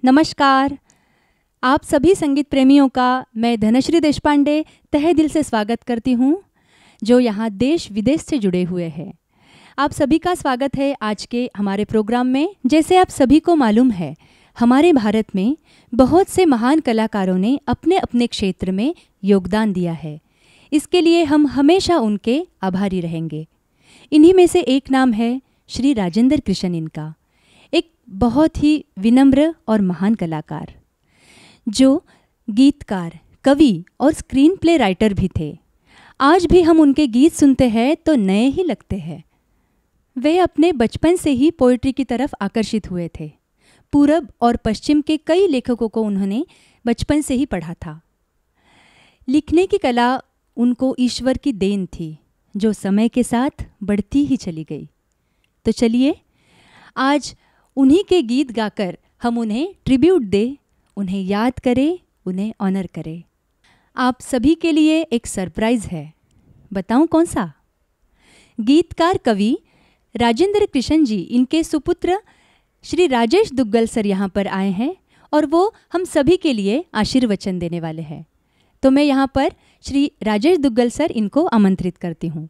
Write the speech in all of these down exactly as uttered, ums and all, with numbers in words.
नमस्कार। आप सभी संगीत प्रेमियों का मैं धनश्री देशपांडे तहे दिल से स्वागत करती हूँ, जो यहाँ देश विदेश से जुड़े हुए हैं। आप सभी का स्वागत है आज के हमारे प्रोग्राम में। जैसे आप सभी को मालूम है, हमारे भारत में बहुत से महान कलाकारों ने अपने अपने क्षेत्र में योगदान दिया है। इसके लिए हम हमेशा उनके आभारी रहेंगे। इन्हीं में से एक नाम है श्री राजेंद्र कृष्ण। इनका एक बहुत ही विनम्र और महान कलाकार, जो गीतकार, कवि और स्क्रीन प्ले राइटर भी थे। आज भी हम उनके गीत सुनते हैं तो नए ही लगते हैं। वे अपने बचपन से ही पोइट्री की तरफ आकर्षित हुए थे। पूरब और पश्चिम के कई लेखकों को उन्होंने बचपन से ही पढ़ा था। लिखने की कला उनको ईश्वर की देन थी, जो समय के साथ बढ़ती ही चली गई। तो चलिए आज उन्हीं के गीत गाकर हम उन्हें ट्रिब्यूट दें, उन्हें याद करें, उन्हें ऑनर करें। आप सभी के लिए एक सरप्राइज़ है। बताऊं कौन सा? गीतकार कवि राजेंद्र कृष्ण जी, इनके सुपुत्र श्री राजेश दुग्गल सर यहाँ पर आए हैं और वो हम सभी के लिए आशीर्वचन देने वाले हैं। तो मैं यहाँ पर श्री राजेश दुग्गल सर इनको आमंत्रित करती हूँ।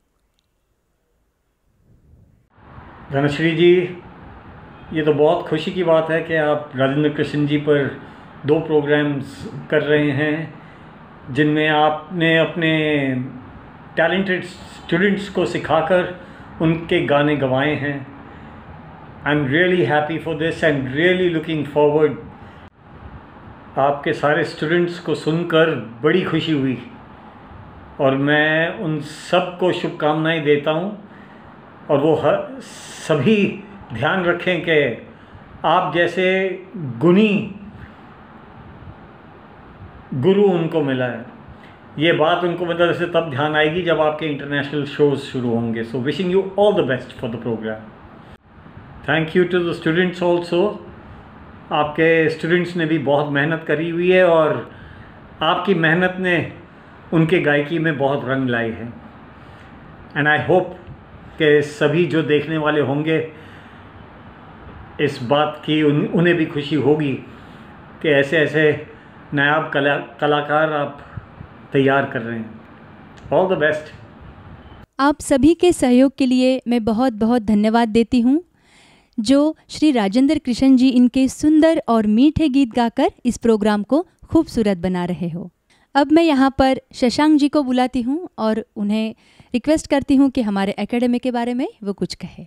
धनश्री जी, ये तो बहुत खुशी की बात है कि आप राजेंद्र कृष्ण जी पर दो प्रोग्राम्स कर रहे हैं, जिनमें आपने अपने टैलेंटेड स्टूडेंट्स को सिखाकर उनके गाने गवाए हैं। I am really happy for this, I am really looking forward. आपके सारे स्टूडेंट्स को सुनकर बड़ी खुशी हुई और मैं उन सब को शुभकामनाएं देता हूं, और वो हर सभी ध्यान रखें कि आप जैसे गुणी गुरु उनको मिला है। ये बात उनको मतलब से तब ध्यान आएगी जब आपके इंटरनेशनल शोज शुरू होंगे। So wishing you all the best for the programme. Thank you to the students also. आपके स्टूडेंट्स ने भी बहुत मेहनत करी हुई है और आपकी मेहनत ने उनके गायकी में बहुत रंग लाई है। एंड आई होप कि सभी जो देखने वाले होंगे, इस बात की उन, उन्हें भी खुशी होगी कि ऐसे ऐसे नायाब कला कलाकार आप तैयार कर रहे हैं। All the best. आप सभी के सहयोग के लिए मैं बहुत बहुत धन्यवाद देती हूँ, जो श्री राजेंद्र कृष्ण जी इनके सुंदर और मीठे गीत गाकर इस प्रोग्राम को खूबसूरत बना रहे हो। अब मैं यहाँ पर शशांक जी को बुलाती हूँ और उन्हें रिक्वेस्ट करती हूँ कि हमारे एकेडमी के बारे में वो कुछ कहे।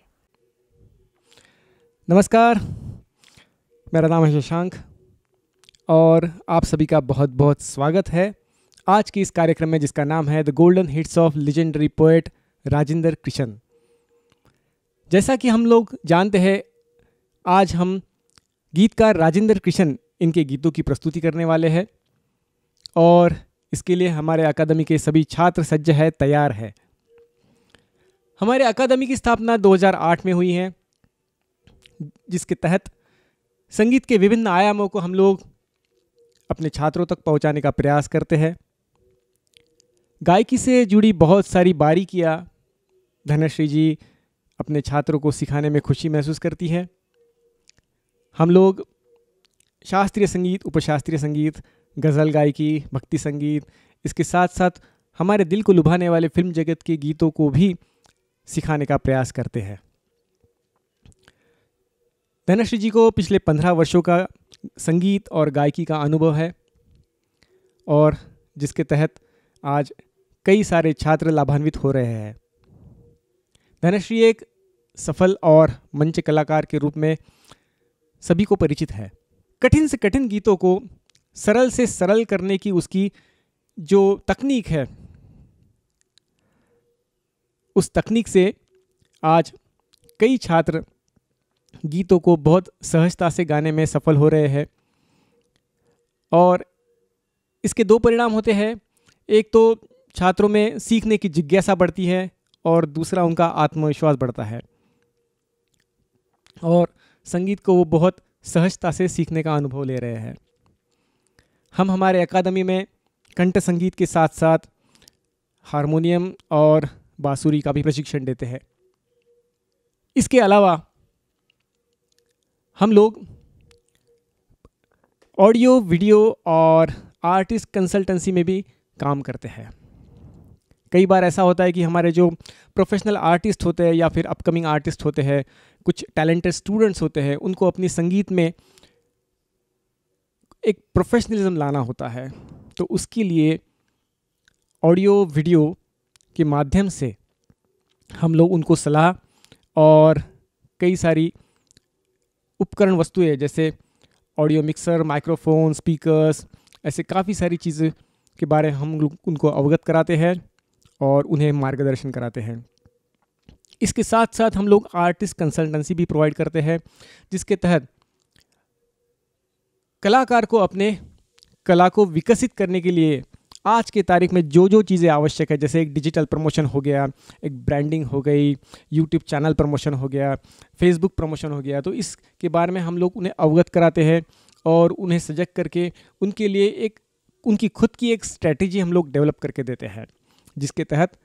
नमस्कार, मेरा नाम है शशांक और आप सभी का बहुत बहुत स्वागत है आज की इस कार्यक्रम में, जिसका नाम है the golden hits of legendary poet Rajendra Krishan. जैसा कि हम लोग जानते हैं, आज हम गीतकार राजेंद्र कृष्ण इनके गीतों की प्रस्तुति करने वाले हैं और इसके लिए हमारे अकादमी के सभी छात्र सज्ज है, तैयार है। हमारे अकादमी की स्थापना दो हज़ार आठ में हुई है, जिसके तहत संगीत के विभिन्न आयामों को हम लोग अपने छात्रों तक पहुंचाने का प्रयास करते हैं। गायकी से जुड़ी बहुत सारी बारीकियां धनश्री जी अपने छात्रों को सिखाने में खुशी महसूस करती है। हम लोग शास्त्रीय संगीत, उपशास्त्रीय संगीत, गज़ल गायकी, भक्ति संगीत, इसके साथ साथ हमारे दिल को लुभाने वाले फिल्म जगत के गीतों को भी सिखाने का प्रयास करते हैं। धनश्री जी को पिछले पंद्रह वर्षों का संगीत और गायकी का अनुभव है और जिसके तहत आज कई सारे छात्र लाभान्वित हो रहे हैं। धनश्री एक सफल और मंच कलाकार के रूप में सभी को परिचित है। कठिन से कठिन गीतों को सरल से सरल करने की उसकी जो तकनीक है, उस तकनीक से आज कई छात्र गीतों को बहुत सहजता से गाने में सफल हो रहे हैं और इसके दो परिणाम होते हैं। एक तो छात्रों में सीखने की जिज्ञासा बढ़ती है और दूसरा उनका आत्मविश्वास बढ़ता है और संगीत को वो बहुत सहजता से सीखने का अनुभव ले रहे हैं। हम हमारे अकादमी में कंठ संगीत के साथ साथ हारमोनियम और बांसुरी का भी प्रशिक्षण देते हैं। इसके अलावा हम लोग ऑडियो, वीडियो और आर्टिस्ट कंसल्टेंसी में भी काम करते हैं। कई बार ऐसा होता है कि हमारे जो प्रोफेशनल आर्टिस्ट होते हैं या फिर अपकमिंग आर्टिस्ट होते हैं, कुछ टैलेंटेड स्टूडेंट्स होते हैं, उनको अपनी संगीत में एक प्रोफेशनलिज्म लाना होता है। तो उसके लिए ऑडियो, वीडियो के माध्यम से हम लोग उनको सलाह और कई सारी उपकरण वस्तुएं जैसे ऑडियो मिक्सर, माइक्रोफोन, स्पीकर्स, ऐसे काफ़ी सारी चीज़ें के बारे में हम लोग उनको अवगत कराते हैं और उन्हें मार्गदर्शन कराते हैं। इसके साथ साथ हम लोग आर्टिस्ट कंसल्टेंसी भी प्रोवाइड करते हैं, जिसके तहत कलाकार को अपने कला को विकसित करने के लिए आज के तारीख में जो जो चीज़ें आवश्यक है, जैसे एक डिजिटल प्रमोशन हो गया, एक ब्रांडिंग हो गई, यूट्यूब चैनल प्रमोशन हो गया, फेसबुक प्रमोशन हो गया, तो इसके बारे में हम लोग उन्हें अवगत कराते हैं और उन्हें सजग करके उनके लिए एक उनकी खुद की एक स्ट्रेटेजी हम लोग डेवलप करके देते हैं, जिसके तहत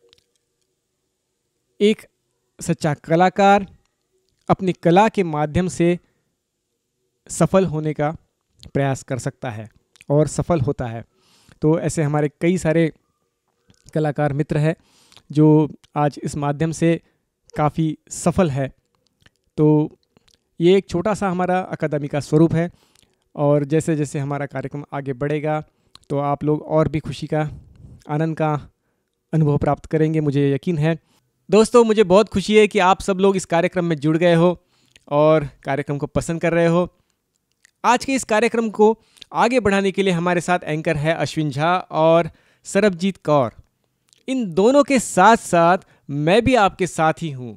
एक सच्चा कलाकार अपनी कला के माध्यम से सफल होने का प्रयास कर सकता है और सफल होता है। तो ऐसे हमारे कई सारे कलाकार मित्र हैं जो आज इस माध्यम से काफ़ी सफल है। तो ये एक छोटा सा हमारा अकादमी का स्वरूप है और जैसे जैसे हमारा कार्यक्रम आगे बढ़ेगा तो आप लोग और भी खुशी का, आनंद का अनुभव प्राप्त करेंगे, मुझे यकीन है। दोस्तों, मुझे बहुत खुशी है कि आप सब लोग इस कार्यक्रम में जुड़ गए हो और कार्यक्रम को पसंद कर रहे हो। आज के इस कार्यक्रम को आगे बढ़ाने के लिए हमारे साथ एंकर है अश्विन झा और सरबजीत कौर। इन दोनों के साथ साथ मैं भी आपके साथ ही हूँ।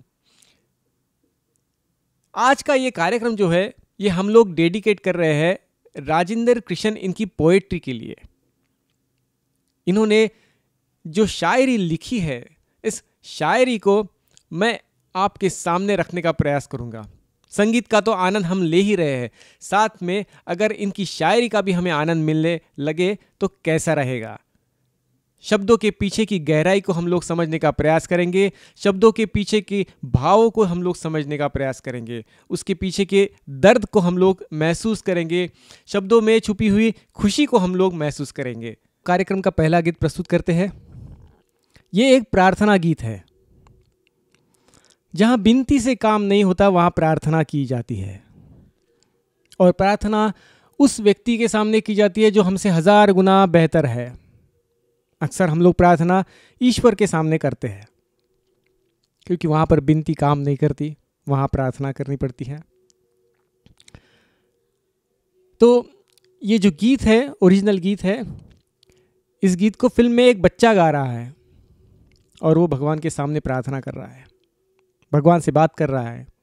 आज का ये कार्यक्रम जो है ये हम लोग डेडिकेट कर रहे हैं राजिंदर कृष्ण इनकी पोएट्री के लिए। इन्होंने जो शायरी लिखी है, इस शायरी को मैं आपके सामने रखने का प्रयास करूँगा। संगीत का तो आनंद हम ले ही रहे हैं, साथ में अगर इनकी शायरी का भी हमें आनंद मिलने लगे तो कैसा रहेगा। शब्दों के पीछे की गहराई को हम लोग समझने का प्रयास करेंगे, शब्दों के पीछे के भावों को हम लोग समझने का प्रयास करेंगे, उसके पीछे के दर्द को हम लोग महसूस करेंगे, शब्दों में छुपी हुई खुशी को हम लोग महसूस करेंगे। कार्यक्रम का पहला गीत प्रस्तुत करते हैं। ये एक प्रार्थना गीत है। जहाँ विनती से काम नहीं होता वहाँ प्रार्थना की जाती है, और प्रार्थना उस व्यक्ति के सामने की जाती है जो हमसे हजार गुना बेहतर है। अक्सर हम लोग प्रार्थना ईश्वर के सामने करते हैं क्योंकि वहाँ पर विनती काम नहीं करती, वहाँ प्रार्थना करनी पड़ती है। तो ये जो गीत है, ओरिजिनल गीत है, इस गीत को फिल्म में एक बच्चा गा रहा है और वो भगवान के सामने प्रार्थना कर रहा है, भगवान से बात कर रहा है।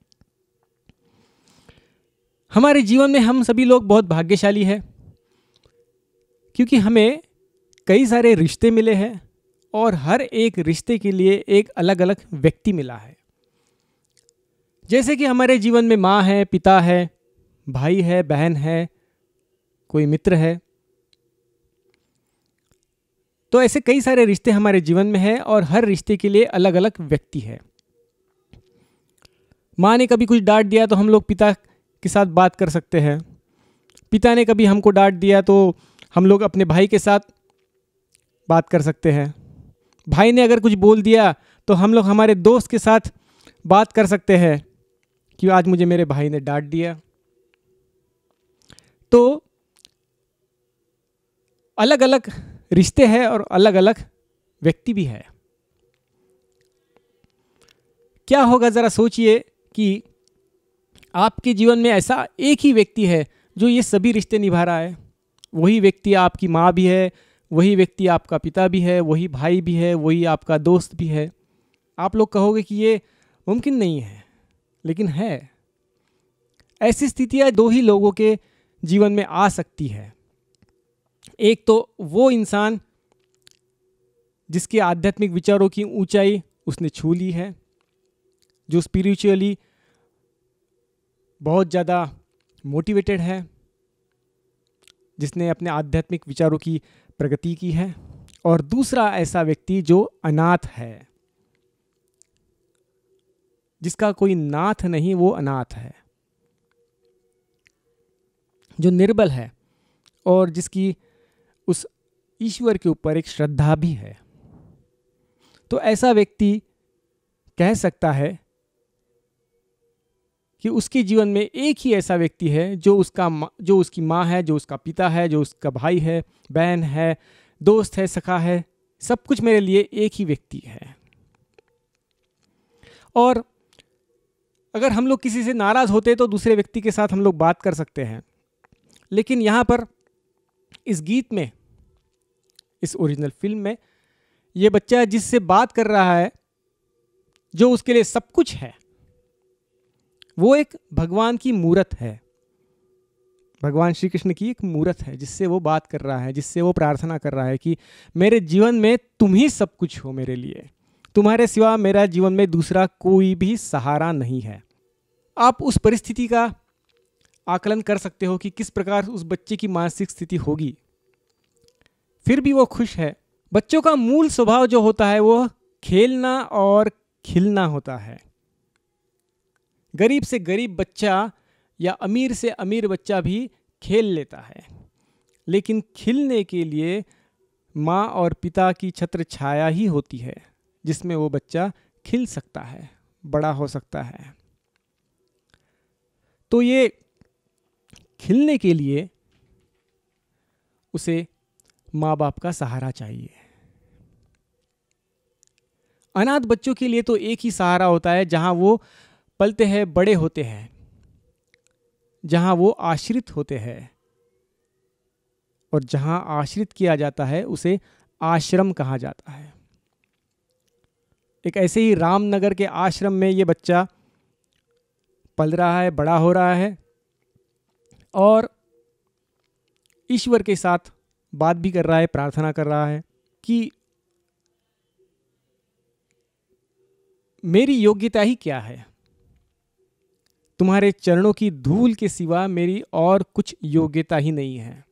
हमारे जीवन में हम सभी लोग बहुत भाग्यशाली हैं क्योंकि हमें कई सारे रिश्ते मिले हैं और हर एक रिश्ते के लिए एक अलग अलग व्यक्ति मिला है। जैसे कि हमारे जीवन में माँ है, पिता है, भाई है, बहन है, कोई मित्र है। तो ऐसे कई सारे रिश्ते हमारे जीवन में हैं और हर रिश्ते के लिए अलग अलग व्यक्ति है। माँ ने कभी कुछ डांट दिया तो हम लोग पिता के साथ बात कर सकते हैं, पिता ने कभी हमको डांट दिया तो हम लोग अपने भाई के साथ बात कर सकते हैं, भाई ने अगर कुछ बोल दिया तो हम लोग हमारे दोस्त के साथ बात कर सकते हैं कि आज मुझे मेरे भाई ने डांट दिया। तो अलग अलग रिश्ते हैं और अलग अलग व्यक्ति भी है। क्या होगा ज़रा सोचिए कि आपके जीवन में ऐसा एक ही व्यक्ति है जो ये सभी रिश्ते निभा रहा है। वही व्यक्ति आपकी माँ भी है, वही व्यक्ति आपका पिता भी है, वही भाई भी है, वही आपका दोस्त भी है। आप लोग कहोगे कि ये मुमकिन नहीं है, लेकिन है। ऐसी स्थितियाँ दो ही लोगों के जीवन में आ सकती है। एक तो वो इंसान जिसके आध्यात्मिक विचारों की ऊंचाई उसने छू ली है, जो स्पिरिचुअली बहुत ज़्यादा मोटिवेटेड है, जिसने अपने आध्यात्मिक विचारों की प्रगति की है। और दूसरा ऐसा व्यक्ति जो अनाथ है, जिसका कोई नाथ नहीं, वो अनाथ है, जो निर्बल है, और जिसकी उस ईश्वर के ऊपर एक श्रद्धा भी है, तो ऐसा व्यक्ति कह सकता है कि उसके जीवन में एक ही ऐसा व्यक्ति है जो उसका जो उसकी माँ है, जो उसका पिता है, जो उसका भाई है, बहन है, दोस्त है, सखा है, सब कुछ मेरे लिए एक ही व्यक्ति है। और अगर हम लोग किसी से नाराज होते तो दूसरे व्यक्ति के साथ हम लोग बात कर सकते हैं, लेकिन यहाँ पर इस गीत में, इस ओरिजिनल फिल्म में, ये बच्चा जिससे बात कर रहा है, जो उसके लिए सब कुछ है, वो एक भगवान की मूरत है, भगवान श्री कृष्ण की एक मूरत है जिससे वो बात कर रहा है, जिससे वो प्रार्थना कर रहा है कि मेरे जीवन में तुम ही सब कुछ हो मेरे लिए, तुम्हारे सिवा मेरा जीवन में दूसरा कोई भी सहारा नहीं है। आप उस परिस्थिति का आकलन कर सकते हो कि किस प्रकार उस बच्चे की मानसिक स्थिति होगी। फिर भी वो खुश है। बच्चों का मूल स्वभाव जो होता है वो खेलना और खिलना होता है। गरीब से गरीब बच्चा या अमीर से अमीर बच्चा भी खेल लेता है, लेकिन खिलने के लिए माँ और पिता की छत्र छाया ही होती है जिसमें वो बच्चा खिल सकता है, बड़ा हो सकता है। तो ये खिलने के लिए उसे माँ बाप का सहारा चाहिए। अनाथ बच्चों के लिए तो एक ही सहारा होता है, जहां वो पलते हैं, बड़े होते हैं, जहां वो आश्रित होते हैं, और जहां आश्रित किया जाता है उसे आश्रम कहा जाता है। एक ऐसे ही रामनगर के आश्रम में ये बच्चा पल रहा है, बड़ा हो रहा है, और ईश्वर के साथ बात भी कर रहा है, प्रार्थना कर रहा है कि मेरी योग्यता ही क्या है, तुम्हारे चरणों की धूल के सिवा मेरी और कुछ योग्यता ही नहीं है।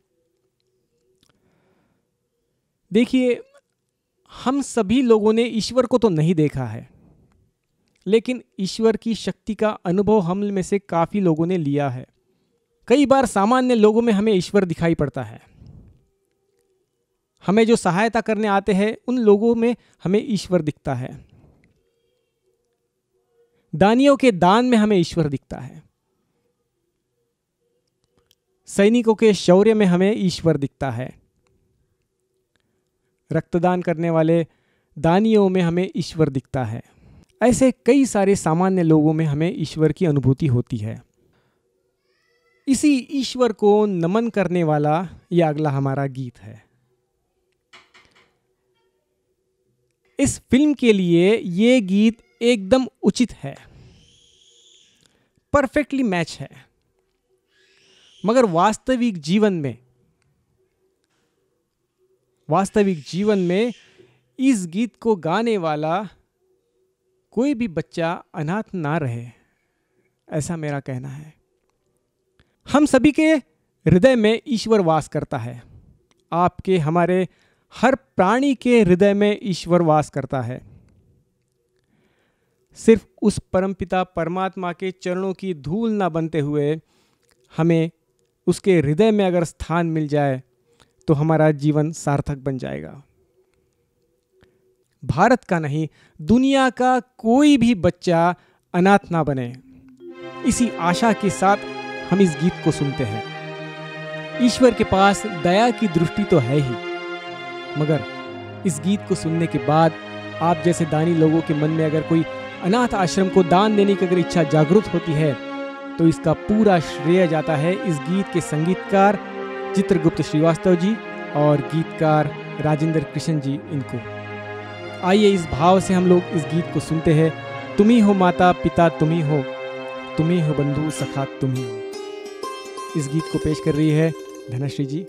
देखिए, हम सभी लोगों ने ईश्वर को तो नहीं देखा है, लेकिन ईश्वर की शक्ति का अनुभव हम में से काफी लोगों ने लिया है। कई बार सामान्य लोगों में हमें ईश्वर दिखाई पड़ता है। हमें जो सहायता करने आते हैं उन लोगों में हमें ईश्वर दिखता है। दानियों के दान में हमें ईश्वर दिखता है। सैनिकों के शौर्य में हमें ईश्वर दिखता है। रक्तदान करने वाले दानियों में हमें ईश्वर दिखता है। ऐसे कई सारे सामान्य लोगों में हमें ईश्वर की अनुभूति होती है। इसी ईश्वर को नमन करने वाला यह अगला हमारा गीत है। इस फिल्म के लिए ये गीत एकदम उचित है, परफेक्टली मैच है। मगर वास्तविक जीवन में वास्तविक जीवन में इस गीत को गाने वाला कोई भी बच्चा अनाथ ना रहे, ऐसा मेरा कहना है। हम सभी के हृदय में ईश्वर वास करता है। आपके, हमारे हर प्राणी के हृदय में ईश्वर वास करता है। सिर्फ उस परमपिता परमात्मा के चरणों की धूल ना बनते हुए हमें उसके हृदय में अगर स्थान मिल जाए तो हमारा जीवन सार्थक बन जाएगा। भारत का नहीं, दुनिया का कोई भी बच्चा अनाथ ना बने, इसी आशा के साथ हम इस गीत को सुनते हैं। ईश्वर के पास दया की दृष्टि तो है ही, मगर इस गीत को सुनने के बाद आप जैसे दानी लोगों के मन में अगर कोई अनाथ आश्रम को दान देने की अगर इच्छा जागृत होती है तो इसका पूरा श्रेय जाता है इस गीत के संगीतकार चित्रगुप्त श्रीवास्तव जी और गीतकार राजेंद्र कृष्ण जी इनको। आइए इस भाव से हम लोग इस गीत को सुनते हैं। तुम ही हो माता पिता, तुम ही हो, तुम ही हो बंधु सखा, तुम ही हो। इस गीत को पेश कर रही है धनश्री जी।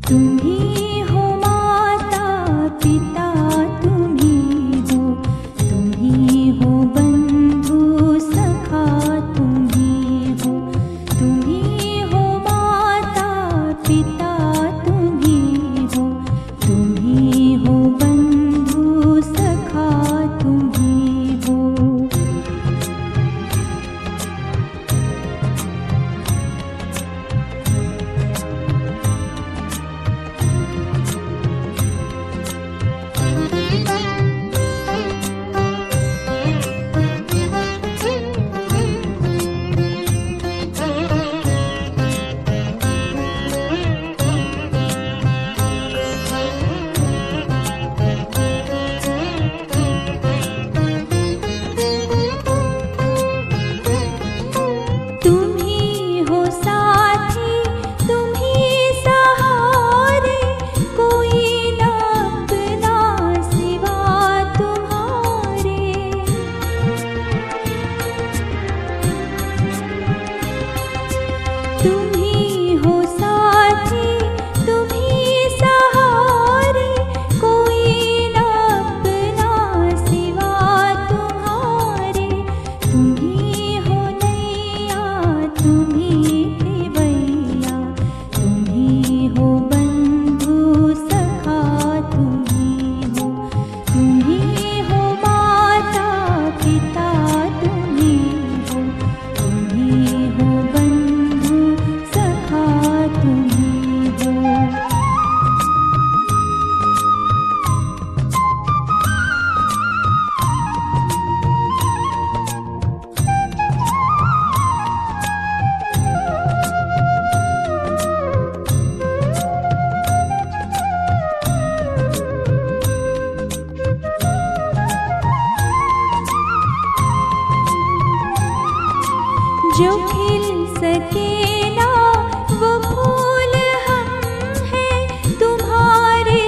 जो खिल सके ना वो फूल हम हैं, तुम्हारे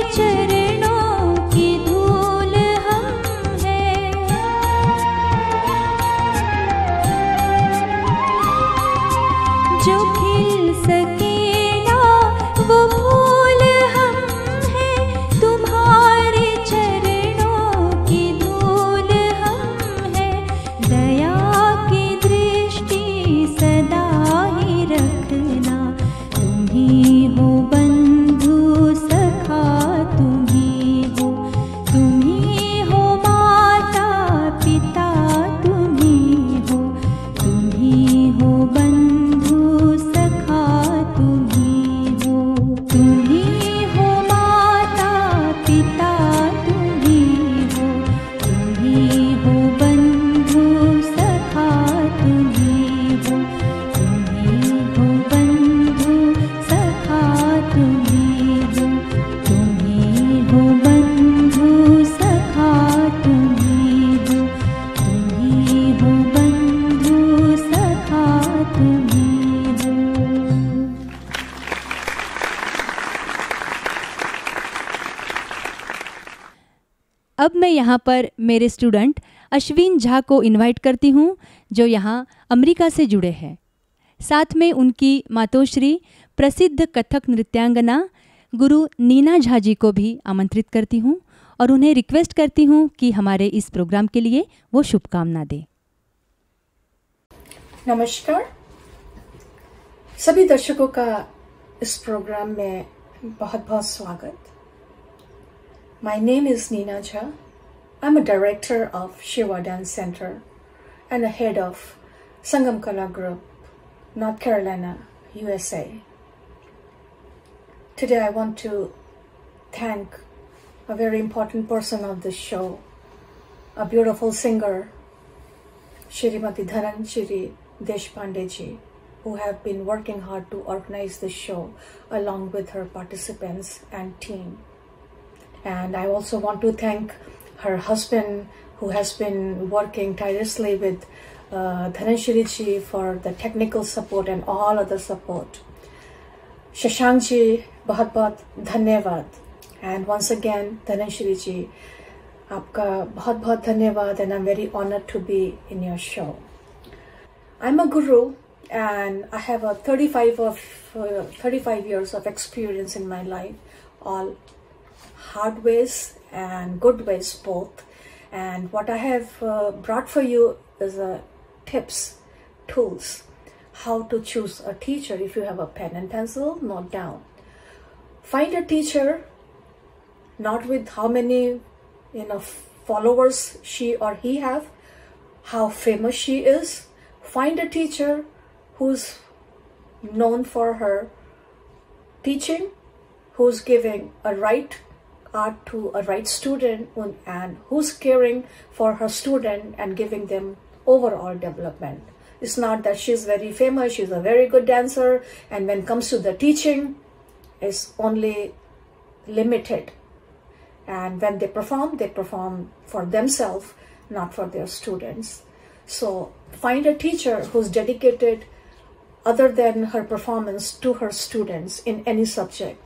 चरणों की धूल हम हैं। जो खिल सके ना वो फूल हम हैं, तुम्हारे चरणों की धूल हम हैं। दया की दृष्टि सदा ही रखना, तुम ही हो बंधु सखा, तुम ही हो, तुम ही हो माता पिता, तुम ही हो, तुम ही हो बंधु सखा, तुम ही हो, तुम ही हो माता पिता, तुम ही हो, तुम ही हो बंधु सखा, तुम ही हो, तुम ही हो बंधु सखा, तुम ही हो, तुम ही हो बंधु सखा, तुम ही हो, तुम ही हो बंधु सखा, तुम ही हो। अब मैं यहाँ पर मेरे स्टूडेंट अश्विन झा को इनवाइट करती हूँ, जो यहाँ अमेरिका से जुड़े हैं। साथ में उनकी मातोश्री प्रसिद्ध कथक नृत्यांगना गुरु नीना झा जी को भी आमंत्रित करती हूँ और उन्हें रिक्वेस्ट करती हूँ कि हमारे इस प्रोग्राम के लिए वो शुभकामना दें। नमस्कार सभी दर्शकों का इस प्रोग्राम में बहुत बहुत स्वागत। My name is Neena Jha. I'm a director of Shiva Dance Center and a head of Sangam Kala Group, North Carolina, U S A. Today I want to thank a very important person of this show, a beautiful singer, Shrimati Dhananjali Deshpande ji, who have been working hard to organize this show along with her participants and team. And I also want to thank her husband, who has been working tirelessly with uh, Dhananjali ji for the technical support and all other support. Shashank ji, बहुत बहुत धन्यवाद. And once again, Dhananjali ji, आपका बहुत बहुत धन्यवाद, and I'm very honored to be in your show. I'm a guru and I have a thirty-five of uh, thirty-five years of experience in my life, all hard ways and good ways both. And what I have uh, brought for you is uh, tips, tools, how to choose a teacher. If you have a pen and pencil, note down. Find a teacher, not with how many you know followers she or he have, how famous she is. Find a teacher who's known for her teaching, who's giving a right art to a right student, and who's caring for her student and giving them overall development. It's not that she's very famous, she's a very good dancer, and when it comes to the teaching, it's only limited. And when they perform, they perform for themselves, not for their students. So find a teacher who's dedicated other than her performance to her students in any subject.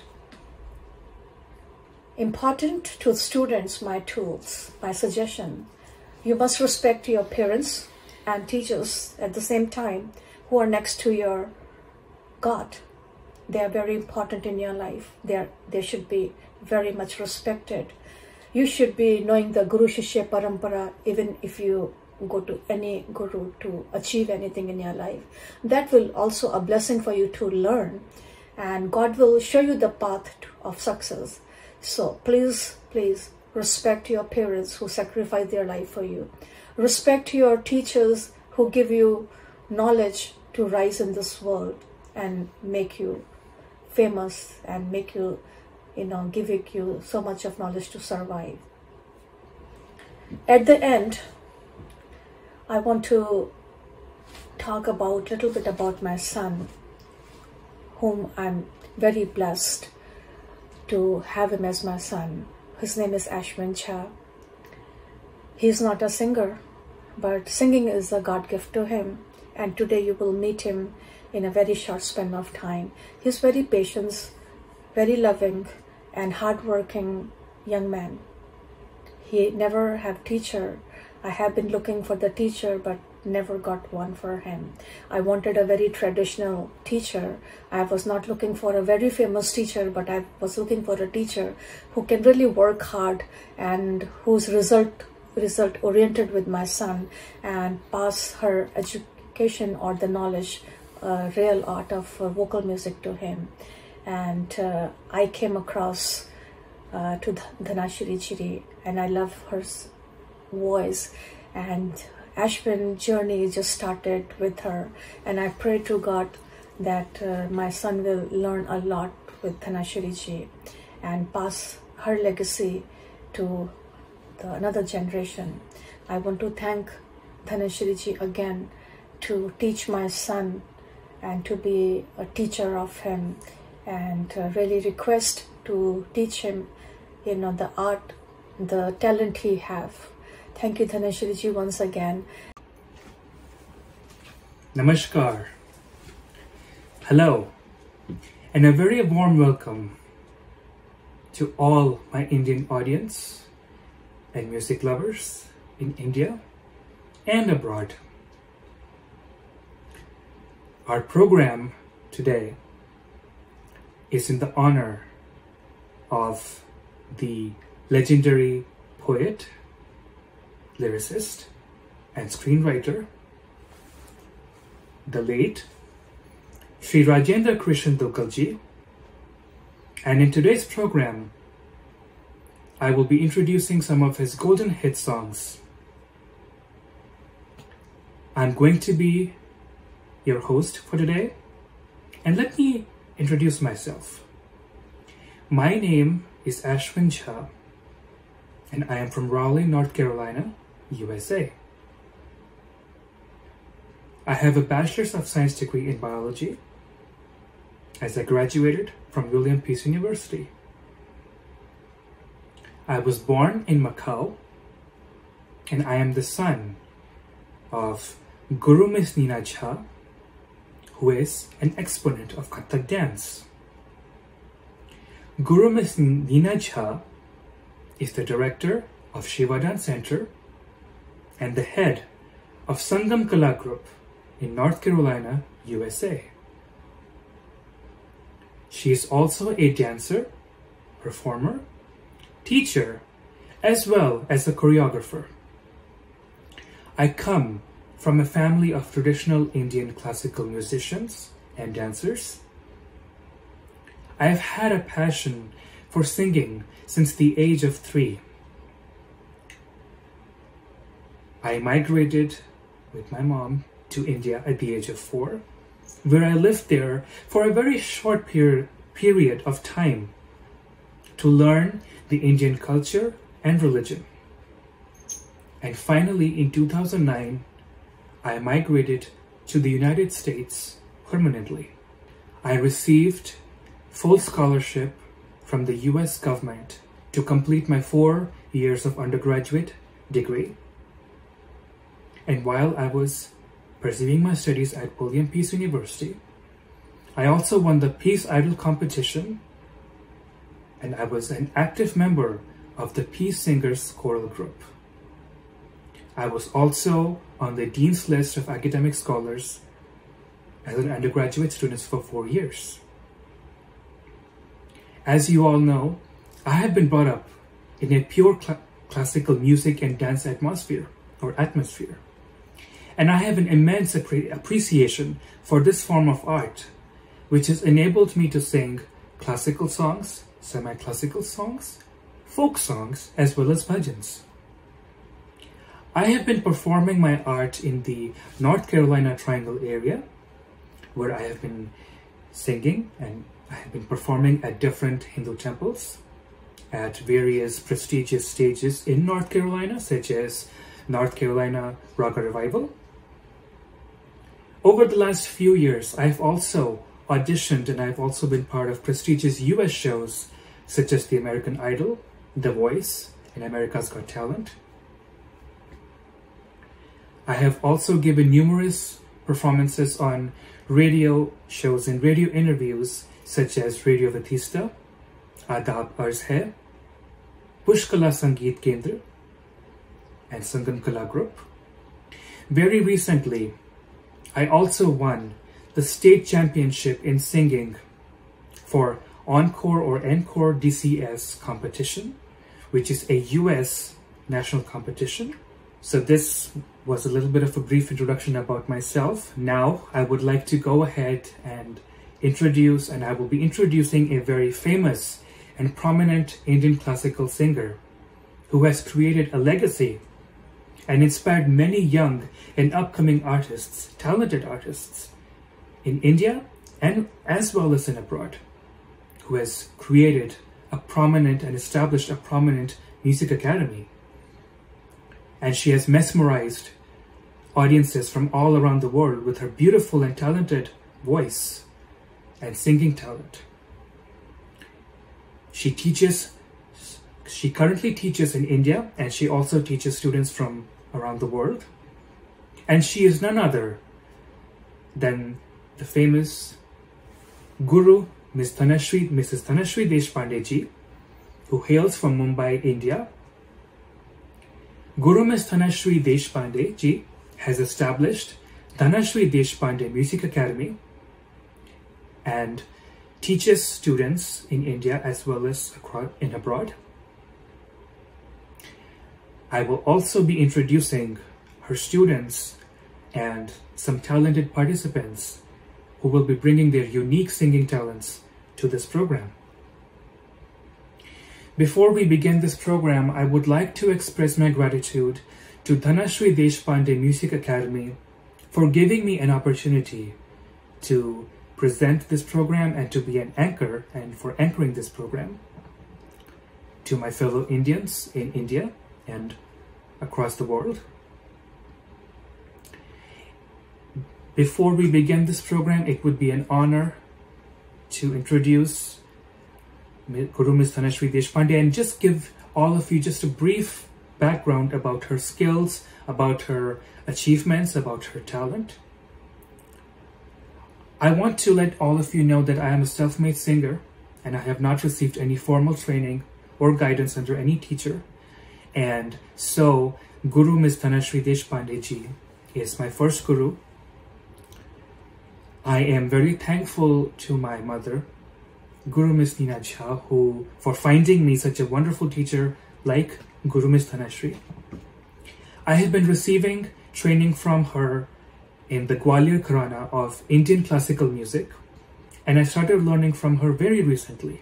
Important to students, my tools, my suggestion. You must respect your parents and teachers at the same time who are next to your God. They are very important in your life. They are, they should be very much respected. You should be knowing the Guru Shishya Parampara even if you go to any guru to achieve anything in your life. That will also a blessing for you to learn, and God will show you the path of success. So please, please respect your parents who sacrifice their life for you. Respect your teachers who give you knowledge to rise in this world and make you famous and make you, you know, giving you so much of knowledge to survive. At the end, I want to talk about a little bit about my son, whom I'm very blessed to have him as my son. His name is Ashwin Jha. He's not a singer, but singing is a God gift to him. And today you will meet him in a very short span of time. He's very patient, very loving, and hardworking young man. He never have teacher. I have been looking for the teacher, but never got one for him. I wanted a very traditional teacher. I was not looking for a very famous teacher, but I was looking for a teacher who can really work hard and whose result result oriented with my son and pass her education or the knowledge, uh, real art of uh, vocal music to him. And uh, I came across uh, to Dhanashri Chiri, and I love her voice, and Ashwin journey just started with her, and I pray to God that uh, my son will learn a lot with Dhanashri Ji and pass her legacy to the another generation. I want to thank Dhanashri Ji again to teach my son and to be a teacher of him, and uh, really request to teach him, you know, the art, the talent he have. Thank you, Dhanashri Ji, once again. Namaskar. Hello, and a very warm welcome to all my Indian audience and music lovers in India and abroad. Our program today is in the honor of the legendary poet, lyricist, and screenwriter, the late Sri Rajendra Krishan Duggal-ji. And in today's program, I will be introducing some of his golden hit songs. I'm going to be your host for today, and let me introduce myself. My name is Ashwin Jha, and I am from Raleigh, North Carolina, U S A. I have a Bachelor's of Science degree in biology as I graduated from William Peace University. I was born in Macau, and I am the son of Guru Miss Neena Jha, who is an exponent of Kathak dance. Guru Miss Neena Jha is the director of Shiva Dance Center and the head of Sangam Kala Group in North Carolina, U S A. She is also a dancer, performer, teacher, as well as a choreographer. I come from a family of traditional Indian classical musicians and dancers. I have had a passion for singing since the age of three. I migrated with my mom to India at the age of four, where I lived there for a very short period, period of time to learn the Indian culture and religion. And finally, in two thousand nine, I migrated to the United States permanently. I received full scholarship from the U S government to complete my four years of undergraduate degree. And while I was pursuing my studies at William Peace University, I also won the Peace Idol competition, and I was an active member of the Peace Singers choral group. I was also on the Dean's list of academic scholars as an undergraduate student for four years. As you all know, I have been brought up in a pure cl- classical music and dance atmosphere, or atmosphere. And I have an immense appre- appreciation for this form of art, which has enabled me to sing classical songs, semi-classical songs, folk songs, as well as bhajans. I have been performing my art in the North Carolina Triangle area, where I have been singing and I have been performing at different Hindu temples at various prestigious stages in North Carolina, such as North Carolina Raga Revival. Over the last few years, I've also auditioned and I've also been part of prestigious U S shows such as the American Idol, The Voice, and America's Got Talent. I have also given numerous performances on radio shows and radio interviews such as Radio Vatista, Adab Arz Hai, Pushkala Sangeet Kendra, and Sangam Kala Group. Very recently, I also won the state championship in singing for Encore or Encore D C S competition, which is a U S national competition. So this was a little bit of a brief introduction about myself. Now I would like to go ahead and introduce, and I will be introducing a very famous and prominent Indian classical singer who has created a legacy and inspired many young and upcoming artists, talented artists in India and as well as in abroad, who has created a prominent and established a prominent music academy. And she has mesmerized audiences from all around the world with her beautiful and talented voice and singing talent. She teaches, she currently teaches in India, and she also teaches students from around the world. And she is none other than the famous Guru, Miss Dhanashri, Missus Dhanashri Deshpande ji, who hails from Mumbai, India. Guru Miss Dhanashri Deshpande ji has established Dhanashri Deshpande Music Academy and teaches students in India as well as in abroad. I will also be introducing her students and some talented participants who will be bringing their unique singing talents to this program. Before we begin this program, I would like to express my gratitude to Dhanashri Deshpande Music Academy for giving me an opportunity to present this program and to be an anchor and for anchoring this program. To my fellow Indians in India and across the world. Before we begin this program, it would be an honor to introduce Guru Miss Dhanashri Deshpande and just give all of you just a brief background about her skills, about her achievements, about her talent. I want to let all of you know that I am a self-made singer and I have not received any formal training or guidance under any teacher. And so Guru Miss Dhanashri Deshpande ji is my first guru. I am very thankful to my mother, Guru Miss Nina Jha, who for finding me such a wonderful teacher like Guru Miss Dhanashri. I have been receiving training from her in the Gwalior Gharana of Indian classical music, and I started learning from her very recently.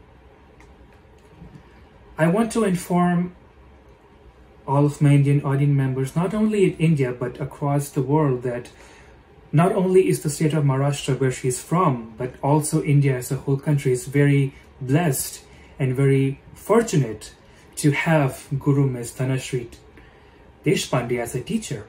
I want to inform all of my Indian audience members, not only in India but across the world, that not only is the state of Maharashtra where she's from, but also India as a whole country is very blessed and very fortunate to have Guru Miss Dhanashri Deshpande as a teacher.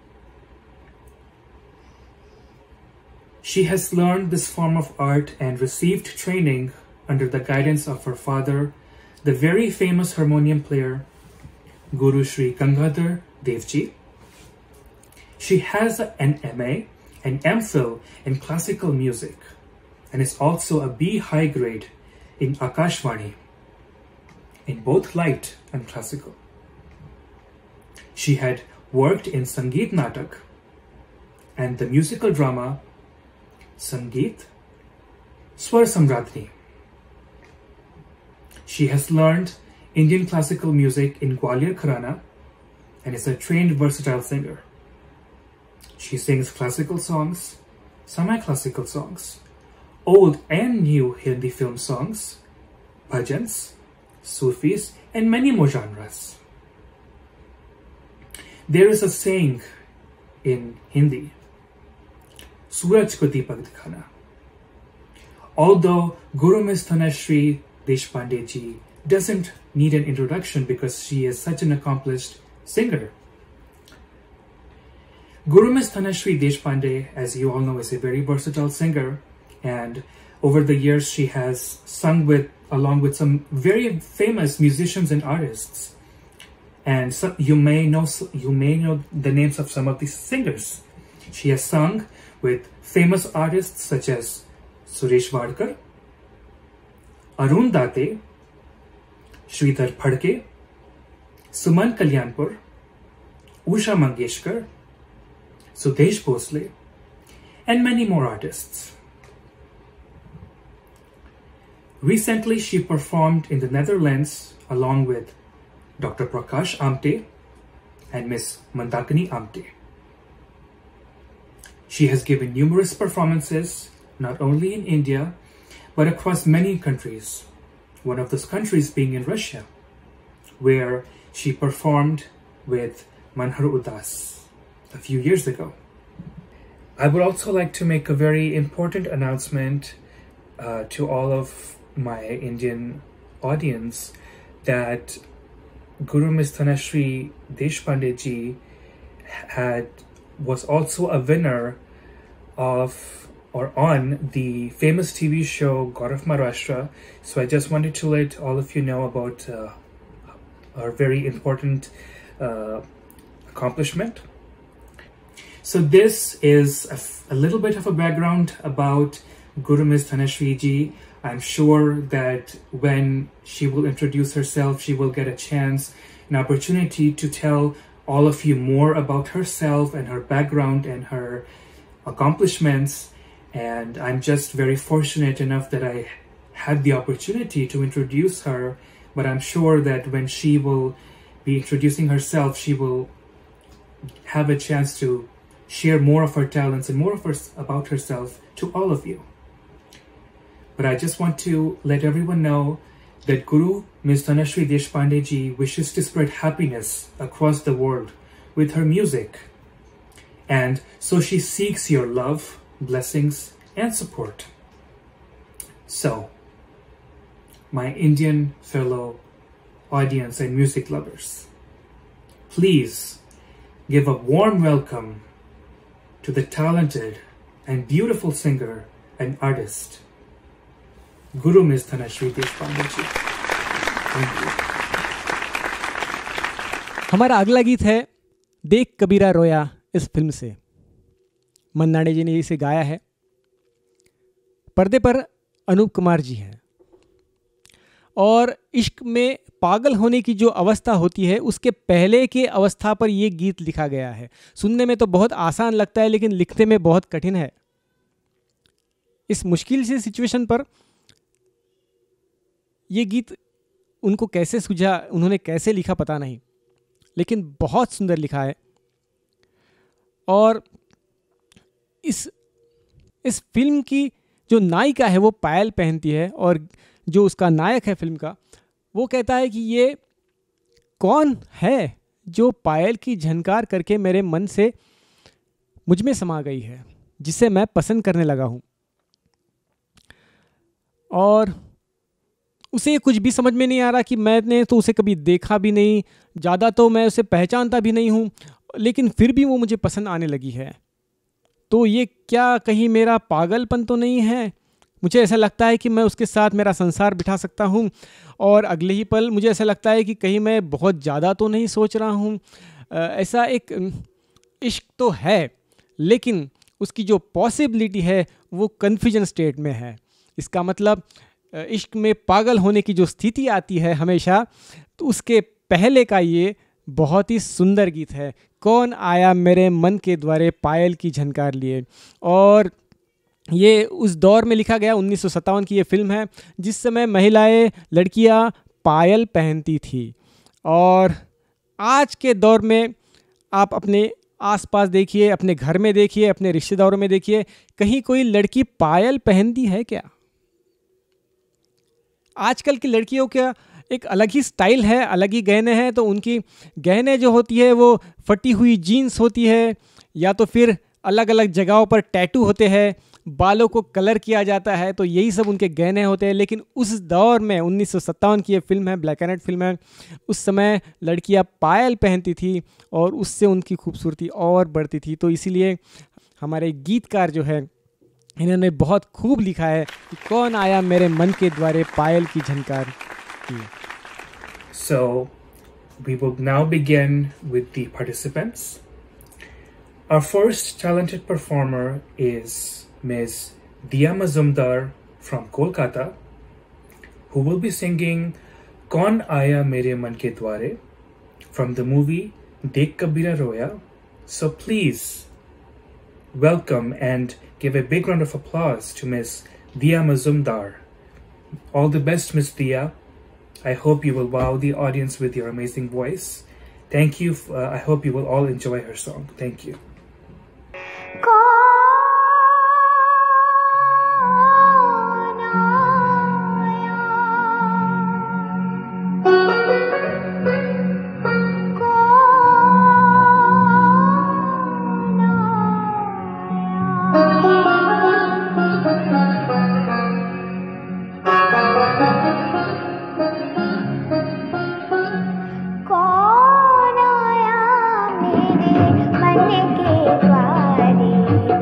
She has learned this form of art and received training under the guidance of her father, the very famous harmonium player, Guru Shri Gangadhar Devji. She has an M A and M Phil in classical music and is also a B high grade in Akashvani, in both light and classical. She had worked in Sangeet Natak and the musical drama Sangeet Swar Samradhini. She has learned Indian classical music in Gwalior Gharana and is a trained versatile singer. She sings classical songs, semi-classical songs, old and new Hindi film songs, bhajans, Sufis, and many more genres. There is a saying in Hindi, Suraj ko Deepak dikhana. Although Guru Miss Dhanashri Deshpande ji doesn't need an introduction because she is such an accomplished singer. Guru Miss Dhanashri Deshpande, as you all know, is a very versatile singer, and over the years she has sung with along with some very famous musicians and artists. And so you may know you may know the names of some of these singers. She has sung with famous artists such as Suresh Wadkar, Arun Date, Sridhar Phadke, Suman Kalyanpur, Usha Mangeshkar, Sudesh Bhosle, and many more artists. Recently, she performed in the Netherlands along with Doctor Prakash Amte and Miss Mandakini Amte. She has given numerous performances, not only in India, but across many countries. One of those countries being in Russia, where she performed with Manhar Udas a few years ago. I would also like to make a very important announcement uh, to all of my Indian audience that Guru Miss Dhanashri Deshpande ji had was also a winner of or on the famous T V show God of Maharashtra. So I just wanted to let all of you know about uh, our very important uh, accomplishment. So this is a, f a little bit of a background about Guru Miss Dhanashri ji. I'm sure that when she will introduce herself, she will get a chance, an opportunity to tell all of you more about herself and her background and her accomplishments. And I'm just very fortunate enough that I had the opportunity to introduce her. But I'm sure that when she will be introducing herself, she will have a chance to share more of her talents and more of her, about herself to all of you. But I just want to let everyone know that Guru Miss Dhanashri Deshpande ji wishes to spread happiness across the world with her music. And so she seeks your love, blessings, and support. So, my Indian fellow audience and music lovers, please give a warm welcome to the talented and beautiful singer and artist, Guru Miss Dhanashri Deshpande ji. Thank you. हमारा अगला गीत है देख कबीरा रोया इस film से। मन्नाडे जी ने इसे गाया है। पर्दे पर अनूप कुमार जी हैं और इश्क में पागल होने की जो अवस्था होती है उसके पहले के अवस्था पर यह गीत लिखा गया है। सुनने में तो बहुत आसान लगता है लेकिन लिखने में बहुत कठिन है। इस मुश्किल से सिचुएशन पर ये गीत उनको कैसे सूझा, उन्होंने कैसे लिखा पता नहीं, लेकिन बहुत सुंदर लिखा है। और इस इस फिल्म की जो नायिका है वो पायल पहनती है, और जो उसका नायक है फिल्म का, वो कहता है कि ये कौन है जो पायल की झनकार करके मेरे मन से मुझ में समा गई है, जिसे मैं पसंद करने लगा हूँ। और उसे कुछ भी समझ में नहीं आ रहा कि मैंने तो उसे कभी देखा भी नहीं, ज़्यादा तो मैं उसे पहचानता भी नहीं हूँ, लेकिन फिर भी वो मुझे पसंद आने लगी है। तो ये क्या कहीं मेरा पागलपन तो नहीं है? मुझे ऐसा लगता है कि मैं उसके साथ मेरा संसार बिठा सकता हूँ, और अगले ही पल मुझे ऐसा लगता है कि कहीं मैं बहुत ज़्यादा तो नहीं सोच रहा हूँ। ऐसा एक इश्क तो है, लेकिन उसकी जो पॉसिबिलिटी है वो कन्फ्यूजन स्टेट में है। इसका मतलब इश्क में पागल होने की जो स्थिति आती है हमेशा, तो उसके पहले का ये बहुत ही सुंदर गीत है, कौन आया मेरे मन के द्वारे पायल की झनकार लिए। और ये उस दौर में लिखा गया, उन्नीस सौ सत्तावन की ये फिल्म है, जिस समय महिलाएं, लड़कियां पायल पहनती थी। और आज के दौर में आप अपने आसपास देखिए, अपने घर में देखिए, अपने रिश्तेदारों में देखिए, कहीं कोई लड़की पायल पहनती है क्या? आजकल की लड़कियों का एक अलग ही स्टाइल है, अलग ही गहने हैं। तो उनकी गहने जो होती है वो फटी हुई जीन्स होती है, या तो फिर अलग अलग जगहों पर टैटू होते हैं, बालों को कलर किया जाता है, तो यही सब उनके गहने होते हैं। लेकिन उस दौर में उन्नीस सौ सत्तावन की ये फिल्म है, ब्लैक एंड वाइट फिल्म है, उस समय लड़कियां पायल पहनती थी और उससे उनकी खूबसूरती और बढ़ती थी। तो इसीलिए हमारे गीतकार जो है इन्होंने बहुत खूब लिखा है कि कौन आया मेरे मन के द्वारे पायल की झनकार की। So we will now begin with the participants. Our first talented performer is Miz Dia Mazumdar from Kolkata, who will be singing Kaun Aaya Mere Man Ke Dware from the movie Dekh Kabira Roya. So please welcome and give a big round of applause to Miz Dia Mazumdar. All the best, Miz Dia. I hope you will wow the audience with your amazing voice. Thank you. Uh, I hope you will all enjoy her song. Thank you. कौन आया मेरे मन के द्वारे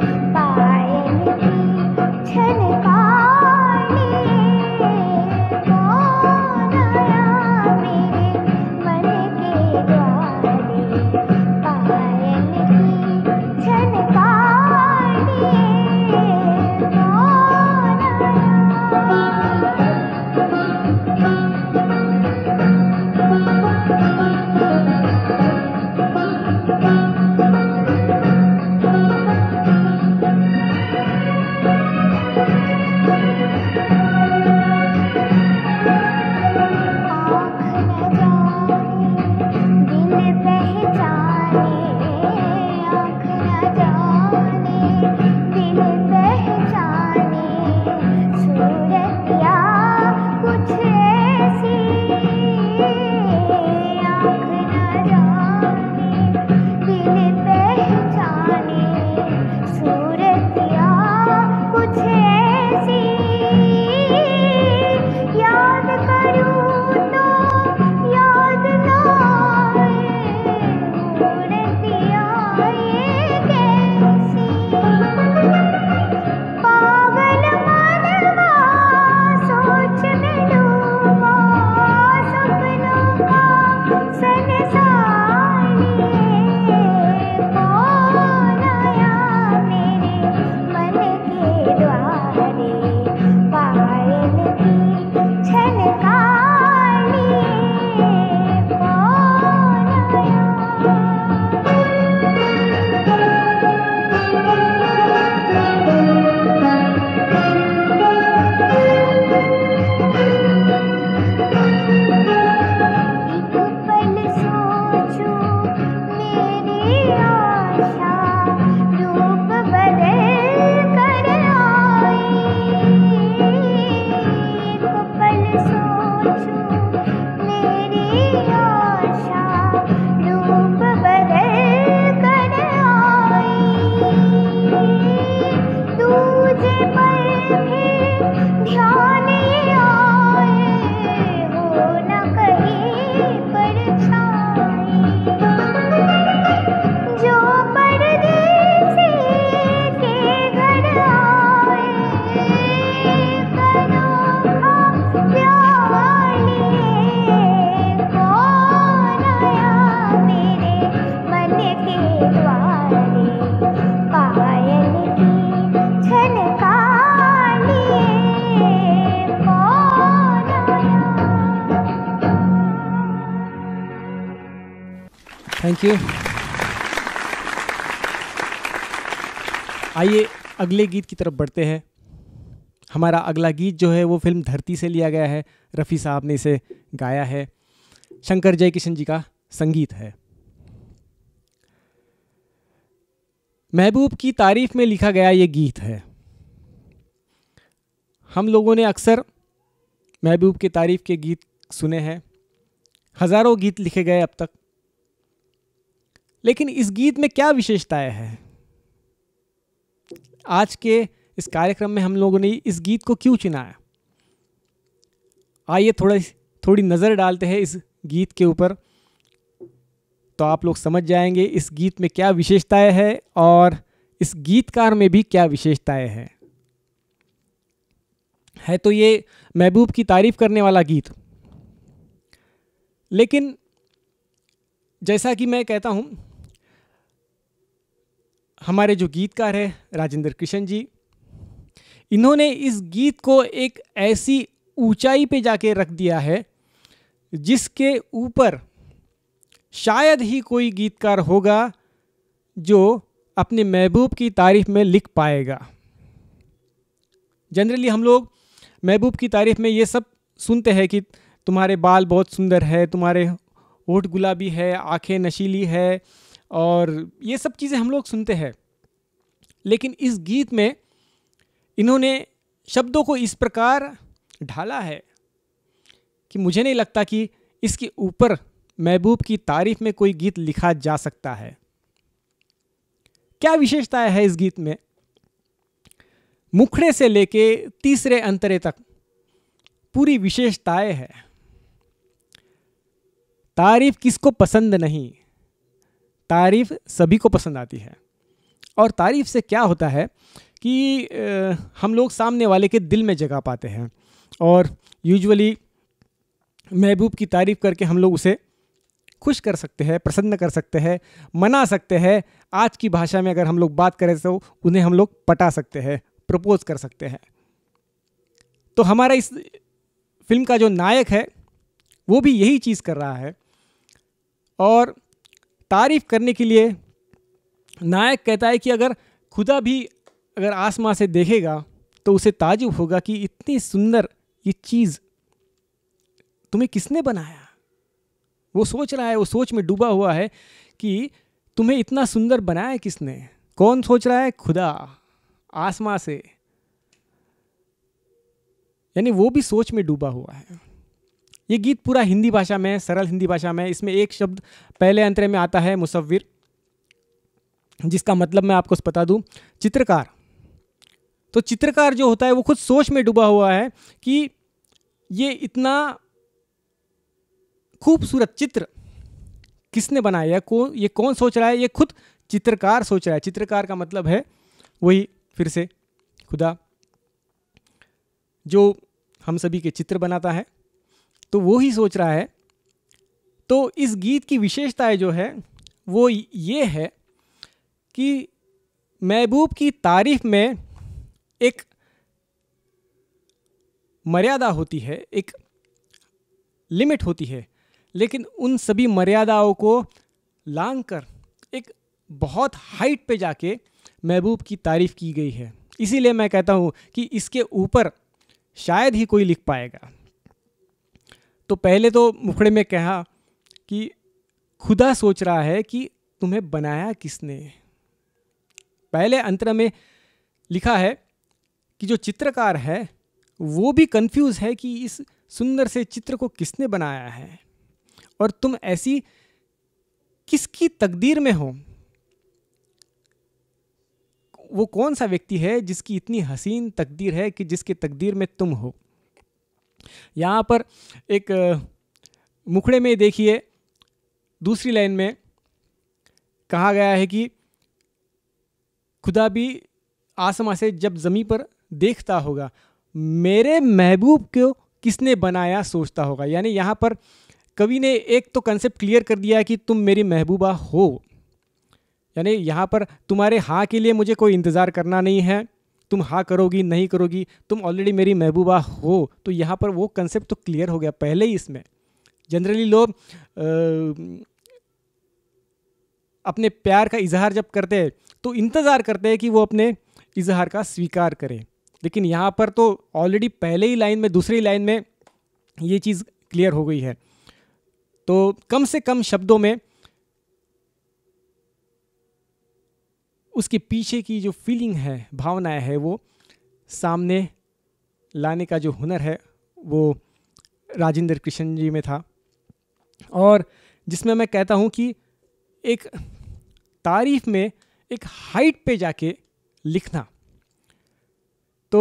thank you. आइए अगले गीत की तरफ बढ़ते हैं। हमारा अगला गीत जो है वो फिल्म धरती से लिया गया है। रफ़ी साहब ने इसे गाया है। शंकर जयकिशन जी का संगीत है। महबूब की तारीफ में लिखा गया ये गीत है। हम लोगों ने अक्सर महबूब की तारीफ के गीत सुने हैं, हज़ारों गीत लिखे गए अब तक, लेकिन इस गीत में क्या विशेषताएं हैं? आज के इस कार्यक्रम में हम लोगों ने इस गीत को क्यों चुना है? आइए थोड़ा थोड़ी नज़र डालते हैं इस गीत के ऊपर, तो आप लोग समझ जाएंगे इस गीत में क्या विशेषताएं हैं और इस गीतकार में भी क्या विशेषताएं हैं। है तो ये महबूब की तारीफ करने वाला गीत, लेकिन जैसा कि मैं कहता हूँ, हमारे जो गीतकार है राजेंद्र कृष्ण जी, इन्होंने इस गीत को एक ऐसी ऊंचाई पे जाके रख दिया है जिसके ऊपर शायद ही कोई गीतकार होगा जो अपने महबूब की तारीफ में लिख पाएगा। जनरली हम लोग महबूब की तारीफ में ये सब सुनते हैं कि तुम्हारे बाल बहुत सुंदर है, तुम्हारे होठ गुलाबी है, आंखें नशीली है, और ये सब चीज़ें हम लोग सुनते हैं। लेकिन इस गीत में इन्होंने शब्दों को इस प्रकार ढाला है कि मुझे नहीं लगता कि इसके ऊपर महबूब की तारीफ में कोई गीत लिखा जा सकता है। क्या विशेषताएं है इस गीत में? मुखड़े से लेके तीसरे अंतरे तक पूरी विशेषताएं हैं। तारीफ किसको पसंद नहीं, तारीफ सभी को पसंद आती है। और तारीफ से क्या होता है कि आ, हम लोग सामने वाले के दिल में जगह पाते हैं, और यूजुअली महबूब की तारीफ करके हम लोग उसे खुश कर सकते हैं, प्रसन्न कर सकते हैं, मना सकते हैं। आज की भाषा में अगर हम लोग बात करें तो उन्हें हम लोग पटा सकते हैं, प्रपोज कर सकते हैं। तो हमारा इस फिल्म का जो नायक है वो भी यही चीज़ कर रहा है, और तारीफ करने के लिए नायक कहता है कि अगर खुदा भी अगर आसमां से देखेगा तो उसे ताजुब होगा कि इतनी सुंदर ये चीज़ तुम्हें किसने बनाया। वो सोच रहा है, वो सोच में डूबा हुआ है कि तुम्हें इतना सुंदर बनाया किसने। कौन सोच रहा है? खुदा आसमां से, यानी वो भी सोच में डूबा हुआ है। ये गीत पूरा हिंदी भाषा में, सरल हिंदी भाषा में। इसमें एक शब्द पहले अंतरे में आता है मुसव्विर, जिसका मतलब मैं आपको बता दूं, चित्रकार। तो चित्रकार जो होता है वो खुद सोच में डूबा हुआ है कि ये इतना खूबसूरत चित्र किसने बनाया, कौन ये कौन सोच रहा है? ये खुद चित्रकार सोच रहा है। चित्रकार का मतलब है वही फिर से खुदा, जो हम सभी के चित्र बनाता है, तो वो ही सोच रहा है। तो इस गीत की विशेषताएं जो है वो ये है कि महबूब की तारीफ में एक मर्यादा होती है, एक लिमिट होती है, लेकिन उन सभी मर्यादाओं को लांघकर एक बहुत हाइट पे जाके महबूब की तारीफ की गई है। इसीलिए मैं कहता हूँ कि इसके ऊपर शायद ही कोई लिख पाएगा। तो पहले तो मुखड़े में कहा कि खुदा सोच रहा है कि तुम्हें बनाया किसने। पहले अंतरा में लिखा है कि जो चित्रकार है वो भी कंफ्यूज है कि इस सुंदर से चित्र को किसने बनाया है, और तुम ऐसी किसकी तकदीर में हो। वो कौन सा व्यक्ति है जिसकी इतनी हसीन तकदीर है कि जिसके तकदीर में तुम हो। यहाँ पर एक मुखड़े में देखिए, दूसरी लाइन में कहा गया है कि खुदा भी आसमां से जब ज़मीन पर देखता होगा, मेरे महबूब को किसने बनाया सोचता होगा। यानी यहाँ पर कवि ने एक तो कंसेप्ट क्लियर कर दिया कि तुम मेरी महबूबा हो, यानी यहाँ पर तुम्हारे हाँ के लिए मुझे कोई इंतज़ार करना नहीं है, तुम हाँ करोगी नहीं करोगी, तुम ऑलरेडी मेरी महबूबा हो। तो यहाँ पर वो कंसेप्ट तो क्लियर हो गया पहले ही। इसमें जनरली लोग अपने प्यार का इजहार जब करते हैं तो इंतज़ार करते हैं कि वो अपने इजहार का स्वीकार करे, लेकिन यहाँ पर तो ऑलरेडी पहले ही लाइन में, दूसरी लाइन में ये चीज़ क्लियर हो गई है। तो कम से कम शब्दों में उसके पीछे की जो फीलिंग है, भावनाएं है, वो सामने लाने का जो हुनर है वो राजेंद्र कृष्ण जी में था। और जिसमें मैं कहता हूँ कि एक तारीफ में एक हाइट पे जाके लिखना। तो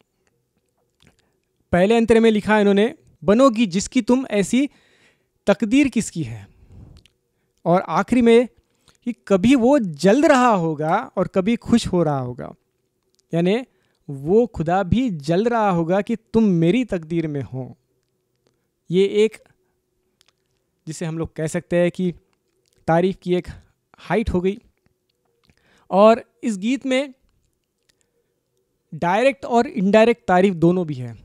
पहले अंतरे में लिखा इन्होंने, बनोगी जिसकी तुम ऐसी तकदीर किसकी है। और आखिरी में कि कभी वो जल रहा होगा और कभी खुश हो रहा होगा, यानी वो खुदा भी जल रहा होगा कि तुम मेरी तकदीर में हो। ये एक, जिसे हम लोग कह सकते हैं कि तारीफ की एक हाइट हो गई। और इस गीत में डायरेक्ट और इनडायरेक्ट तारीफ दोनों भी है।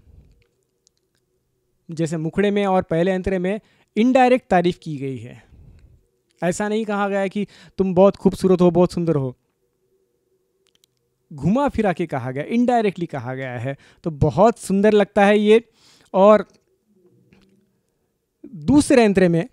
जैसे मुखड़े में और पहले अंतरे में इनडायरेक्ट तारीफ की गई है। ऐसा नहीं कहा गया है कि तुम बहुत खूबसूरत हो, बहुत सुंदर हो, घुमा फिरा के कहा गया, इनडायरेक्टली कहा गया है। तो बहुत सुंदर लगता है ये। और दूसरे अंतरे में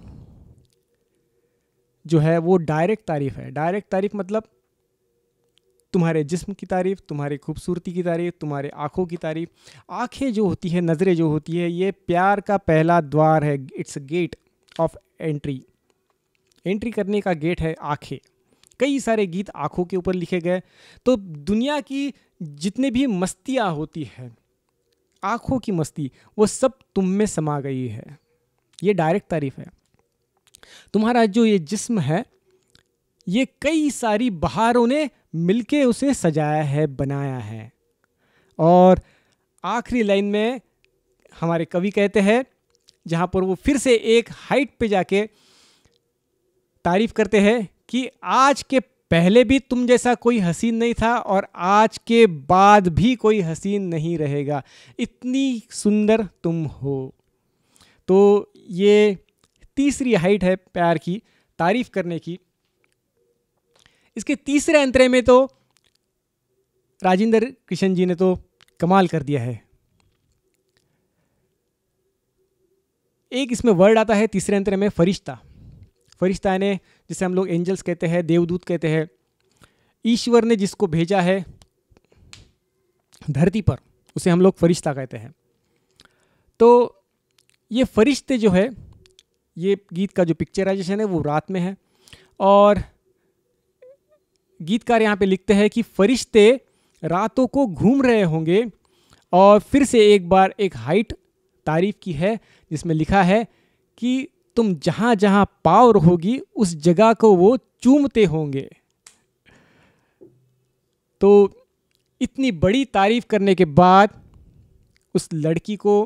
जो है वो डायरेक्ट तारीफ है। डायरेक्ट तारीफ मतलब तुम्हारे जिस्म की तारीफ, तुम्हारी खूबसूरती की तारीफ, तुम्हारे आँखों की तारीफ। आँखें जो होती है, नज़रें जो होती है, ये प्यार का पहला द्वार है। It's gate of entry. Entry करने का गेट है आँखें। कई सारे गीत आँखों के ऊपर लिखे गए। तो दुनिया की जितने भी मस्तियाँ होती हैं, आँखों की मस्ती, वो सब तुम में समा गई है। ये डायरेक्ट तारीफ है। तुम्हारा जो ये जिस्म है, ये कई सारी बहारों ने मिलके उसे सजाया है, बनाया है। और आखिरी लाइन में हमारे कवि कहते हैं, जहाँ पर वो फिर से एक हाइट पे जाके तारीफ करते हैं कि आज के पहले भी तुम जैसा कोई हसीन नहीं था और आज के बाद भी कोई हसीन नहीं रहेगा, इतनी सुंदर तुम हो। तो ये तीसरी हाइट है प्यार की, तारीफ करने की। इसके तीसरे अंतरे में तो राजेंद्र कृष्ण जी ने तो कमाल कर दिया है। एक इसमें वर्ड आता है तीसरे अंतरे में, फरिश्ता। फरिश्ता यानी जिसे हम लोग एंजल्स कहते हैं, देवदूत कहते हैं। ईश्वर ने जिसको भेजा है धरती पर, उसे हम लोग फरिश्ता कहते हैं। तो ये फरिश्ते जो है, ये गीत का जो पिक्चराइजेशन है वो रात में है। और गीतकार यहाँ पे लिखते हैं कि फरिश्ते रातों को घूम रहे होंगे। और फिर से एक बार एक हाइट तारीफ की है, जिसमें लिखा है कि तुम जहाँ जहाँ पाँव रहोगी उस जगह को वो चूमते होंगे। तो इतनी बड़ी तारीफ करने के बाद उस लड़की को,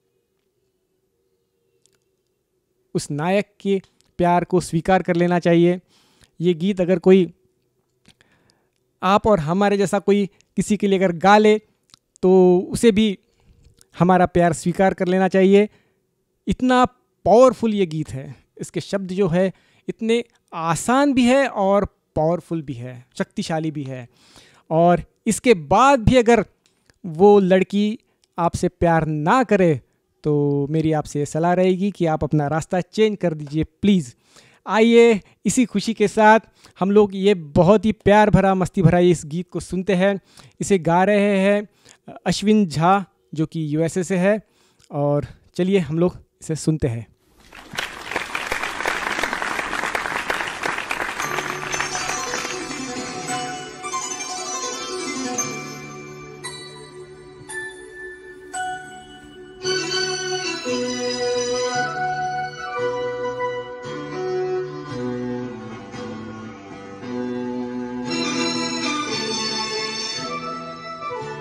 उस नायक के प्यार को स्वीकार कर लेना चाहिए। ये गीत अगर कोई आप और हमारे जैसा कोई किसी के लिए अगर गा ले तो उसे भी हमारा प्यार स्वीकार कर लेना चाहिए। इतना पावरफुल ये गीत है। इसके शब्द जो है इतने आसान भी है और पावरफुल भी है, शक्तिशाली भी है। और इसके बाद भी अगर वो लड़की आपसे प्यार ना करे तो मेरी आपसे सलाह रहेगी कि आप अपना रास्ता चेंज कर दीजिए प्लीज़। आइए इसी खुशी के साथ हम लोग ये बहुत ही प्यार भरा, मस्ती भरा इस गीत को सुनते हैं। इसे गा रहे हैं अश्विन झा, जो कि यूएसए से है। और चलिए हम लोग इसे सुनते हैं।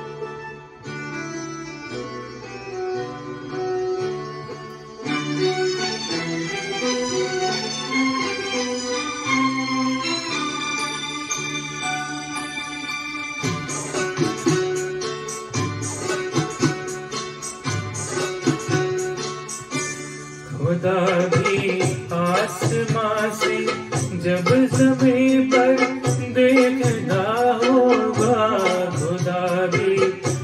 Thank you.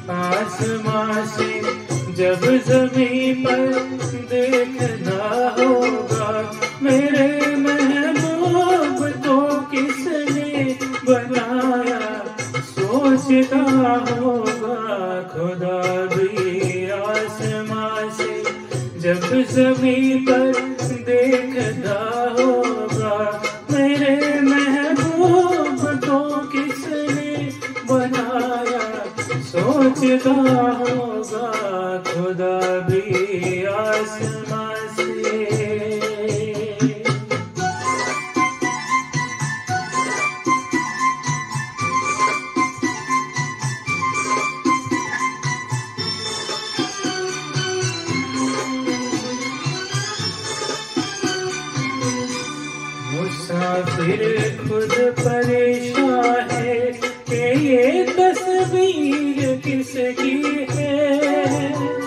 आसमां से जब ज़मीं पर देखना होगा मेरे महबूब को किसने बनाया सोचता होगा खुदा भी। आसमां से जब ज़मीं पर देखना होगा मेरे महबूब को किसने बनाया सोचता होगा खुदा भी। आसमां से मुसाफिर खुद परेशान है कि ये तस्वीर किसकी है।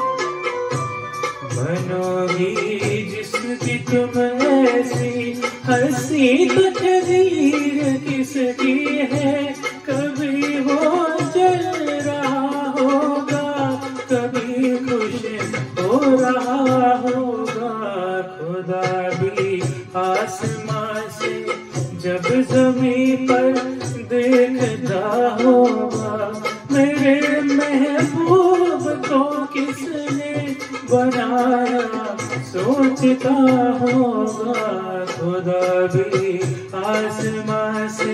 बनोगी जिसकी तुम ऐसी हंसी तकदीर किसकी है। कभी वो जल रहा होगा कभी खुश हो रहा होगा खुदा भी। आसमां से जब ज़मीं पर देखता होगा मेरे महबूब को किसने बनाया सोचता होगा खुदा भी। आसमां से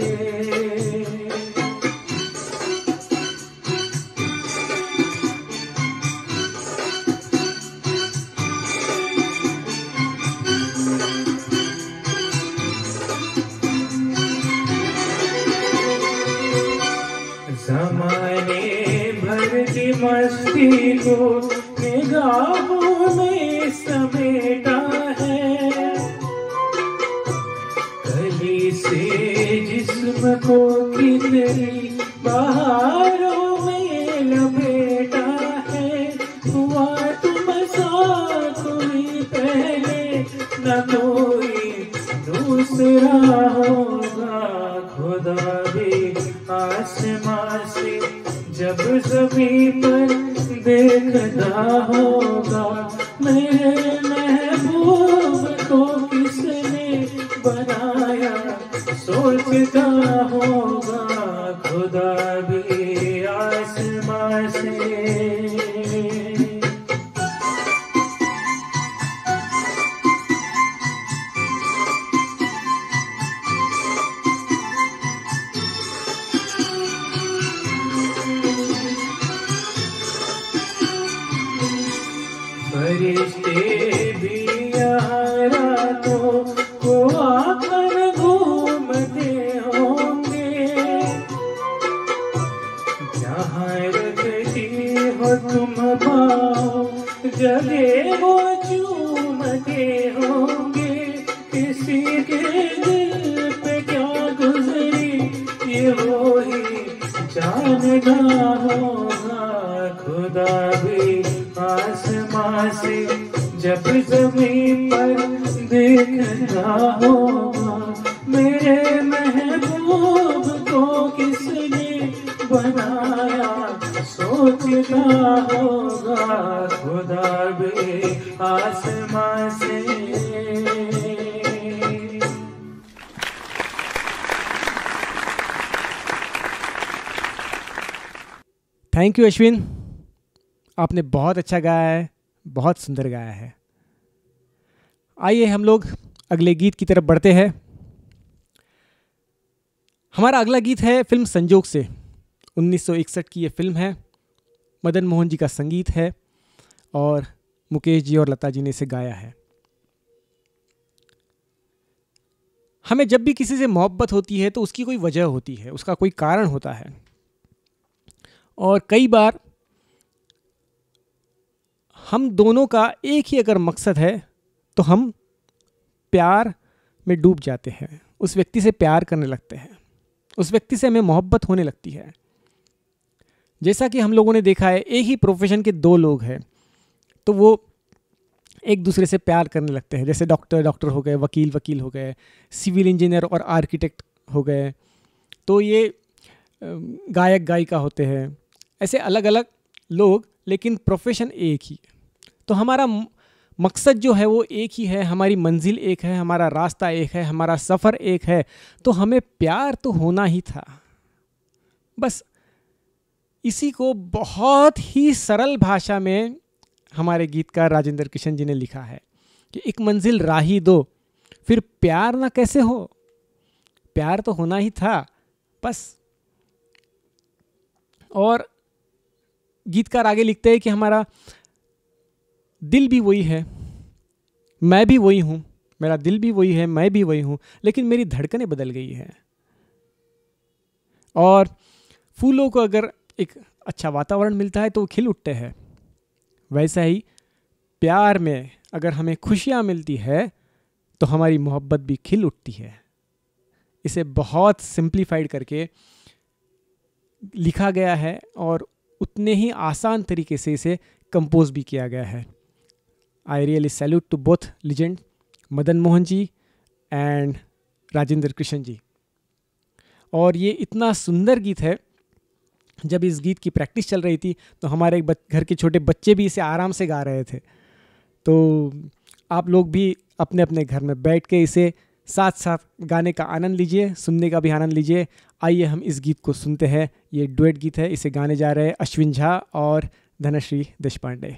ज़माने भर की मस्ती को निगाहों में समेटा है। कली से जिस्म को कितनी बहारों में लपेटा है। हुआ तुम सा कोई पहले न कोई दूसरा होगा खुदा भी। आसमां से जब ज़मीं पर देखना होगा मेरे महबूब को किसने बनाया सोचता होगा खुदा भी। आसमां से फरिश्ते भी यहाँ रातों को आकर घूमते होंगे। जहाँ रखती हो तुम पाओ जगह वो चूमते होंगे। किसी के दिल पे क्या गुजरी ये वो ही जानना होगा खुदा भी। आसमां से जब ज़मीं पर देखना होगा मेरे महबूब को किसने बनाया सोचता होगा खुदा भी। आसमां से थैंक यू अश्विन, आपने बहुत अच्छा गाया है, बहुत सुंदर गाया है। आइए हम लोग अगले गीत की तरफ बढ़ते हैं। हमारा अगला गीत है फिल्म संजोग से। उन्नीस सौ इकसठ की ये फिल्म है। मदन मोहन जी का संगीत है और मुकेश जी और लता जी ने इसे गाया है। हमें जब भी किसी से मोहब्बत होती है तो उसकी कोई वजह होती है, उसका कोई कारण होता है। और कई बार हम दोनों का एक ही अगर मकसद है तो हम प्यार में डूब जाते हैं, उस व्यक्ति से प्यार करने लगते हैं, उस व्यक्ति से हमें मोहब्बत होने लगती है। जैसा कि हम लोगों ने देखा है, एक ही प्रोफेशन के दो लोग हैं तो वो एक दूसरे से प्यार करने लगते हैं। जैसे डॉक्टर डॉक्टर हो गए, वकील वकील हो गए, सिविल इंजीनियर और आर्किटेक्ट हो गए, तो ये गायक गायिका होते हैं। ऐसे अलग अलग लोग, लेकिन प्रोफेशन एक ही। तो हमारा मकसद जो है वो एक ही है, हमारी मंजिल एक है, हमारा रास्ता एक है, हमारा सफ़र एक है। तो हमें प्यार तो होना ही था। बस इसी को बहुत ही सरल भाषा में हमारे गीतकार राजेंद्र कृष्ण जी ने लिखा है कि एक मंजिल राही दो, फिर प्यार ना कैसे हो, प्यार तो होना ही था बस। और गीतकार आगे लिखते हैं कि हमारा दिल भी वही है, मैं भी वही हूँ, मेरा दिल भी वही है, मैं भी वही हूँ, लेकिन मेरी धड़कनें बदल गई हैं। और फूलों को अगर एक अच्छा वातावरण मिलता है तो वो खिल उठते हैं, वैसा ही प्यार में अगर हमें खुशियाँ मिलती है तो हमारी मोहब्बत भी खिल उठती है। इसे बहुत सिंप्लीफाइड करके लिखा गया है और उतने ही आसान तरीके से इसे कंपोज भी किया गया है। I really salute to both legend Madan Mohan ji and Rajendra Krishan ji. और ये इतना सुंदर गीत है, जब इस गीत की प्रैक्टिस चल रही थी तो हमारे घर के छोटे बच्चे भी इसे आराम से गा रहे थे। तो आप लोग भी अपने अपने घर में बैठ के इसे साथ साथ गाने का आनंद लीजिए, सुनने का भी आनंद लीजिए। आइए हम इस गीत को सुनते हैं। ये डुएट गीत है, इसे गाने जा रहे हैं अश्विन झा और धनश्री देशपांडे।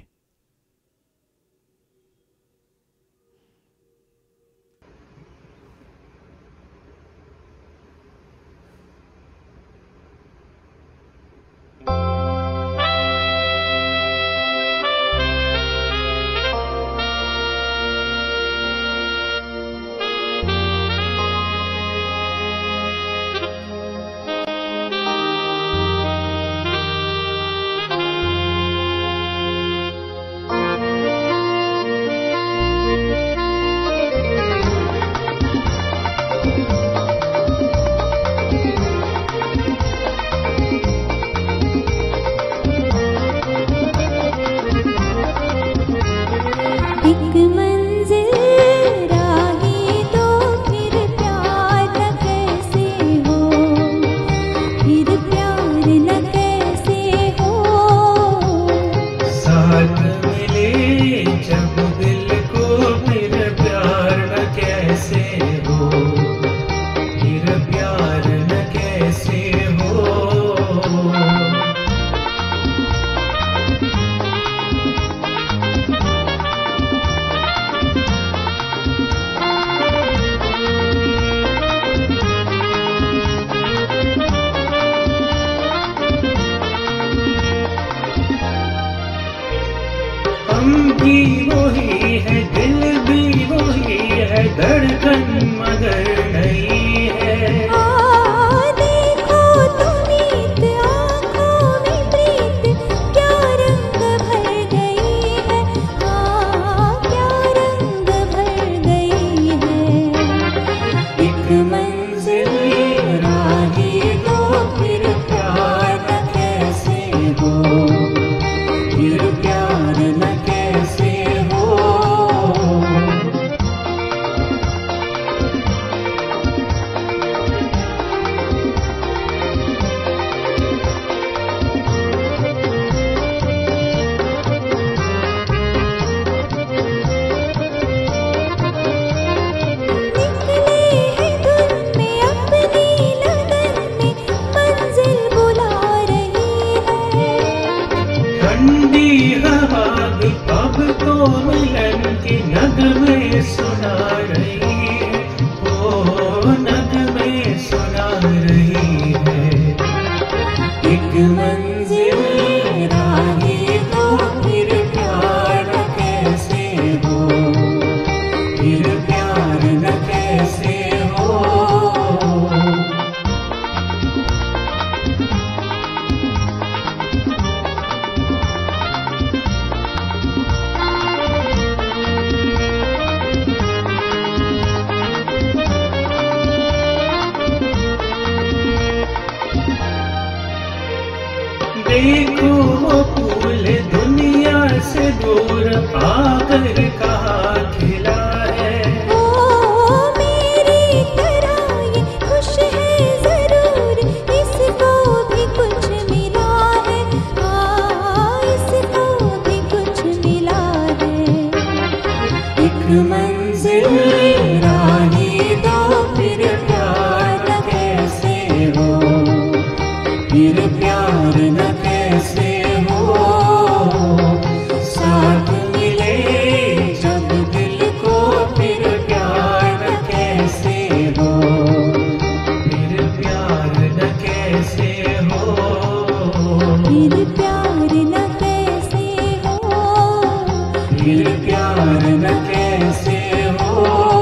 फिर प्यार न कैसे हो।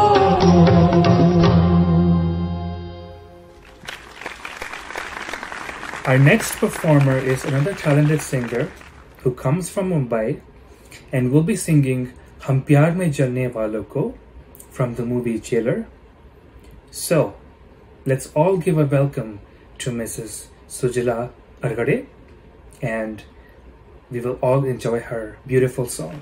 Our next performer is another talented singer who comes from Mumbai and will be singing Hum Pyar Mein Jalne Walon Ko from the movie Jailer. So, let's all give a welcome to Missus Sujala Argade, and we will all enjoy her beautiful song.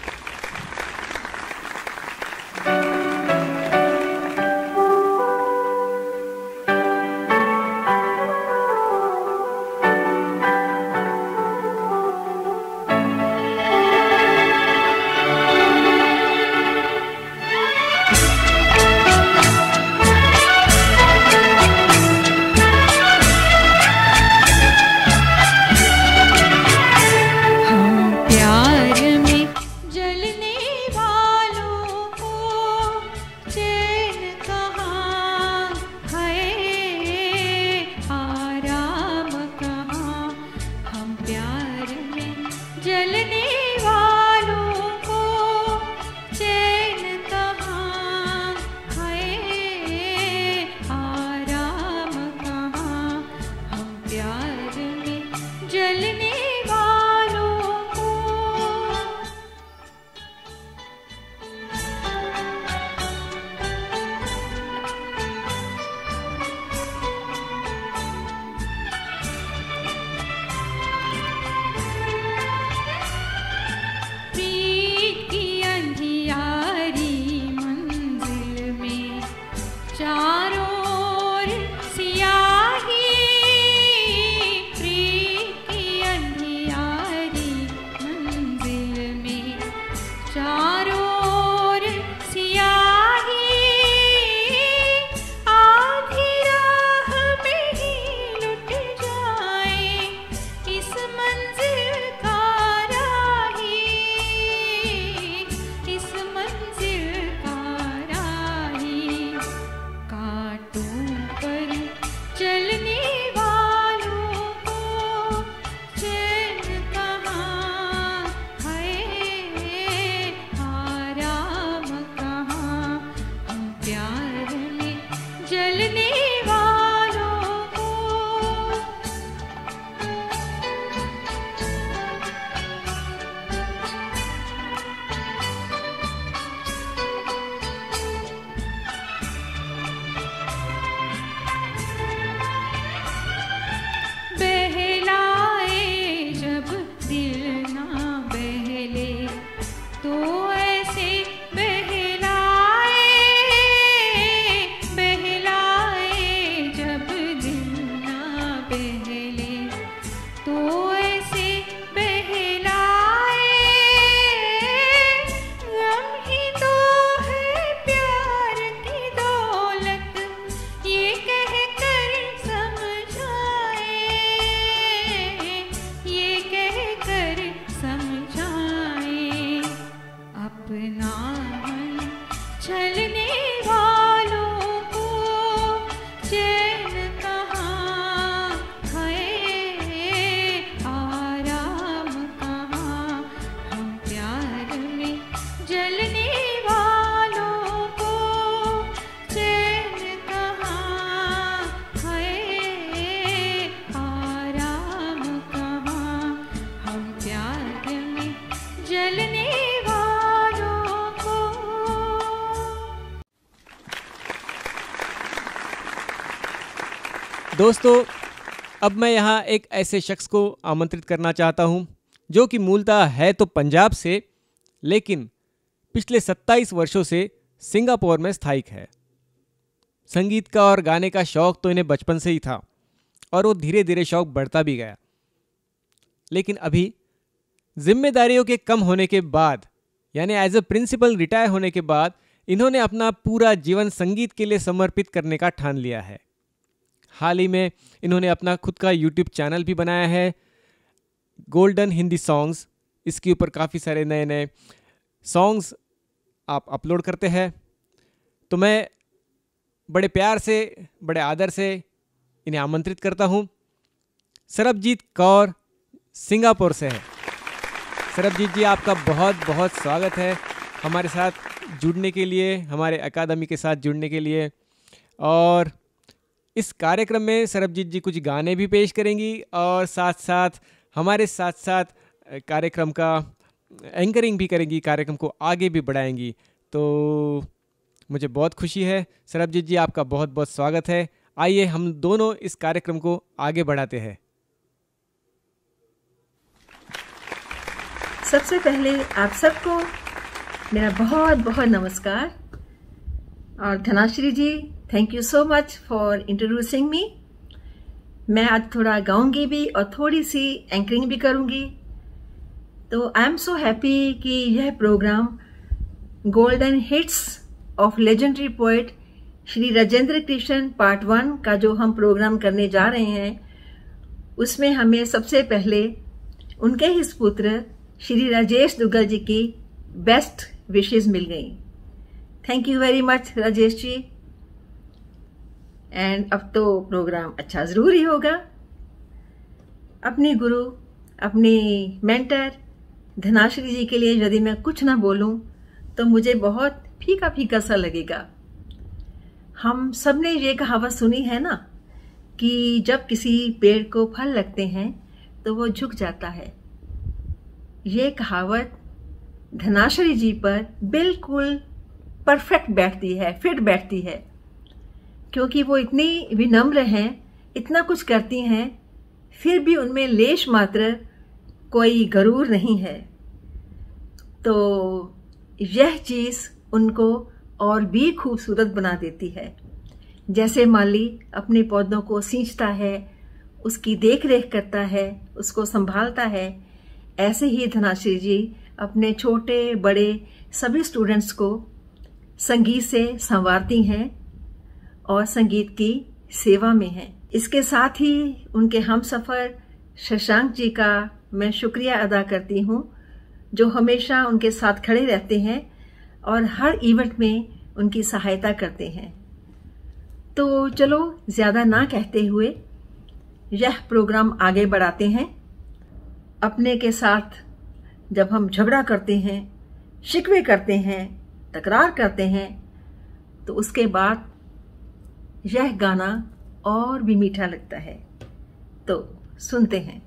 दोस्तों, अब मैं यहाँ एक ऐसे शख्स को आमंत्रित करना चाहता हूँ जो कि मूलतः है तो पंजाब से, लेकिन पिछले सत्ताईस वर्षों से सिंगापुर में स्थायिक है। संगीत का और गाने का शौक़ तो इन्हें बचपन से ही था और वो धीरे धीरे शौक़ बढ़ता भी गया। लेकिन अभी जिम्मेदारियों के कम होने के बाद, यानी एज ए प्रिंसिपल रिटायर होने के बाद, इन्होंने अपना पूरा जीवन संगीत के लिए समर्पित करने का ठान लिया है। हाल ही में इन्होंने अपना खुद का यूट्यूब चैनल भी बनाया है, गोल्डन हिंदी सॉन्ग्स। इसके ऊपर काफ़ी सारे नए नए सॉन्ग्स आप अपलोड करते हैं। तो मैं बड़े प्यार से, बड़े आदर से इन्हें आमंत्रित करता हूं। सरबजीत कौर सिंगापुर से है। सरबजीत जी, आपका बहुत बहुत स्वागत है हमारे साथ जुड़ने के लिए, हमारे अकादमी के साथ जुड़ने के लिए। और इस कार्यक्रम में सरबजीत जी कुछ गाने भी पेश करेंगी और साथ साथ हमारे साथ साथ कार्यक्रम का एंकरिंग भी करेंगी, कार्यक्रम को आगे भी बढ़ाएंगी। तो मुझे बहुत खुशी है। सरबजीत जी, आपका बहुत बहुत स्वागत है। आइए हम दोनों इस कार्यक्रम को आगे बढ़ाते हैं। सबसे पहले आप सबको मेरा बहुत बहुत नमस्कार। और Dhanashree ji, thank you so much for introducing me. मैं आज थोड़ा गाऊंगी भी और थोड़ी सी एंकरिंग भी करूंगी। तो आई एम सो हैप्पी कि यह programme golden hits of legendary poet Shri Rajendra Krishan part one का जो हम प्रोग्राम करने जा रहे हैं, उसमें हमें सबसे पहले उनके ही पुत्र श्री राजेश दुग्गल जी की बेस्ट विशेस मिल गई। Thank you very much Rajesh ji. And अब तो प्रोग्राम अच्छा जरूर ही होगा। अपने गुरु, अपनी मेंटर धनाश्री जी के लिए यदि मैं कुछ ना बोलूं तो मुझे बहुत फीका फीका सा लगेगा। हम सब ने ये कहावत सुनी है ना कि जब किसी पेड़ को फल लगते हैं तो वो झुक जाता है। ये कहावत धनाश्री जी पर बिल्कुल परफेक्ट बैठती है, फिट बैठती है, क्योंकि वो इतनी विनम्र हैं, इतना कुछ करती हैं, फिर भी उनमें लेश मात्र कोई गरूर नहीं है। तो यह चीज़ उनको और भी खूबसूरत बना देती है। जैसे माली अपने पौधों को सींचता है, उसकी देख रेख करता है, उसको संभालता है, ऐसे ही धनाश्री जी अपने छोटे बड़े सभी स्टूडेंट्स को संगीत से संवारती हैं और संगीत की सेवा में हैं। इसके साथ ही उनके हमसफर शशांक जी का मैं शुक्रिया अदा करती हूँ, जो हमेशा उनके साथ खड़े रहते हैं और हर इवेंट में उनकी सहायता करते हैं। तो चलो ज़्यादा ना कहते हुए यह प्रोग्राम आगे बढ़ाते हैं। अपने के साथ जब हम झगड़ा करते हैं, शिकवे करते हैं, तकरार करते हैं, तो उसके बाद यह गाना और भी मीठा लगता है। तो सुनते हैं।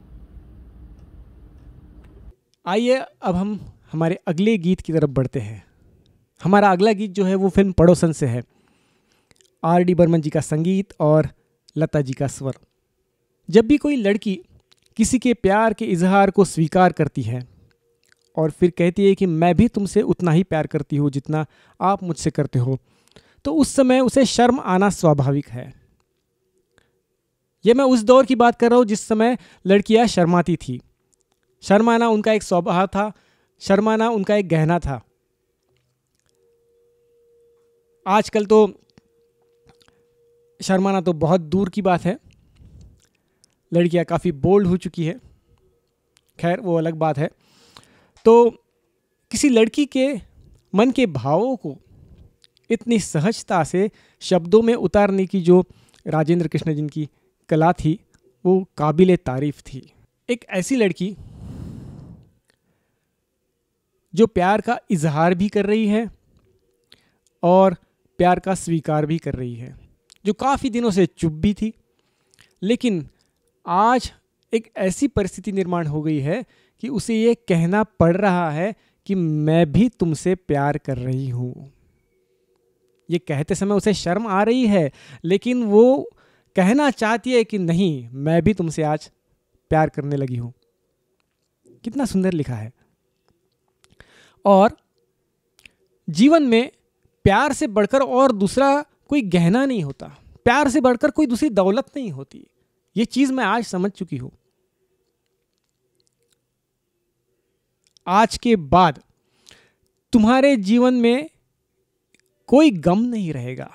आइए अब हम हमारे अगले गीत की तरफ बढ़ते हैं। हमारा अगला गीत जो है वो फिल्म पड़ोसन से है। आर डी बर्मन जी का संगीत और लता जी का स्वर। जब भी कोई लड़की किसी के प्यार के इजहार को स्वीकार करती है और फिर कहती है कि मैं भी तुमसे उतना ही प्यार करती हूँ जितना आप मुझसे करते हो, तो उस समय उसे शर्म आना स्वाभाविक है। यह मैं उस दौर की बात कर रहा हूँ जिस समय लड़कियां शर्माती थी। शर्माना उनका एक स्वभाव था, शर्माना उनका एक गहना था। आजकल तो शर्माना तो बहुत दूर की बात है, लड़कियां काफ़ी बोल्ड हो चुकी है। खैर वो अलग बात है। तो किसी लड़की के मन के भावों को इतनी सहजता से शब्दों में उतारने की जो राजेंद्र कृष्ण जी की कला थी, वो काबिले तारीफ थी। एक ऐसी लड़की जो प्यार का इजहार भी कर रही है और प्यार का स्वीकार भी कर रही है, जो काफ़ी दिनों से चुप भी थी, लेकिन आज एक ऐसी परिस्थिति निर्माण हो गई है कि उसे ये कहना पड़ रहा है कि मैं भी तुमसे प्यार कर रही हूँ। ये कहते समय उसे शर्म आ रही है, लेकिन वो कहना चाहती है कि नहीं, मैं भी तुमसे आज प्यार करने लगी हूँ। कितना सुंदर लिखा है। और जीवन में प्यार से बढ़कर और दूसरा कोई गहना नहीं होता, प्यार से बढ़कर कोई दूसरी दौलत नहीं होती। ये चीज़ मैं आज समझ चुकी हूँ। आज के बाद तुम्हारे जीवन में कोई गम नहीं रहेगा।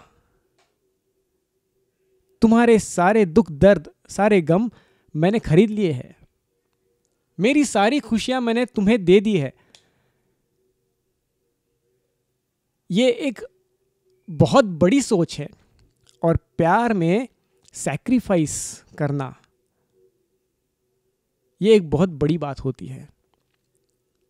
तुम्हारे सारे दुख दर्द, सारे गम मैंने खरीद लिए हैं। मेरी सारी खुशियां मैंने तुम्हें दे दी है। ये एक बहुत बड़ी सोच है और प्यार में सैक्रिफाइस करना ये एक बहुत बड़ी बात होती है।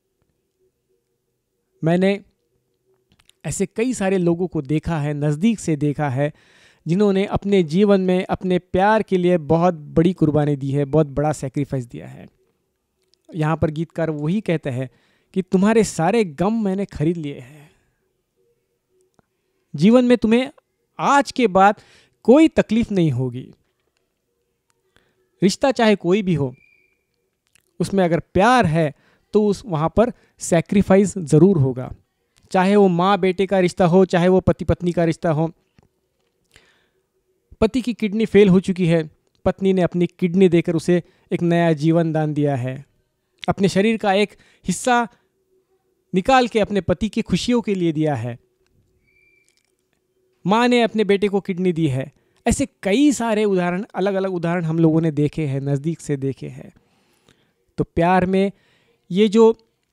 मैंने ऐसे कई सारे लोगों को देखा है, नज़दीक से देखा है, जिन्होंने अपने जीवन में अपने प्यार के लिए बहुत बड़ी कुर्बानी दी है, बहुत बड़ा सेक्रीफाइस दिया है। यहाँ पर गीतकार वही कहते हैं कि तुम्हारे सारे गम मैंने खरीद लिए हैं। जीवन में तुम्हें आज के बाद कोई तकलीफ नहीं होगी। रिश्ता चाहे कोई भी हो, उसमें अगर प्यार है तो उस वहाँ पर सैक्रिफाइस ज़रूर होगा। चाहे वो माँ बेटे का रिश्ता हो, चाहे वो पति पत्नी का रिश्ता हो। पति की किडनी फेल हो चुकी है, पत्नी ने अपनी किडनी देकर उसे एक नया जीवन दान दिया है। अपने शरीर का एक हिस्सा निकाल के अपने पति की खुशियों के लिए दिया है। माँ ने अपने बेटे को किडनी दी है। ऐसे कई सारे उदाहरण, अलग अलग उदाहरण हम लोगों ने देखे हैं, नज़दीक से देखे हैं। तो प्यार में ये जो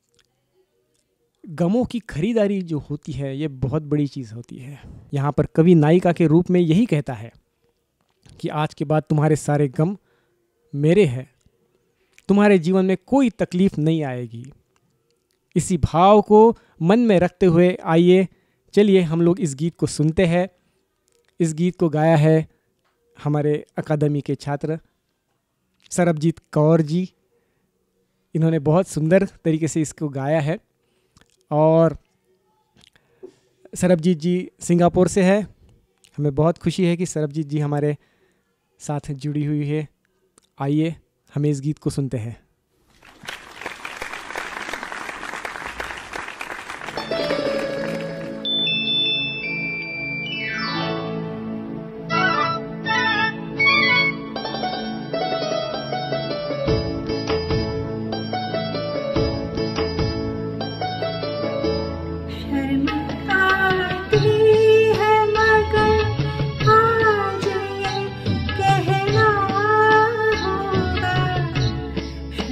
गमों की खरीदारी जो होती है, ये बहुत बड़ी चीज़ होती है। यहाँ पर कवि नायिका के रूप में यही कहता है कि आज के बाद तुम्हारे सारे गम मेरे हैं, तुम्हारे जीवन में कोई तकलीफ नहीं आएगी। इसी भाव को मन में रखते हुए आइए, चलिए हम लोग इस गीत को सुनते हैं। इस गीत को गाया है हमारे अकादमी के छात्र सरबजीत कौर जी। इन्होंने बहुत सुंदर तरीके से इसको गाया है और सरबजीत जी सिंगापुर से है। हमें बहुत खुशी है कि सरबजीत जी हमारे साथ जुड़ी हुई है। आइए हमें इस गीत को सुनते हैं। शर्म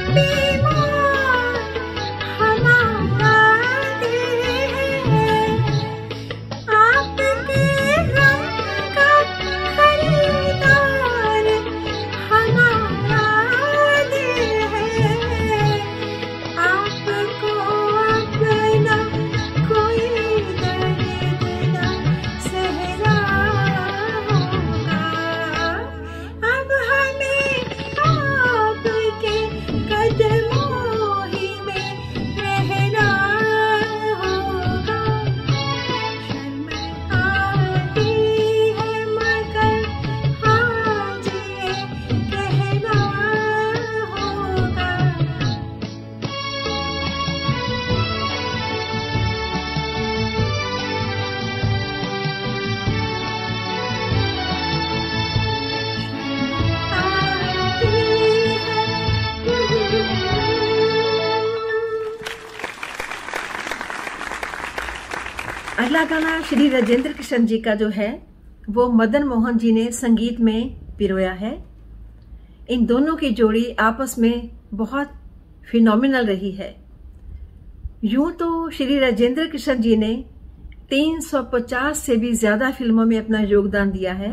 अगला गाना श्री राजेंद्र कृष्ण जी का जो है वो मदन मोहन जी ने संगीत में पिरोया है। इन दोनों की जोड़ी आपस में बहुत फिनोमिनल रही है। यूं तो श्री राजेंद्र कृष्ण जी ने तीन सौ पचास से भी ज्यादा फिल्मों में अपना योगदान दिया है,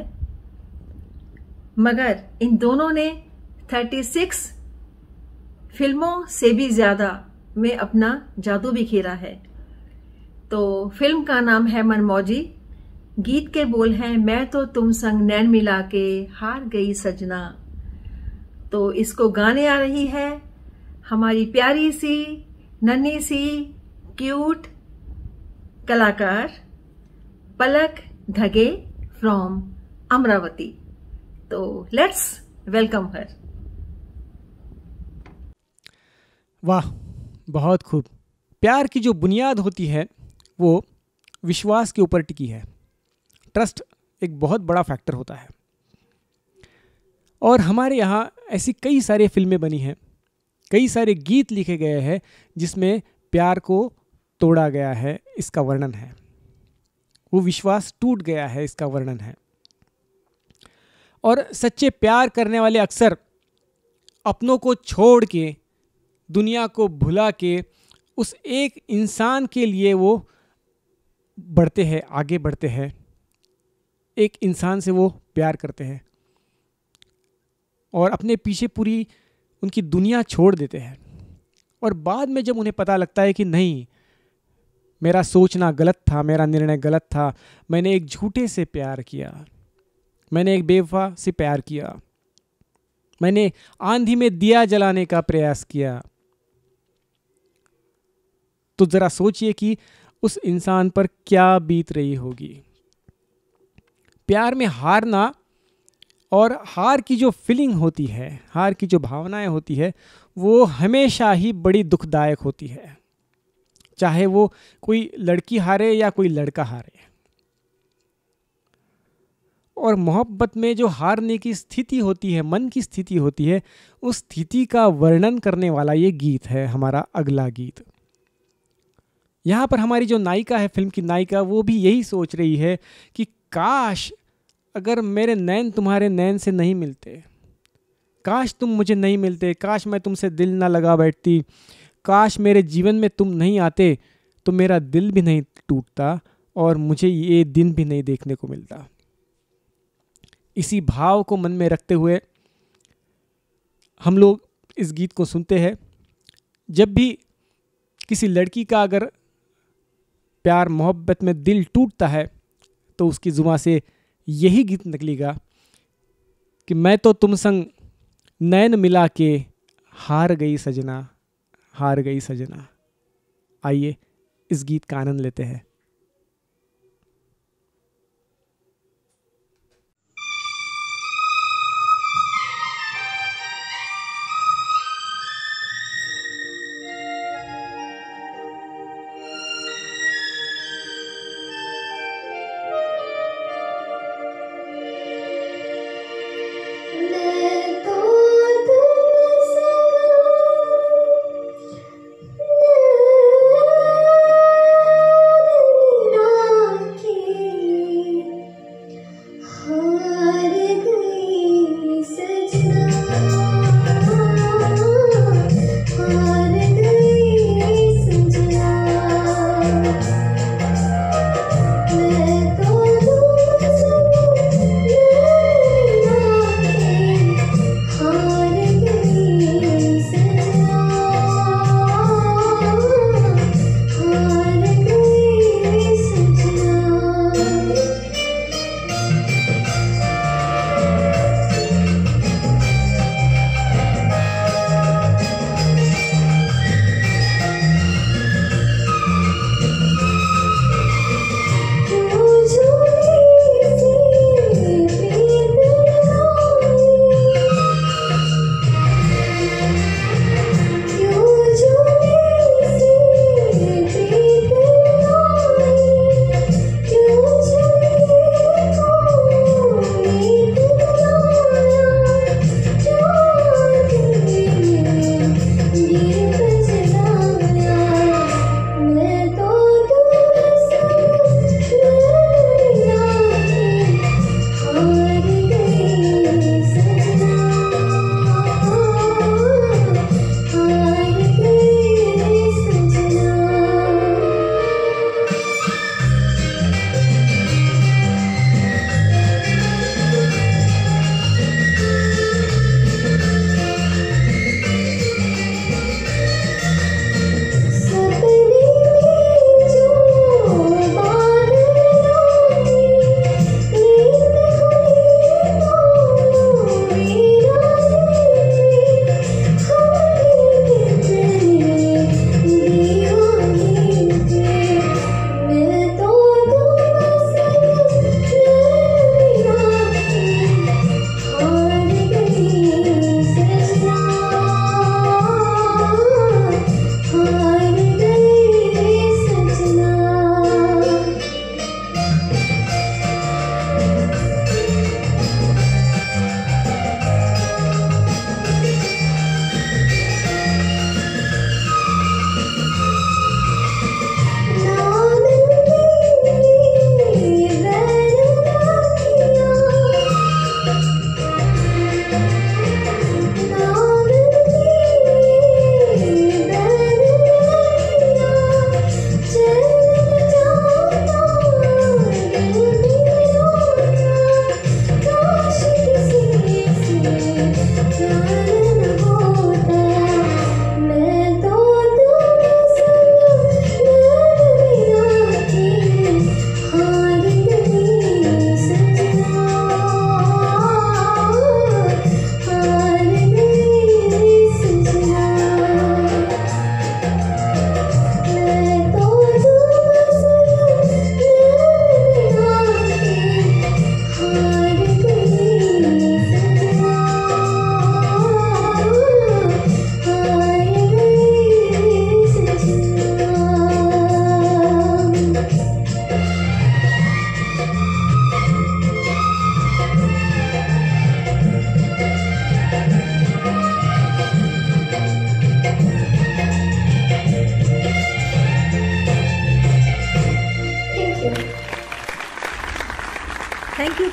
मगर इन दोनों ने छत्तीस फिल्मों से भी ज्यादा में अपना जादू बिखेरा है। तो फिल्म का नाम है मनमौजी, गीत के बोल हैं मैं तो तुम संग नैन मिला के हार गई सजना। तो इसको गाने आ रही है हमारी प्यारी सी नन्ही सी क्यूट कलाकार पलक धगे फ्रॉम अमरावती। तो लेट्स वेलकम हर। वाह, बहुत खूब। प्यार की जो बुनियाद होती है वो विश्वास के ऊपर टिकी है। ट्रस्ट एक बहुत बड़ा फैक्टर होता है और हमारे यहाँ ऐसी कई सारी फिल्में बनी हैं, कई सारे गीत लिखे गए हैं जिसमें प्यार को तोड़ा गया है, इसका वर्णन है। वो विश्वास टूट गया है, इसका वर्णन है। और सच्चे प्यार करने वाले अक्सर अपनों को छोड़ के, दुनिया को भुला के उस एक इंसान के लिए वो बढ़ते हैं, आगे बढ़ते हैं। एक इंसान से वो प्यार करते हैं और अपने पीछे पूरी उनकी दुनिया छोड़ देते हैं। और बाद में जब उन्हें पता लगता है कि नहीं, मेरा सोचना गलत था, मेरा निर्णय गलत था, मैंने एक झूठे से प्यार किया, मैंने एक बेवफा से प्यार किया, मैंने आंधी में दिया जलाने का प्रयास किया, तो जरा सोचिए कि उस इंसान पर क्या बीत रही होगी। प्यार में हारना और हार की जो फीलिंग होती है, हार की जो भावनाएं होती है, वो हमेशा ही बड़ी दुखदायक होती है, चाहे वो कोई लड़की हारे या कोई लड़का हारे। और मोहब्बत में जो हारने की स्थिति होती है, मन की स्थिति होती है, उस स्थिति का वर्णन करने वाला ये गीत है हमारा अगला गीत। यहाँ पर हमारी जो नायिका है, फिल्म की नायिका, वो भी यही सोच रही है कि काश अगर मेरे नैन तुम्हारे नैन से नहीं मिलते, काश तुम मुझे नहीं मिलते, काश मैं तुमसे दिल ना लगा बैठती, काश मेरे जीवन में तुम नहीं आते तो मेरा दिल भी नहीं टूटता और मुझे ये दिन भी नहीं देखने को मिलता। इसी भाव को मन में रखते हुए हम लोग इस गीत को सुनते हैं। जब भी किसी लड़की का अगर प्यार मोहब्बत में दिल टूटता है तो उसकी जुबान से यही गीत निकलेगा कि मैं तो तुम संग नैन मिला के हार गई सजना, हार गई सजना। आइए इस गीत का आनंद लेते हैं। मैं तो तुमसे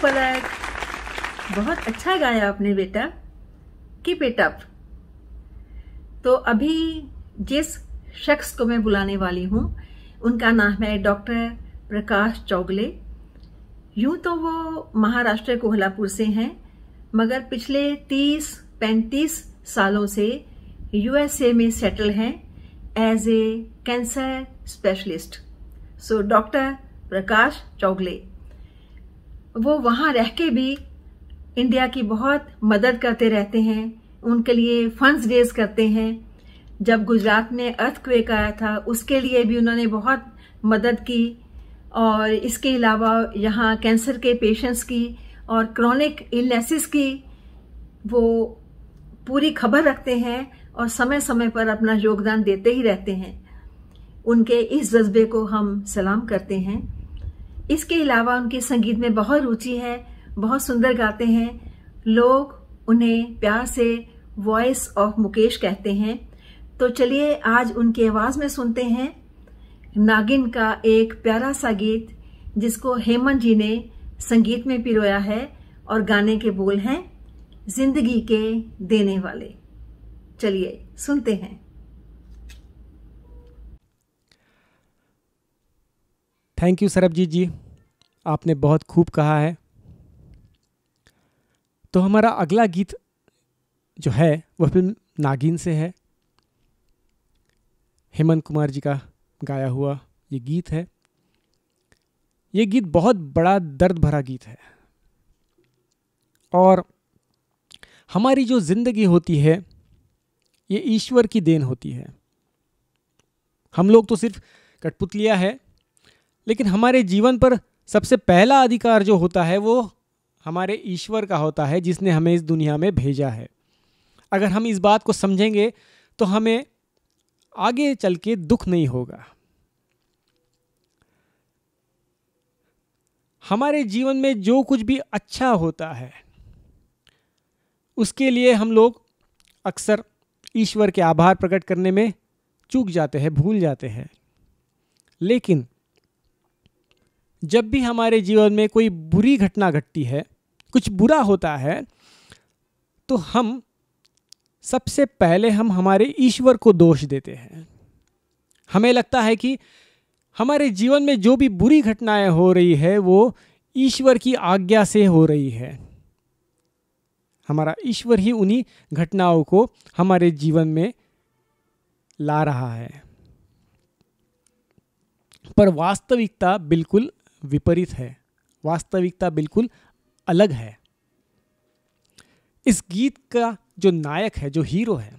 पलक, बहुत अच्छा गाया आपने बेटा, कीप इट अप। तो अभी जिस शख्स को मैं बुलाने वाली हूँ उनका नाम है डॉक्टर प्रकाश चौगले। यूं तो वो महाराष्ट्र कोल्हापुर से हैं, मगर पिछले तीस पैंतीस सालों से यूएसए में सेटल हैं as a cancer specialist. So doctor Prakash Chougale वो वहां रह के भी इंडिया की बहुत मदद करते रहते हैं, उनके लिए फंड्स रेज करते हैं। जब गुजरात में अर्थक्वेक आया था उसके लिए भी उन्होंने बहुत मदद की, और इसके अलावा यहाँ कैंसर के पेशेंट्स की और क्रॉनिक इलनेसेस की वो पूरी खबर रखते हैं और समय समय पर अपना योगदान देते ही रहते हैं। उनके इस जज्बे को हम सलाम करते हैं। इसके अलावा उनके संगीत में बहुत रुचि है, बहुत सुंदर गाते हैं। लोग उन्हें प्यार से वॉइस ऑफ मुकेश कहते हैं। तो चलिए आज उनकी आवाज में सुनते हैं नागिन का एक प्यारा सा गीत, जिसको हेमंत जी ने संगीत में पिरोया है, और गाने के बोल हैं जिंदगी के देने वाले। चलिए सुनते हैं। थैंक यू सरबजीत जी, आपने बहुत खूब कहा है। तो हमारा अगला गीत जो है वह फिल्म नागिन से है। हेमंत कुमार जी का गाया हुआ ये गीत है। ये गीत बहुत बड़ा दर्द भरा गीत है, और हमारी जो जिंदगी होती है ये ईश्वर की देन होती है। हम लोग तो सिर्फ कठपुतलियां है, लेकिन हमारे जीवन पर सबसे पहला अधिकार जो होता है वो हमारे ईश्वर का होता है, जिसने हमें इस दुनिया में भेजा है। अगर हम इस बात को समझेंगे तो हमें आगे चल के दुख नहीं होगा। हमारे जीवन में जो कुछ भी अच्छा होता है उसके लिए हम लोग अक्सर ईश्वर के आभार प्रकट करने में चूक जाते हैं, भूल जाते हैं। लेकिन जब भी हमारे जीवन में कोई बुरी घटना घटती है, कुछ बुरा होता है, तो हम सबसे पहले हम हमारे ईश्वर को दोष देते हैं। हमें लगता है कि हमारे जीवन में जो भी बुरी घटनाएं हो रही है वो ईश्वर की आज्ञा से हो रही है। हमारा ईश्वर ही उन्हीं घटनाओं को हमारे जीवन में ला रहा है। पर वास्तविकता बिल्कुल विपरीत है, वास्तविकता बिल्कुल अलग है। इस गीत का जो नायक है, जो हीरो है,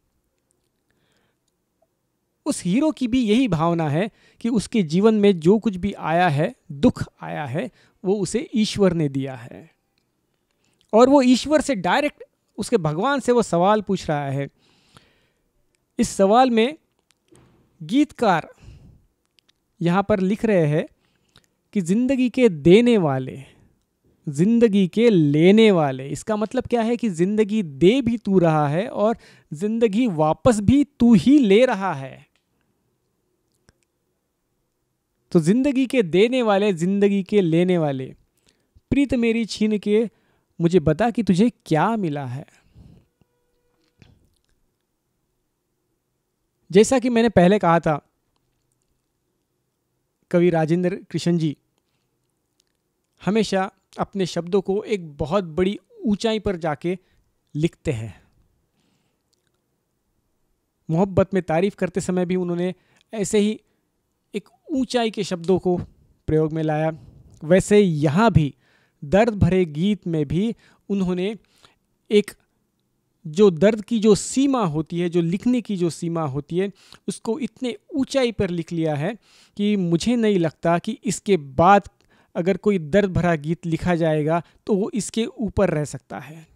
उस हीरो की भी यही भावना है कि उसके जीवन में जो कुछ भी आया है, दुख आया है, वो उसे ईश्वर ने दिया है। और वो ईश्वर से डायरेक्ट, उसके भगवान से वो सवाल पूछ रहा है। इस सवाल में गीतकार यहाँ पर लिख रहे हैं कि जिंदगी के देने वाले, जिंदगी के लेने वाले। इसका मतलब क्या है कि जिंदगी दे भी तू रहा है और जिंदगी वापस भी तू ही ले रहा है। तो जिंदगी के देने वाले, जिंदगी के लेने वाले, प्रीत मेरी छीन के मुझे बता कि तुझे क्या मिला है। जैसा कि मैंने पहले कहा था, कवि राजेंद्र कृष्ण जी हमेशा अपने शब्दों को एक बहुत बड़ी ऊंचाई पर जाके लिखते हैं। मोहब्बत में तारीफ करते समय भी उन्होंने ऐसे ही एक ऊंचाई के शब्दों को प्रयोग में लाया। वैसे यहाँ भी दर्द भरे गीत में भी उन्होंने एक जो दर्द की जो सीमा होती है, जो लिखने की जो सीमा होती है, उसको इतने ऊंचाई पर लिख लिया है कि मुझे नहीं लगता कि इसके बाद अगर कोई दर्द भरा गीत लिखा जाएगा तो वो इसके ऊपर रह सकता है।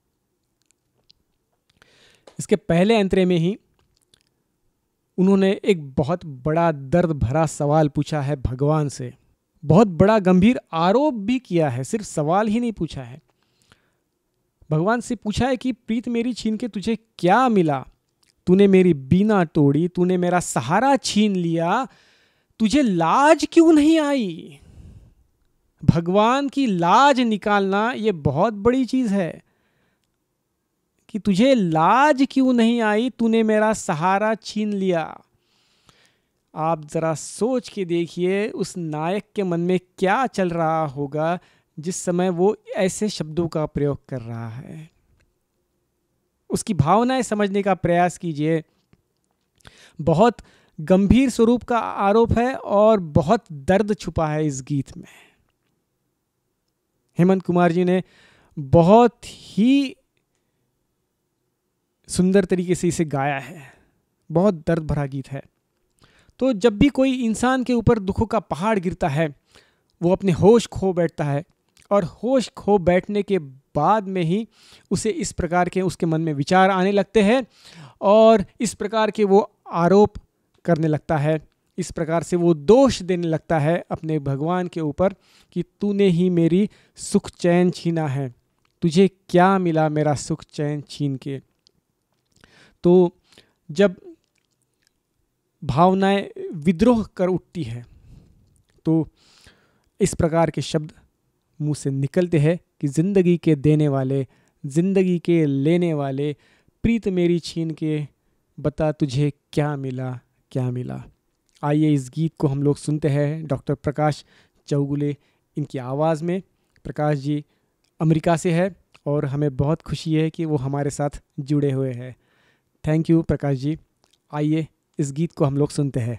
इसके पहले अंतरे में ही उन्होंने एक बहुत बड़ा दर्द भरा सवाल पूछा है भगवान से। बहुत बड़ा गंभीर आरोप भी किया है, सिर्फ सवाल ही नहीं पूछा है। भगवान से पूछा है कि प्रीत मेरी छीन के तुझे क्या मिला? तूने मेरी बीना तोड़ी, तूने मेरा सहारा छीन लिया, तुझे लाज क्यों नहीं आई? भगवान की लाज निकालना ये बहुत बड़ी चीज़ है कि तुझे लाज क्यों नहीं आई, तूने मेरा सहारा छीन लिया। आप ज़रा सोच के देखिए उस नायक के मन में क्या चल रहा होगा जिस समय वो ऐसे शब्दों का प्रयोग कर रहा है। उसकी भावनाएं समझने का प्रयास कीजिए। बहुत गंभीर स्वरूप का आरोप है और बहुत दर्द छुपा है इस गीत में। हेमंत कुमार जी ने बहुत ही सुंदर तरीके से इसे गाया है। बहुत दर्द भरा गीत है। तो जब भी कोई इंसान के ऊपर दुखों का पहाड़ गिरता है, वो अपने होश खो बैठता है और होश खो बैठने के बाद में ही उसे इस प्रकार के उसके मन में विचार आने लगते हैं और इस प्रकार के वो आरोप करने लगता है, इस प्रकार से वो दोष देने लगता है अपने भगवान के ऊपर कि तूने ही मेरी सुख चैन छीना है, तुझे क्या मिला मेरा सुख चैन छीन के। तो जब भावनाएं विद्रोह कर उठती है तो इस प्रकार के शब्द मुंह से निकलते हैं कि ज़िंदगी के देने वाले, ज़िंदगी के लेने वाले, प्रीत मेरी छीन के बता तुझे क्या मिला क्या मिला। आइए इस गीत को हम लोग सुनते हैं डॉक्टर प्रकाश चौगुले इनकी आवाज़ में। प्रकाश जी अमेरिका से है और हमें बहुत खुशी है कि वो हमारे साथ जुड़े हुए हैं। Thank you Prakash ji. आइए इस गीत को हम लोग सुनते हैं।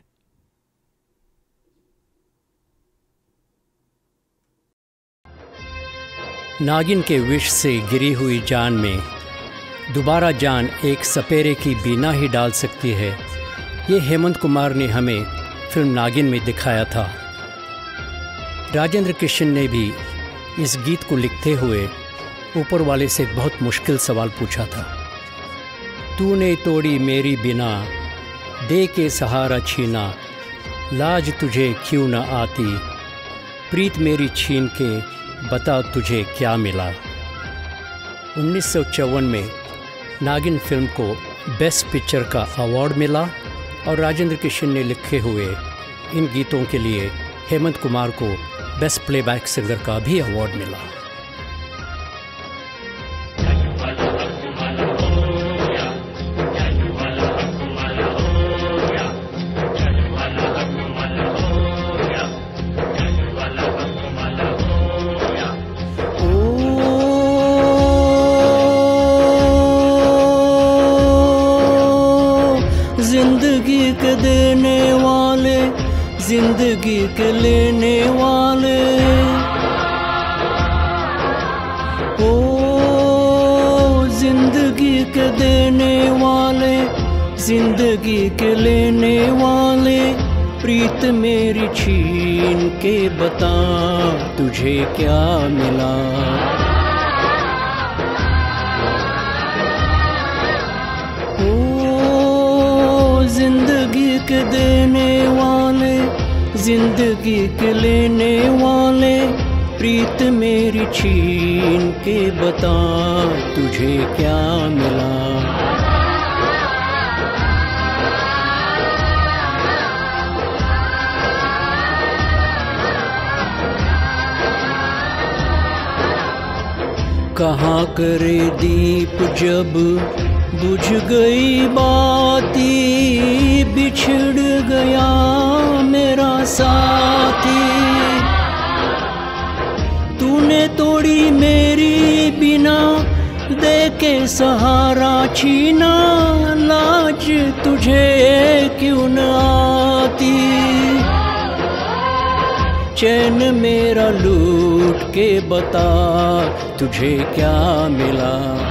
नागिन के विष से गिरी हुई जान में दोबारा जान एक सपेरे की बीना ही डाल सकती है, ये हेमंत कुमार ने हमें फिल्म नागिन में दिखाया था। राजेंद्र कृष्ण ने भी इस गीत को लिखते हुए ऊपर वाले से बहुत मुश्किल सवाल पूछा था। तूने तोड़ी मेरी बिना, दे के सहारा छीना, लाज तुझे क्यों न आती, प्रीत मेरी छीन के बता तुझे क्या मिला। उन्नीस सौ चौवन में नागिन फिल्म को बेस्ट पिक्चर का अवार्ड मिला और राजेंद्र कृष्ण ने लिखे हुए इन गीतों के लिए हेमंत कुमार को बेस्ट प्लेबैक सिंगर का भी अवार्ड मिला। जिंदगी के लेने वाले, ओ जिंदगी के देने वाले, जिंदगी के लेने वाले, प्रीत मेरी छीन के बता तुझे क्या मिला। ओ जिंदगी के देने वाले, जिंदगी के लेने वाले, प्रीत मेरी छीन के बता तुझे क्या मिला। कहाँ करे दीप जब बुझ गई बाती, बिछड़ गया मेरा साथी। तूने तोड़ी मेरी बिना, दे के सहारा छीना, लाज तुझे क्यों न आती, चैन मेरा लूट के बता तुझे क्या मिला।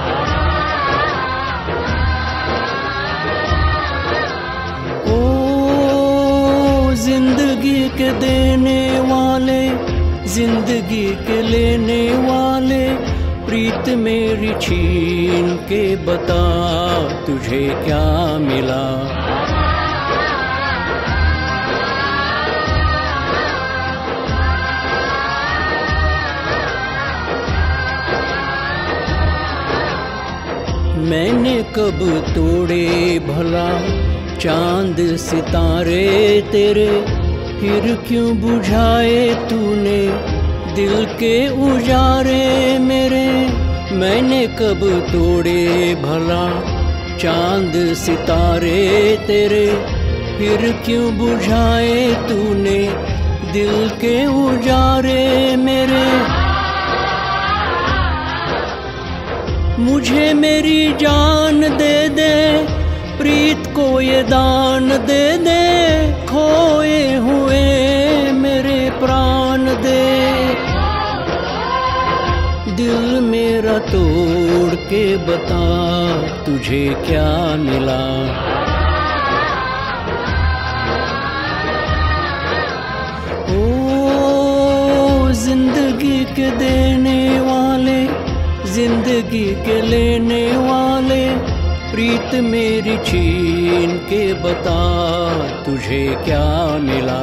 जिंदगी के देने वाले, जिंदगी के लेने वाले, प्रीत मेरी छीन के बता तुझे क्या मिला। मैंने कब तोड़े भला चांद सितारे तेरे, फिर क्यों बुझाए तूने दिल के उजारे मेरे मैंने कब तोड़े भला, चांद सितारे तेरे फिर क्यों बुझाए तूने दिल के उजारे मेरे। मुझे मेरी जान दे दे, प्रीत को ये दान दे दे, खोए हुए मेरे प्राण दे। दिल मेरा तोड़ के बता तुझे क्या मिला। ओ जिंदगी के देने वाले, जिंदगी के लेने वाले, प्रीत मेरी छीन के बता तुझे क्या मिला।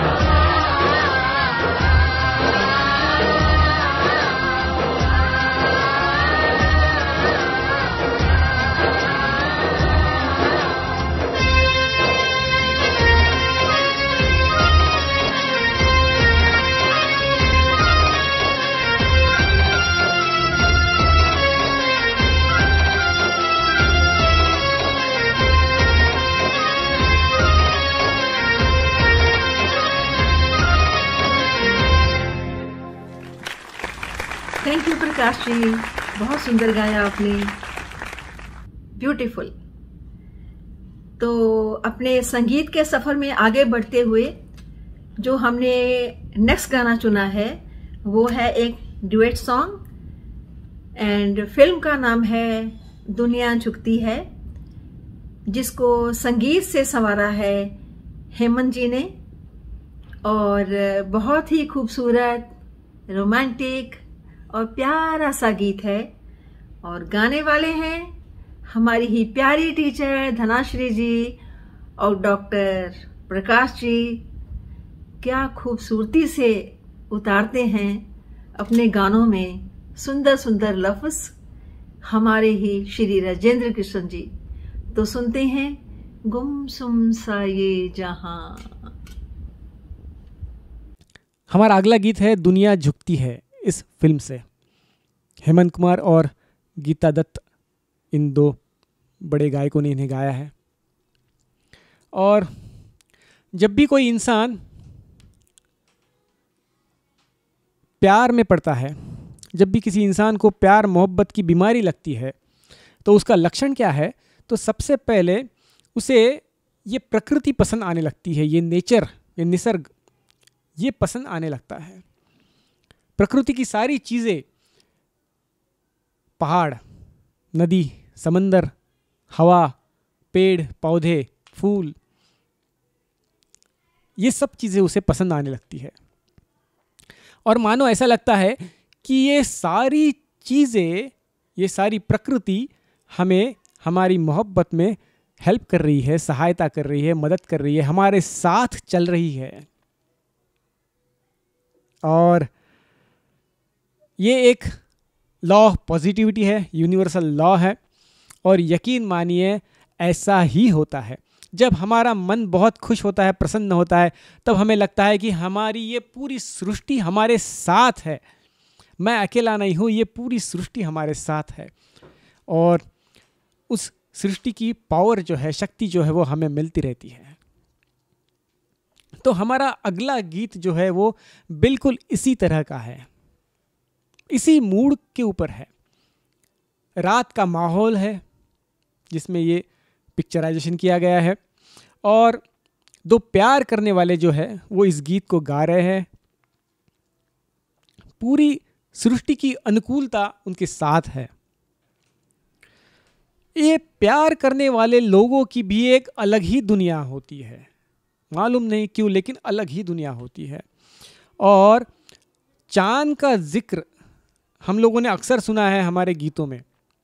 थैंक यू प्रकाश जी, बहुत सुंदर गाया आपने, ब्यूटीफुल। तो अपने संगीत के सफर में आगे बढ़ते हुए जो हमने नेक्स्ट गाना चुना है वो है एक ड्यूएट सॉन्ग, एंड फिल्म का नाम है दुनिया झुकती है, जिसको संगीत से संवारा है हेमंत जी ने, और बहुत ही खूबसूरत, रोमांटिक और प्यारा सा गीत है। और गाने वाले हैं हमारी ही प्यारी टीचर धनाश्री जी और डॉक्टर प्रकाश जी। क्या खूबसूरती से उतारते हैं अपने गानों में सुंदर सुंदर लफ्ज हमारे ही श्री राजेंद्र कृष्ण जी। तो सुनते हैं गुमसुम सा ये जहां। हमारा अगला गीत है दुनिया झुकती है इस फिल्म से। हेमंत कुमार और गीता दत्त इन दो बड़े गायकों ने इन्हें गाया है। और जब भी कोई इंसान प्यार में पड़ता है, जब भी किसी इंसान को प्यार मोहब्बत की बीमारी लगती है, तो उसका लक्षण क्या है? तो सबसे पहले उसे ये प्रकृति पसंद आने लगती है, ये नेचर, ये निसर्ग, ये पसंद आने लगता है। प्रकृति की सारी चीज़ें, पहाड़, नदी, समंदर, हवा, पेड़ पौधे, फूल, ये सब चीज़ें उसे पसंद आने लगती है। और मानो ऐसा लगता है कि ये सारी चीज़ें, ये सारी प्रकृति हमें हमारी मोहब्बत में हेल्प कर रही है, सहायता कर रही है, मदद कर रही है, हमारे साथ चल रही है। और ये एक लॉ ऑफ पॉजिटिविटी है, यूनिवर्सल लॉ है। और यकीन मानिए ऐसा ही होता है। जब हमारा मन बहुत खुश होता है, प्रसन्न होता है, तब हमें लगता है कि हमारी ये पूरी सृष्टि हमारे साथ है, मैं अकेला नहीं हूँ, ये पूरी सृष्टि हमारे साथ है। और उस सृष्टि की पावर जो है, शक्ति जो है, वो हमें मिलती रहती है। तो हमारा अगला गीत जो है वो बिल्कुल इसी तरह का है, इसी मूड के ऊपर है। रात का माहौल है जिसमें ये पिक्चराइजेशन किया गया है, और दो प्यार करने वाले जो है वो इस गीत को गा रहे हैं। पूरी सृष्टि की अनुकूलता उनके साथ है। ये प्यार करने वाले लोगों की भी एक अलग ही दुनिया होती है, मालूम नहीं क्यों, लेकिन अलग ही दुनिया होती है। और चांद का जिक्र हम लोगों ने अक्सर सुना है हमारे गीतों में,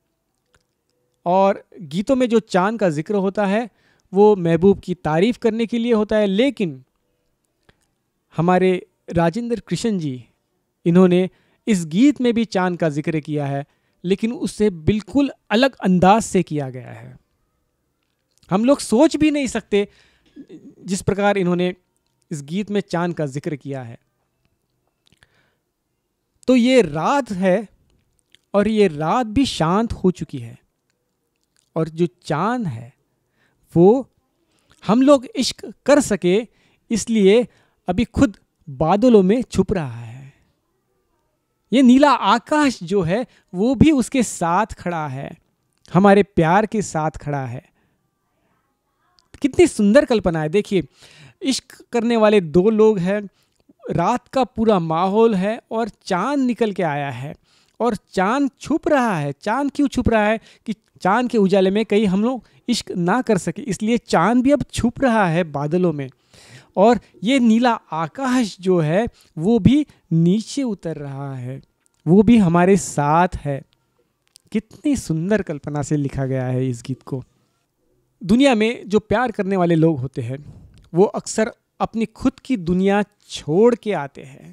और गीतों में जो चांद का जिक्र होता है वो महबूब की तारीफ करने के लिए होता है। लेकिन हमारे राजेंद्र कृष्ण जी, इन्होंने इस गीत में भी चांद का जिक्र किया है, लेकिन उससे बिल्कुल अलग अंदाज से किया गया है। हम लोग सोच भी नहीं सकते जिस प्रकार इन्होंने इस गीत में चांद का जिक्र किया है। तो ये रात है और ये रात भी शांत हो चुकी है, और जो चांद है वो हम लोग इश्क कर सके इसलिए अभी खुद बादलों में छुप रहा है। ये नीला आकाश जो है वो भी उसके साथ खड़ा है, हमारे प्यार के साथ खड़ा है। कितनी सुंदर कल्पना है। देखिए, इश्क करने वाले दो लोग हैं, रात का पूरा माहौल है और चांद निकल के आया है, और चांद छुप रहा है। चांद क्यों छुप रहा है? कि चांद के उजाले में कहीं हम लोग इश्क ना कर सके, इसलिए चांद भी अब छुप रहा है बादलों में, और ये नीला आकाश जो है वो भी नीचे उतर रहा है, वो भी हमारे साथ है। कितनी सुंदर कल्पना से लिखा गया है इस गीत को। दुनिया में जो प्यार करने वाले लोग होते हैं वो अक्सर अपनी खुद की दुनिया छोड़ के आते हैं,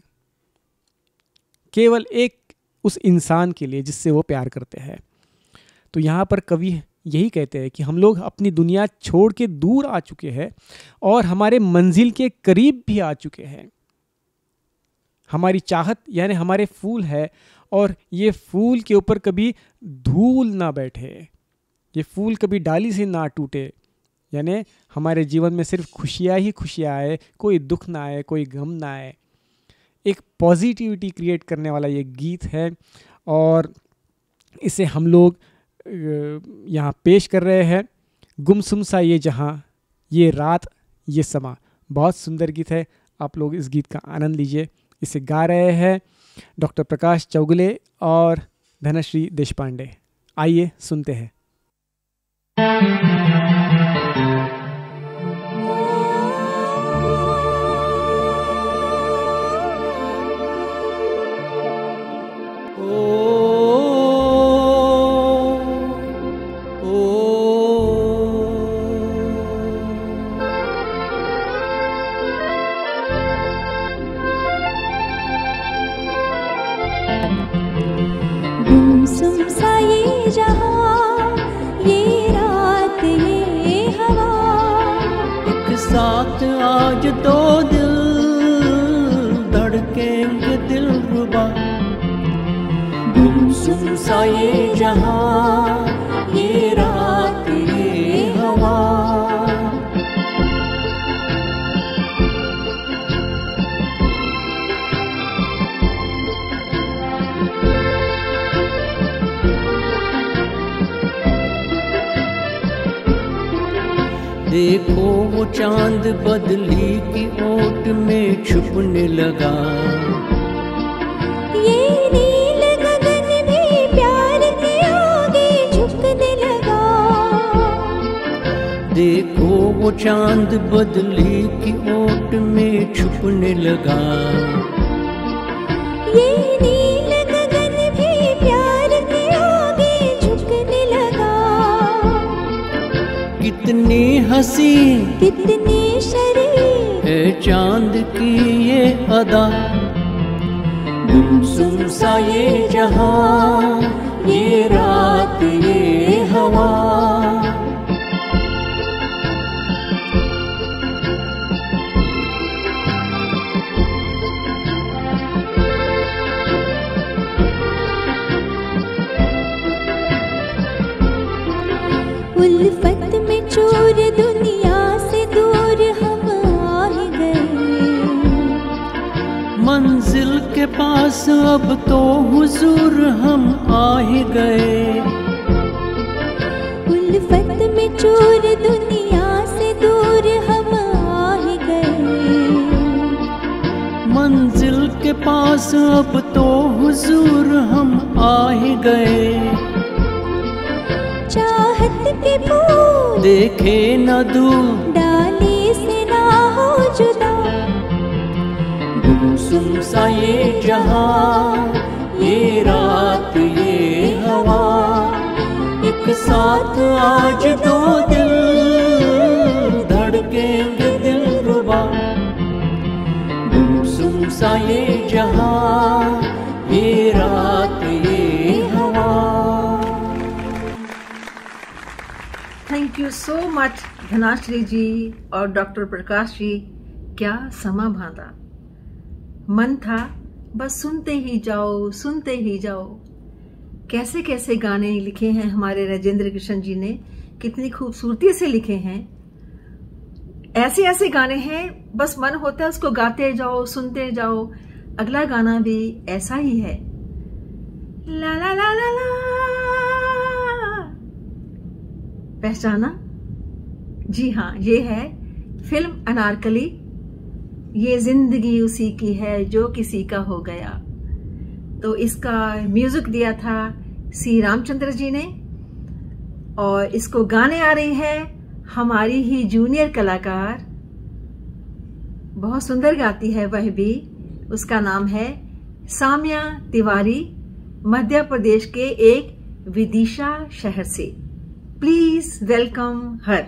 केवल एक उस इंसान के लिए जिससे वो प्यार करते हैं। तो यहाँ पर कवि यही कहते हैं कि हम लोग अपनी दुनिया छोड़ के दूर आ चुके हैं और हमारे मंजिल के करीब भी आ चुके हैं। हमारी चाहत यानी हमारे फूल है, और ये फूल के ऊपर कभी धूल ना बैठे, ये फूल कभी डाली से ना टूटे, यानी हमारे जीवन में सिर्फ खुशियाँ ही खुशियाँ आए, कोई दुख ना आए, कोई गम ना आए। एक पॉजिटिविटी क्रिएट करने वाला ये गीत है, और इसे हम लोग यहाँ पेश कर रहे हैं। गुमसुम सा ये जहाँ, ये रात, ये समा। बहुत सुंदर गीत है, आप लोग इस गीत का आनंद लीजिए। इसे गा रहे हैं डॉक्टर प्रकाश चौगुले और धनश्री देशपांडे। आइए सुनते हैं। गुमसुम सा ये जहां, ये रात, ये हवा, एक साथ आज दो दिल धड़केंगे दिलरुबा। गुमसुम सा ये जहां, ये रात, ये हवा, देखो वो चांद बदली की ओट में छुपने लगा। ये नील गगन भी प्यार के आगे झुकने लगा। देखो वो चांद बदली की ओट में छुपने लगा। ये नील गगन भी प्यार के आगे झुकने लगा। कितनी हंसी, कितनी शरीर है चांद की ये अदा। गुमसुम सा ये जहां, ये रात, ये हवा, उल्फत में चूर दुनिया से दूर हम आ ही गए। मंजिल के पास अब तो हुजूर हम आ ही गए। उल्फत में चूर दुनिया से दूर हम आ ही गए। मंजिल के पास अब तो हुजूर हम आ ही गए। चाहत के फूल देखे न दूर, डाली से ना हो जुदा। गुमसुम सा ये जहां, ये रात, ये हवा, एक साथ आज दो दिल धड़केंगे दिलरुबा। गुमसुम सा ये जहां, ये रात, ये हवा। Thank you so much Dhanashree ji और डॉक्टर प्रकाश जी। क्या समा भाता। मन था बस सुनते ही जाओ, सुनते ही जाओ। कैसे कैसे गाने लिखे हैं हमारे राजेंद्र कृष्ण जी ने, कितनी खूबसूरती से लिखे हैं। ऐसे ऐसे गाने हैं, बस मन होता है उसको गाते जाओ, सुनते जाओ। अगला गाना भी ऐसा ही है। ला ला ला ला ला, पहचाना? जी हाँ, ये है फिल्म अनारकली। ये जिंदगी उसी की है जो किसी का हो गया। तो इसका म्यूजिक दिया था सी रामचंद्र जी ने, और इसको गाने आ रही है हमारी ही जूनियर कलाकार, बहुत सुंदर गाती है वह भी। उसका नाम है साम्या तिवारी, मध्य प्रदेश के एक विदिशा शहर से। Please welcome her.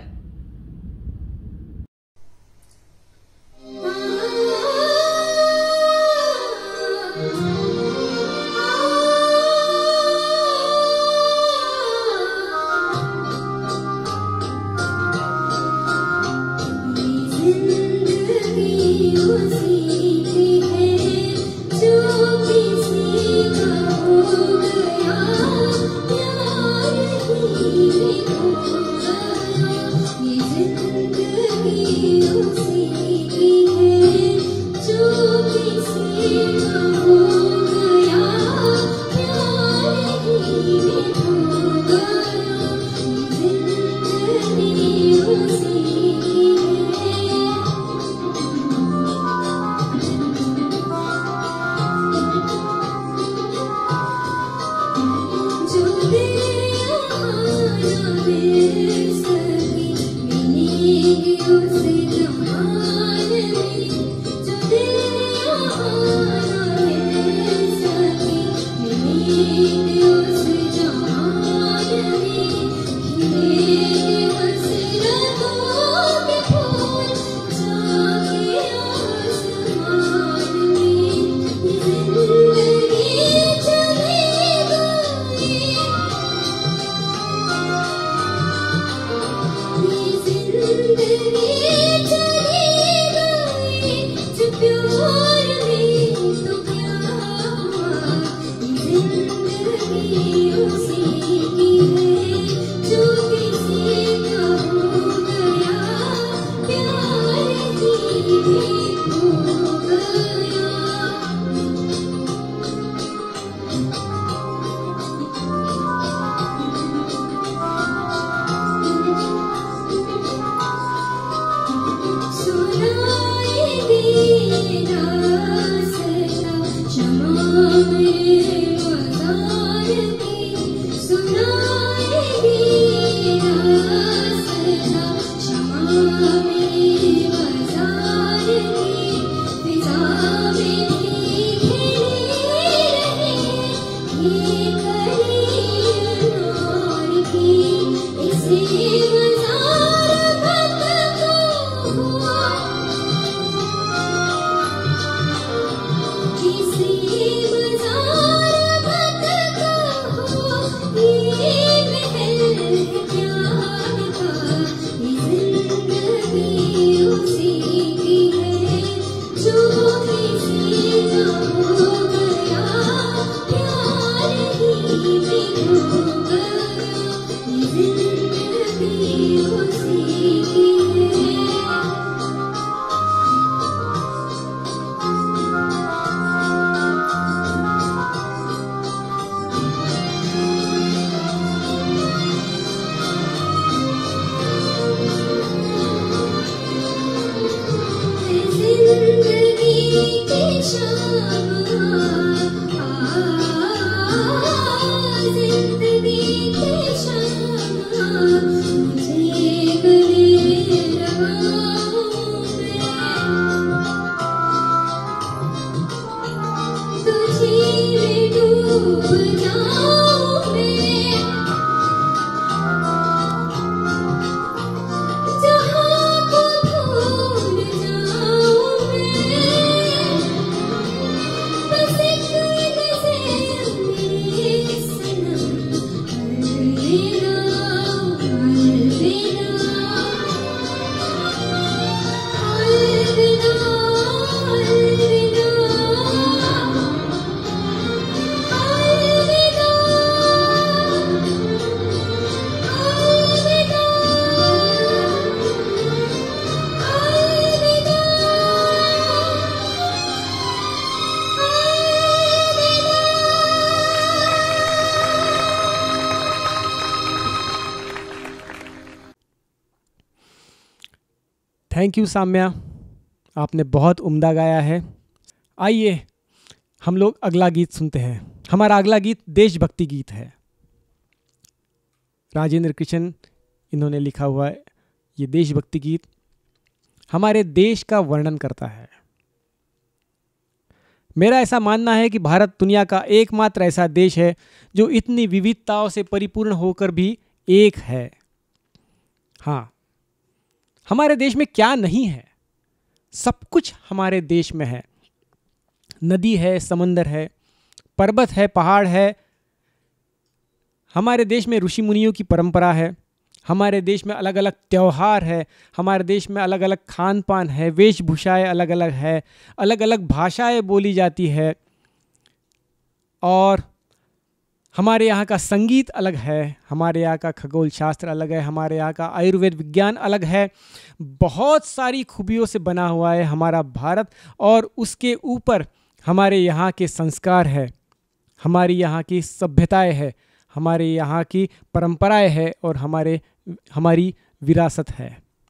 Thank you Samya, आपने बहुत उम्दा गाया है। आइए हम लोग अगला गीत सुनते हैं। हमारा अगला गीत देशभक्ति गीत है। राजेंद्र कृष्ण इन्होंने लिखा हुआ है ये देशभक्ति गीत हमारे देश का वर्णन करता है। मेरा ऐसा मानना है कि भारत दुनिया का एकमात्र ऐसा देश है जो इतनी विविधताओं से परिपूर्ण होकर भी एक है। हाँ, हमारे देश में क्या नहीं है? सब कुछ हमारे देश में है। नदी है, समंदर है, पर्वत है, पहाड़ है। हमारे देश में ऋषि मुनियों की परंपरा है। हमारे देश में अलग अलग त्यौहार है। हमारे देश में अलग अलग खान पान है, वेशभूषाएं अलग अलग है, अलग अलग भाषाएं बोली जाती है, और हमारे यहाँ का संगीत अलग है, हमारे यहाँ का खगोल शास्त्र अलग है, हमारे यहाँ का आयुर्वेद विज्ञान अलग है। बहुत सारी खूबियों से बना हुआ है हमारा भारत, और उसके ऊपर हमारे यहाँ के संस्कार है, हमारी यहाँ की सभ्यताएं है, हमारे यहाँ की परंपराएं है, और हमारे हमारी विरासत है।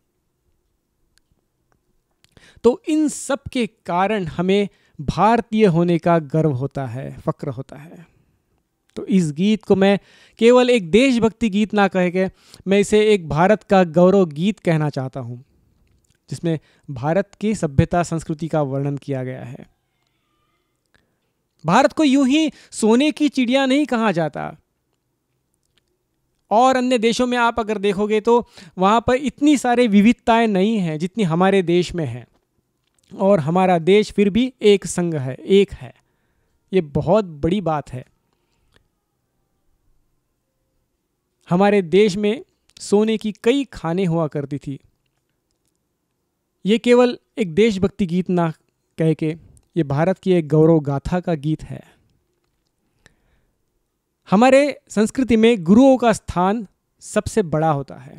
तो इन सब के कारण हमें भारतीय होने का गर्व होता है, फक्र होता है। तो इस गीत को मैं केवल एक देशभक्ति गीत ना कह के मैं इसे एक भारत का गौरव गीत कहना चाहता हूँ, जिसमें भारत की सभ्यता संस्कृति का वर्णन किया गया है। भारत को यूं ही सोने की चिड़िया नहीं कहा जाता। और अन्य देशों में आप अगर देखोगे तो वहाँ पर इतनी सारी विविधताएं नहीं हैं जितनी हमारे देश में हैं, और हमारा देश फिर भी एक संघ है, एक है। ये बहुत बड़ी बात है। हमारे देश में सोने की कई खानें हुआ करती थी। ये केवल एक देशभक्ति गीत ना कह के ये भारत की एक गौरव गाथा का गीत है। हमारे संस्कृति में गुरुओं का स्थान सबसे बड़ा होता है।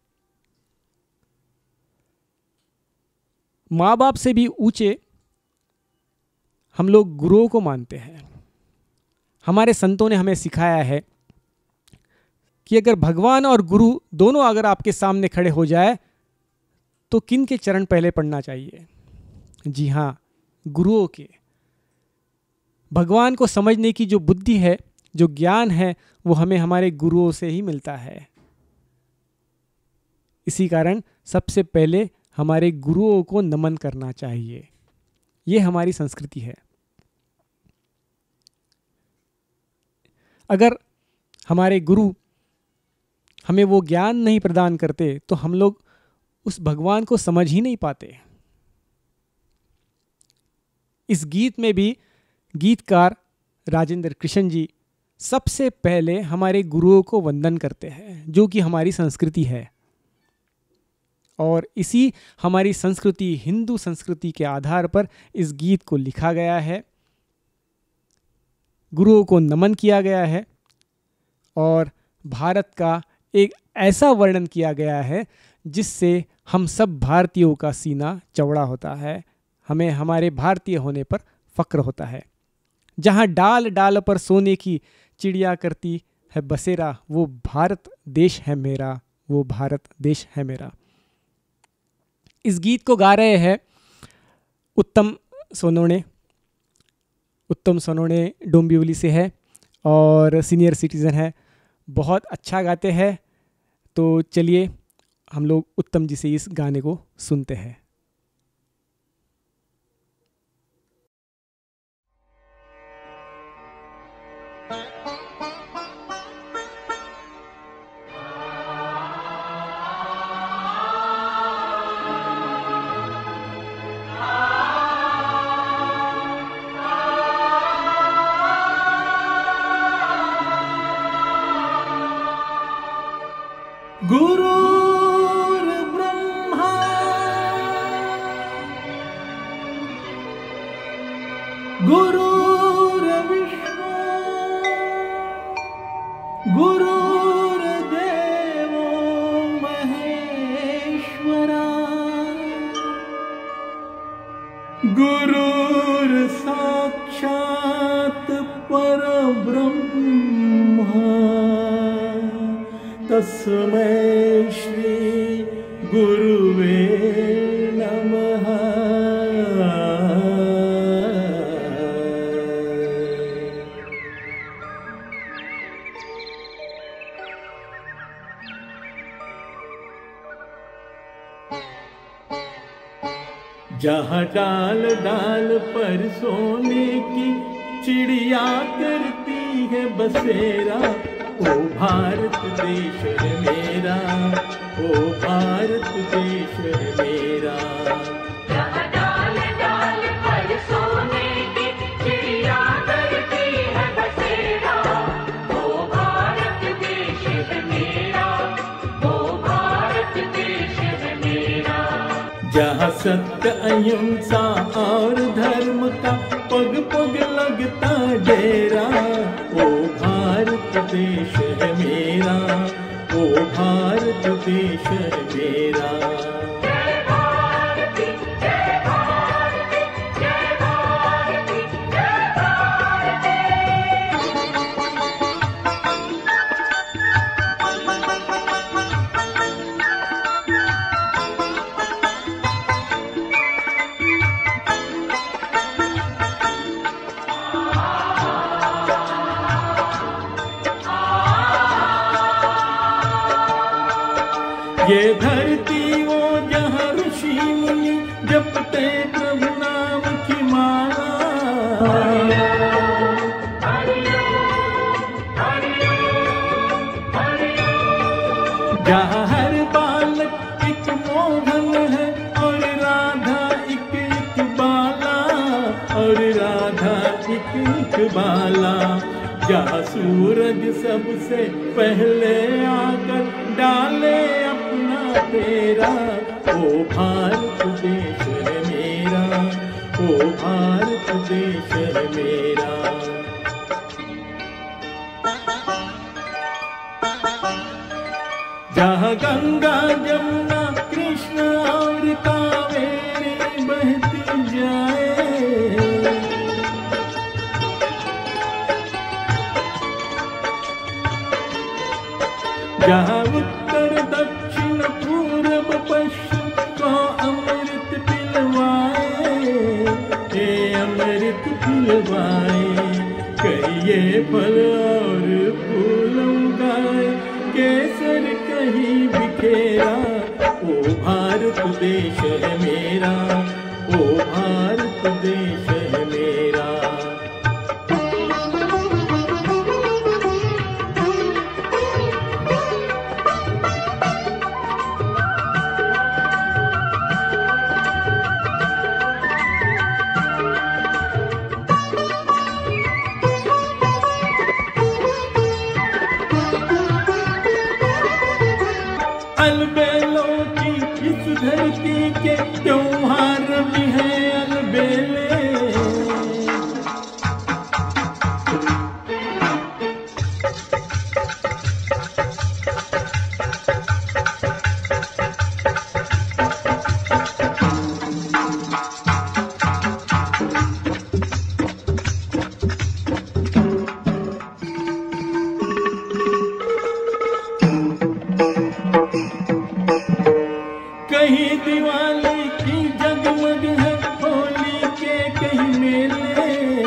माँ बाप से भी ऊंचे हम लोग गुरुओं को मानते हैं। हमारे संतों ने हमें सिखाया है कि अगर भगवान और गुरु दोनों अगर आपके सामने खड़े हो जाए तो किन के चरण पहले पड़ना चाहिए? जी हाँ, गुरुओं के। भगवान को समझने की जो बुद्धि है, जो ज्ञान है, वो हमें हमारे गुरुओं से ही मिलता है। इसी कारण सबसे पहले हमारे गुरुओं को नमन करना चाहिए। ये हमारी संस्कृति है। अगर हमारे गुरु हमें वो ज्ञान नहीं प्रदान करते तो हम लोग उस भगवान को समझ ही नहीं पाते। इस गीत में भी गीतकार राजेंद्र कृष्ण जी सबसे पहले हमारे गुरुओं को वंदन करते हैं, जो कि हमारी संस्कृति है। और इसी हमारी संस्कृति, हिंदू संस्कृति के आधार पर इस गीत को लिखा गया है, गुरुओं को नमन किया गया है, और भारत का एक ऐसा वर्णन किया गया है जिससे हम सब भारतीयों का सीना चौड़ा होता है। हमें हमारे भारतीय होने पर फक्र होता है। जहाँ डाल डाल पर सोने की चिड़िया करती है बसेरा, वो भारत देश है मेरा, वो भारत देश है मेरा। इस गीत को गा रहे हैं उत्तम सोनोने। उत्तम सोनोने डोंबिवली से है और सीनियर सिटीज़न है, बहुत अच्छा गाते हैं। तो चलिए हम लोग उत्तम जी से इस गाने को सुनते हैं। गुरुर्ब्रह्मा गुरुर्विष्णु गुरुर्देवो महेश्वरा गुरुर्साक्षात् परब्रह्मा तस्मै श्री गुरुवे जहाँ डाल डाल पर सोने की चिड़िया करती है बसेरा, ओ भारत देश है मेरा, ओ भारत देश है मेरा। जहाँ डाल डाल पर सोने की चिड़िया करती है बसेरा, ओ भारत देश है मेरा, ओ भारत देश है मेरा। जहाँ सत्य अहिंसा और धर्म का पग पग लगता डेरा, ओ भारत देश है मेरा, ओ भारत देश है मेरा। जय भारती जय भारती जय भारती जय भारती। ये धरती वो जहाँ ऋषि मुनि जपते प्रभु नाम की माला, जहाँ हर बालक एक मोहन है और राधा एक एक बाला, और राधा एक एक बाला। जहाँ सूरज सबसे पहले आकर डाले अपना तेरा, ओ भारत देश है मेरा, ओ भारत देश है मेरा। जहाँ गंगा जमुना कृष्ण और कावेरी बहती जाए, जहाँ उत्तर दक्षिण पूर्व पश्चिम को अमृत पिलवाए, हे अमृत पिलवाए। कहिए फल और फूल उगाए, केसर कहीं बिखेरा, ओ भारत देश है मेरा, ओ भारत देश है मेरा। अलबेलों की इस धरती के त्योहार भी हैं अलबेले, कहीं दिवाली की जगमग है, होली के कहीं मेले,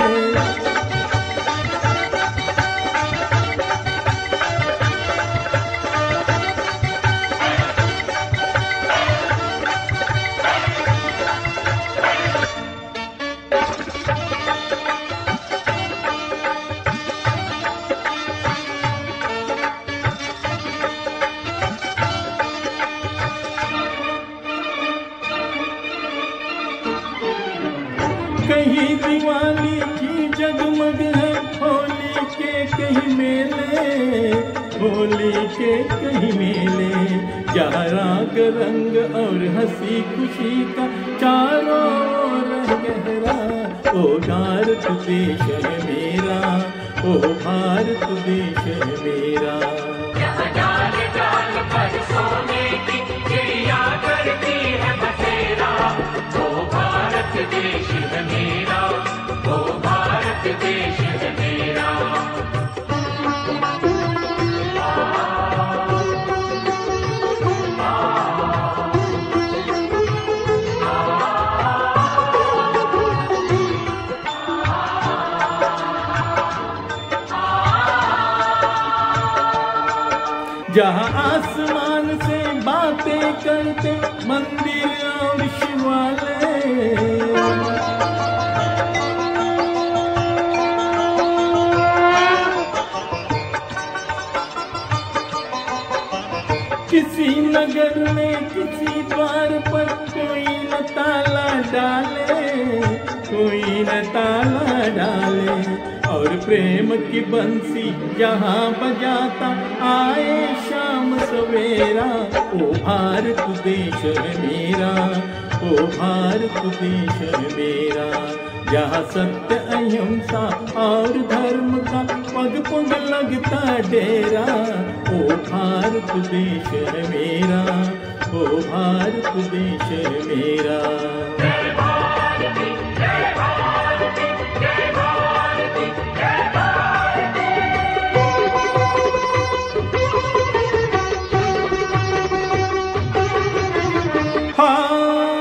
कहीं दिवाली की जगमग है, होली के कहीं मेले, होली के कहीं मेले। जहाँ राग रंग और हंसी खुशी का चारों ओर गहरा, ओ भारत देश है मेरा, ओ भारत देश है मेरा। जहाँ डाल डाल पर सोने की चिड़िया करती है बसेरा, ओ भारत देश है मेरा, ओ भारत देश है मेरा। जहाँ आसमान से बातें करते मंदिर और शिवालय, डाले, कोई न ताला डाले। और प्रेम की बंसी जहाँ बजाता आए शाम सवेरा। ओ भारत देश है मेरा, ओ भारत देश है मेरा, जहाँ सत्य अहिंसा और धर्म का पग पग लगता डेरा। ओ भारत देश है मेरा, ओ भारत देश है मेरा। जय भारती, जय भारती, जय भारती, जय भारती। हाँ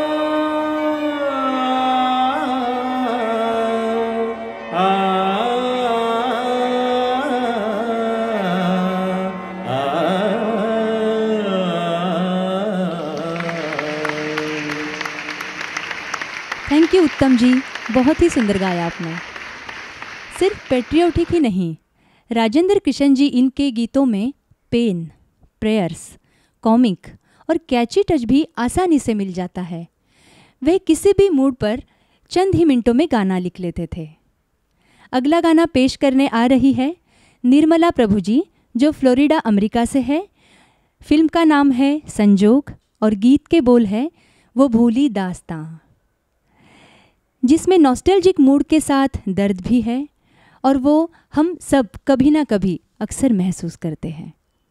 थैंक यू उत्तम जी, बहुत ही सुंदर गाया आपने। सिर्फ पेट्रियोटिक ही नहीं, राजेंद्र कृष्ण जी इनके गीतों में पेन, प्रेयर्स, कॉमिक और कैची टच भी आसानी से मिल जाता है। वे किसी भी मूड पर चंद ही मिनटों में गाना लिख लेते थे। अगला गाना पेश करने आ रही है निर्मला प्रभु जी, जो फ्लोरिडा अमेरिका से है। फिल्म का नाम है संजोग और गीत के बोल है वो भूली दास्तां, जिसमें नॉस्टैल्जिक मूड के साथ दर्द भी है और वो हम सब कभी ना कभी अक्सर महसूस करते हैं।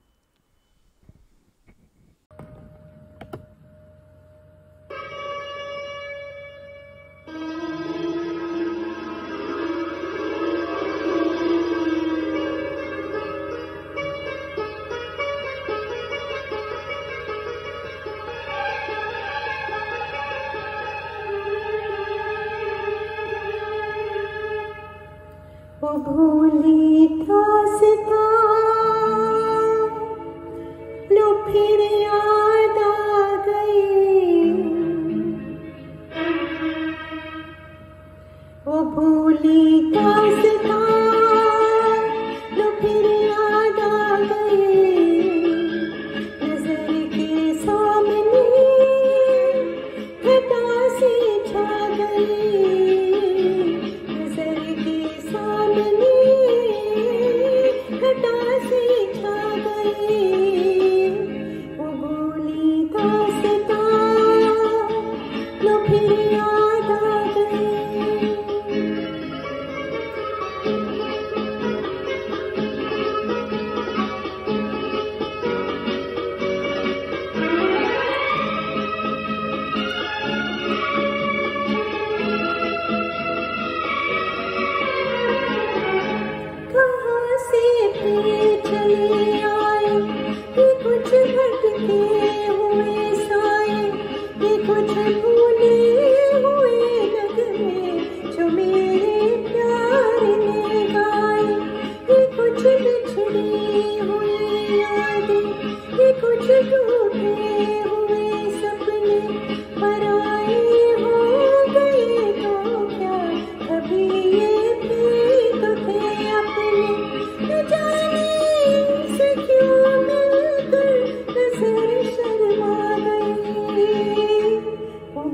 भूली दास्तां लो फिर याद आ गई, वो भूली दास्तां लो फिर याद आ गई। नजर के सामने घटा सी छा गई, नजर के सामने घटा सी छा गई। वो भूली दास्तां लो फिर याद आ गई। कहाँ से फिर चले आए ये कुछ भटके हुए साए, ये कुछ भूले हुए नगमे जो मेरे प्यार ने गाए। ये कुछ बिछड़ी हुई यादें, ये कुछ टूटे हुए सपने, पराए हो गए तो क्या कभी ये भी तो थे अपने। न जाने से क्यों मिलकर नजर शर्मा गई, वो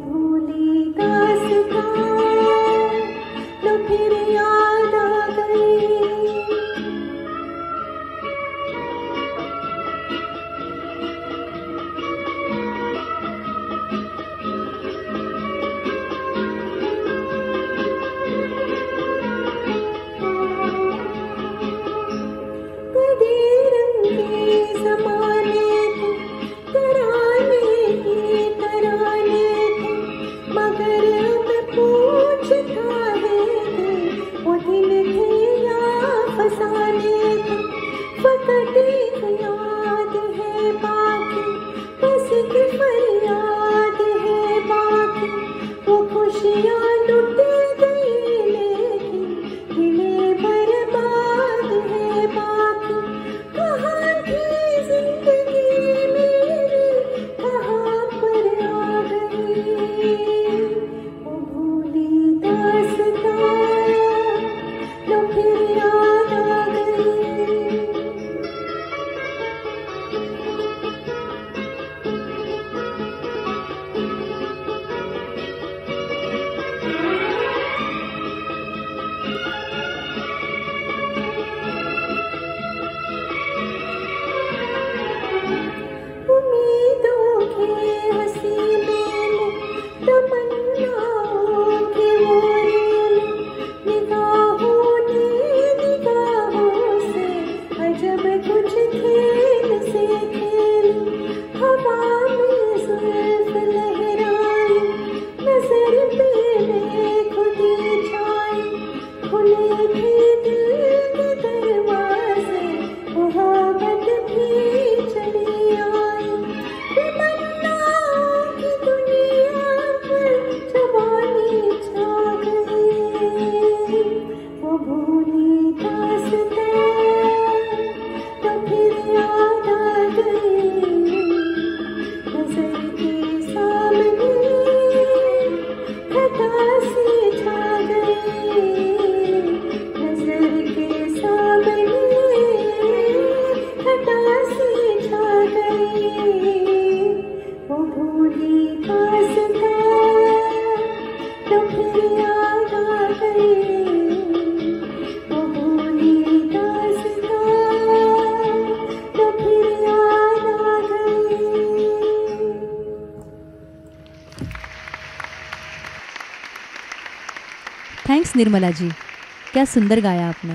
थैंक्स निर्मला जी, क्या सुंदर गाया आपने।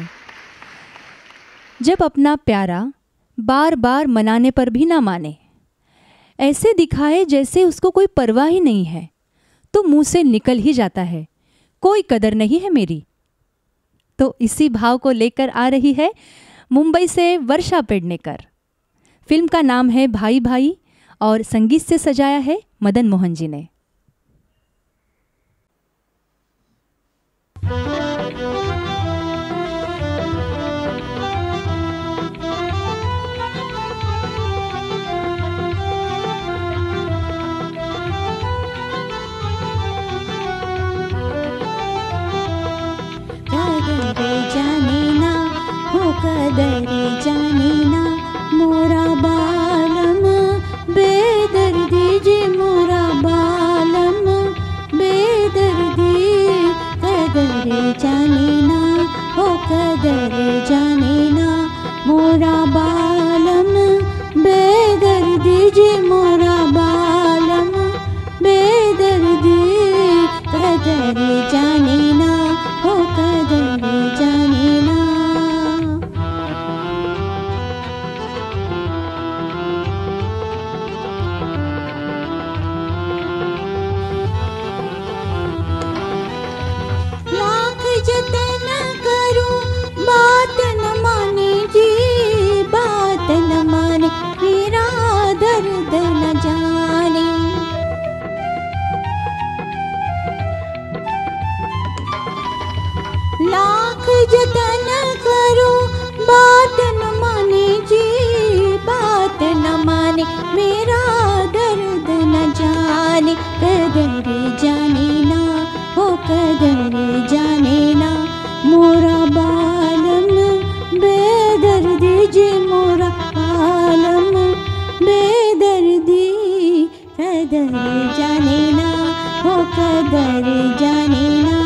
जब अपना प्यारा बार बार मनाने पर भी ना माने, ऐसे दिखाए जैसे उसको कोई परवाह ही नहीं है, तो मुंह से निकल ही जाता है कोई कदर नहीं है मेरी। तो इसी भाव को लेकर आ रही है मुंबई से वर्षा पेडनेकर। फिल्म का नाम है भाई भाई और संगीत से सजाया है मदन मोहन जी ने। कदरे जाने ना मोरा बालम बेदर्दी जी, मोरा बालम बेदर्दी। कदरे जाने ना हो कदरे जाने ना मोरा बालम बेदर्दी जी, मोरा बालम बेदर्दी। कदरे जाने ना हो कदरे जाने ना। जतन करूं बात न माने जी, बात न माने मेरा दर्द न जाने। लाख जतन करूं बात न माने जी, बात न माने मेरा दर्द न जाने। कदर जाने ना हो कदर जाने ना मोरा बालम बेदर्दी जी, मोरा बालम बेदर्दी। कदर जाने ना हो कदर जाने ना।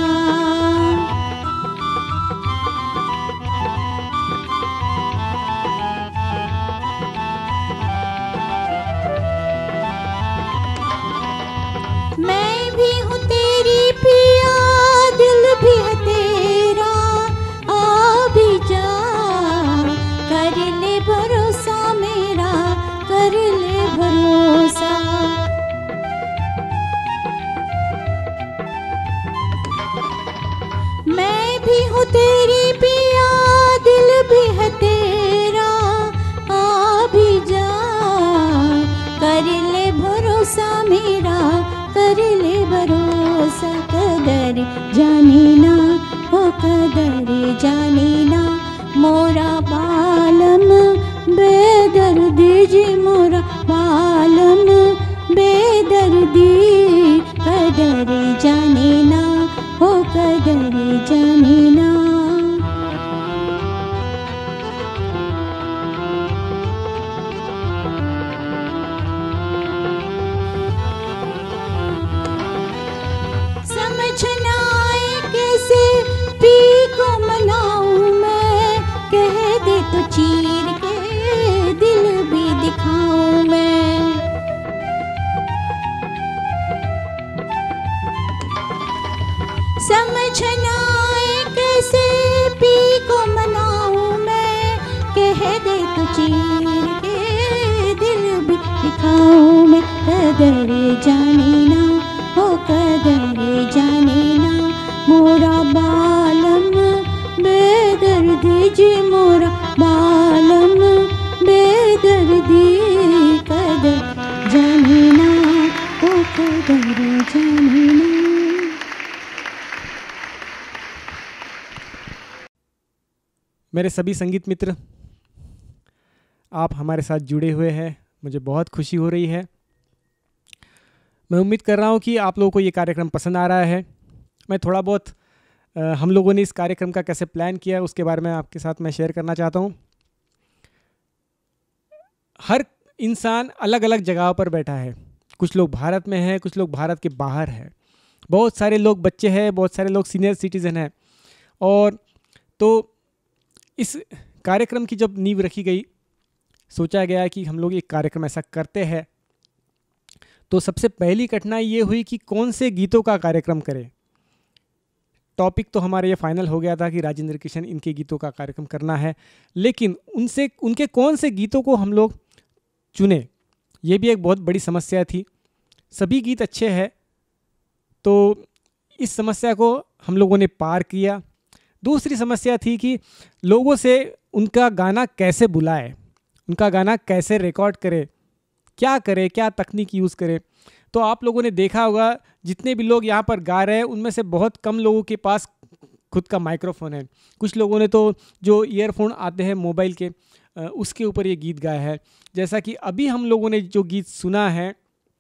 मैं भी हूँ तेरी पिया, दिल भी है तेरा, आ भी जा कर ले भरोसा मेरा, कर ले भरोसा। मैं भी हूँ तेरी पिया, दिल भी है तेरा, आ भी जा कर ले भरोसा मेरा, कर ले भरोसा। कदर जाने ना हो कदर जाने ना मोरा बालम बेदर्दी जी, मोरा बालम बेदर्दी। कदर जाने ना हो कदर जाने ना। समझना समझना कैसे पी को मनाऊं मैं, कह दे तो चीर के दिल भी दिखाऊं मैं। कदर जाने ना हो कदर जाने ना, मोरा बालम बेदर्दी जी, मोरा बालम बेदर्दी। कदर जाने ना हो कदर जाने ना। मेरे सभी संगीत मित्र, आप हमारे साथ जुड़े हुए हैं, मुझे बहुत खुशी हो रही है। मैं उम्मीद कर रहा हूँ कि आप लोगों को ये कार्यक्रम पसंद आ रहा है। मैं थोड़ा बहुत आ, हम लोगों ने इस कार्यक्रम का कैसे प्लान किया उसके बारे में आपके साथ मैं शेयर करना चाहता हूँ। हर इंसान अलग अलग जगह पर बैठा है। कुछ लोग भारत में हैं, कुछ लोग भारत के बाहर हैं, बहुत सारे लोग बच्चे हैं, बहुत सारे लोग सीनियर सिटीज़न हैं। और तो इस कार्यक्रम की जब नींव रखी गई, सोचा गया कि हम लोग एक कार्यक्रम ऐसा करते हैं, तो सबसे पहली कठिनाई ये हुई कि कौन से गीतों का कार्यक्रम करें। टॉपिक तो हमारा ये फाइनल हो गया था कि राजेंद्र कृष्ण इनके गीतों का कार्यक्रम करना है, लेकिन उनसे उनके कौन से गीतों को हम लोग चुने, ये भी एक बहुत बड़ी समस्या थी। सभी गीत अच्छे हैं, तो इस समस्या को हम लोगों ने पार किया। दूसरी समस्या थी कि लोगों से उनका गाना कैसे बुलाए, उनका गाना कैसे रिकॉर्ड करे, क्या करे, क्या तकनीक यूज़ करे। तो आप लोगों ने देखा होगा जितने भी लोग यहाँ पर गा रहे हैं उनमें से बहुत कम लोगों के पास खुद का माइक्रोफोन है। कुछ लोगों ने तो जो ईयरफोन आते हैं मोबाइल के, उसके ऊपर ये गीत गाया है। जैसा कि अभी हम लोगों ने जो गीत सुना है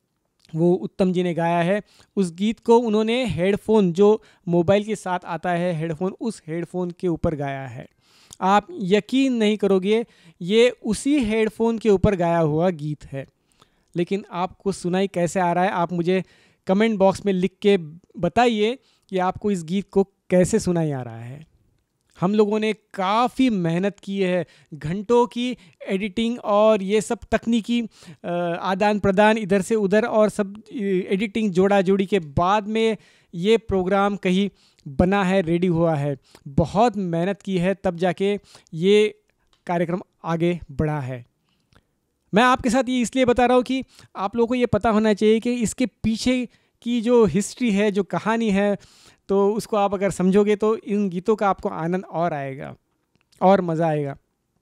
वो उत्तम जी ने गाया है। उस गीत को उन्होंने हेडफोन, जो मोबाइल के साथ आता है हेडफोन, उस हेडफोन के ऊपर गाया है। आप यकीन नहीं करोगे, ये उसी हेडफोन के ऊपर गाया हुआ गीत है। लेकिन आपको सुनाई कैसे आ रहा है, आप मुझे कमेंट बॉक्स में लिख के बताइए कि आपको इस गीत को कैसे सुनाई आ रहा है। हम लोगों ने काफ़ी मेहनत की है, घंटों की एडिटिंग और ये सब तकनीकी आदान प्रदान इधर से उधर और सब एडिटिंग जोड़ा जोड़ी के बाद में ये प्रोग्राम कहीं बना है, रेडी हुआ है। बहुत मेहनत की है, तब जाके ये कार्यक्रम आगे बढ़ा है। मैं आपके साथ ये इसलिए बता रहा हूँ कि आप लोगों को ये पता होना चाहिए कि इसके पीछे की जो हिस्ट्री है, जो कहानी है, तो उसको आप अगर समझोगे तो इन गीतों का आपको आनंद और आएगा और मज़ा आएगा।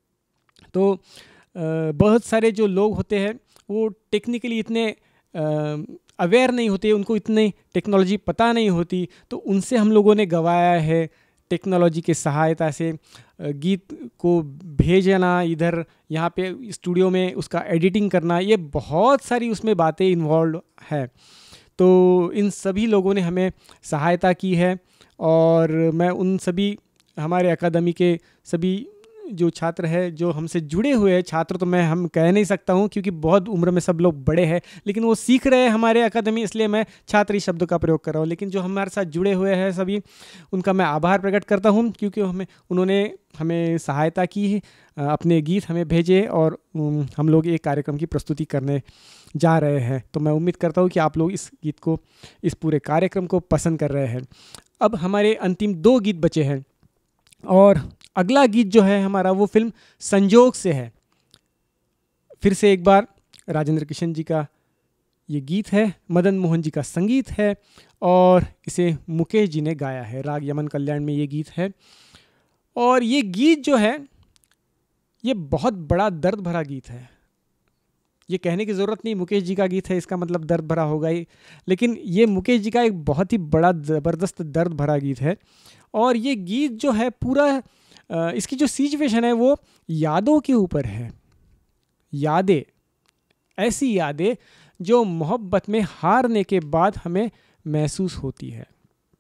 तो बहुत सारे जो लोग होते हैं वो टेक्निकली इतने अवेयर नहीं होते, उनको इतनी टेक्नोलॉजी पता नहीं होती, तो उनसे हम लोगों ने गवाया है टेक्नोलॉजी के सहायता से गीत को भेजना इधर यहाँ पे स्टूडियो में, उसका एडिटिंग करना, ये बहुत सारी उसमें बातें इन्वॉल्व है। तो इन सभी लोगों ने हमें सहायता की है और मैं उन सभी हमारे अकादमी के सभी जो छात्र हैं, जो हमसे जुड़े हुए हैं, छात्र तो मैं हम कह नहीं सकता हूँ क्योंकि बहुत उम्र में सब लोग बड़े हैं, लेकिन वो सीख रहे हैं हमारे अकादमी, इसलिए मैं छात्र इस शब्द का प्रयोग कर रहा हूँ। लेकिन जो हमारे साथ जुड़े हुए हैं सभी, उनका मैं आभार प्रकट करता हूँ क्योंकि हमें उन्होंने हमें सहायता की, अपने गीत हमें भेजे और हम लोग एक कार्यक्रम की प्रस्तुति करने जा रहे हैं। तो मैं उम्मीद करता हूँ कि आप लोग इस गीत को, इस पूरे कार्यक्रम को पसंद कर रहे हैं। अब हमारे अंतिम दो गीत बचे हैं और अगला गीत जो है हमारा वो फिल्म संजोग से है। फिर से एक बार राजेंद्र कृष्ण जी का ये गीत है, मदन मोहन जी का संगीत है और इसे मुकेश जी ने गाया है। राग यमन कल्याण में ये गीत है और ये गीत जो है ये बहुत बड़ा दर्द भरा गीत है। ये कहने की ज़रूरत नहीं मुकेश जी का गीत है इसका मतलब दर्द भरा होगा ही, लेकिन ये मुकेश जी का एक बहुत ही बड़ा ज़बरदस्त दर्द भरा गीत है। और ये गीत जो है पूरा, इसकी जो सिचुएशन है वो यादों के ऊपर है। यादें, ऐसी यादें जो मोहब्बत में हारने के बाद हमें महसूस होती है।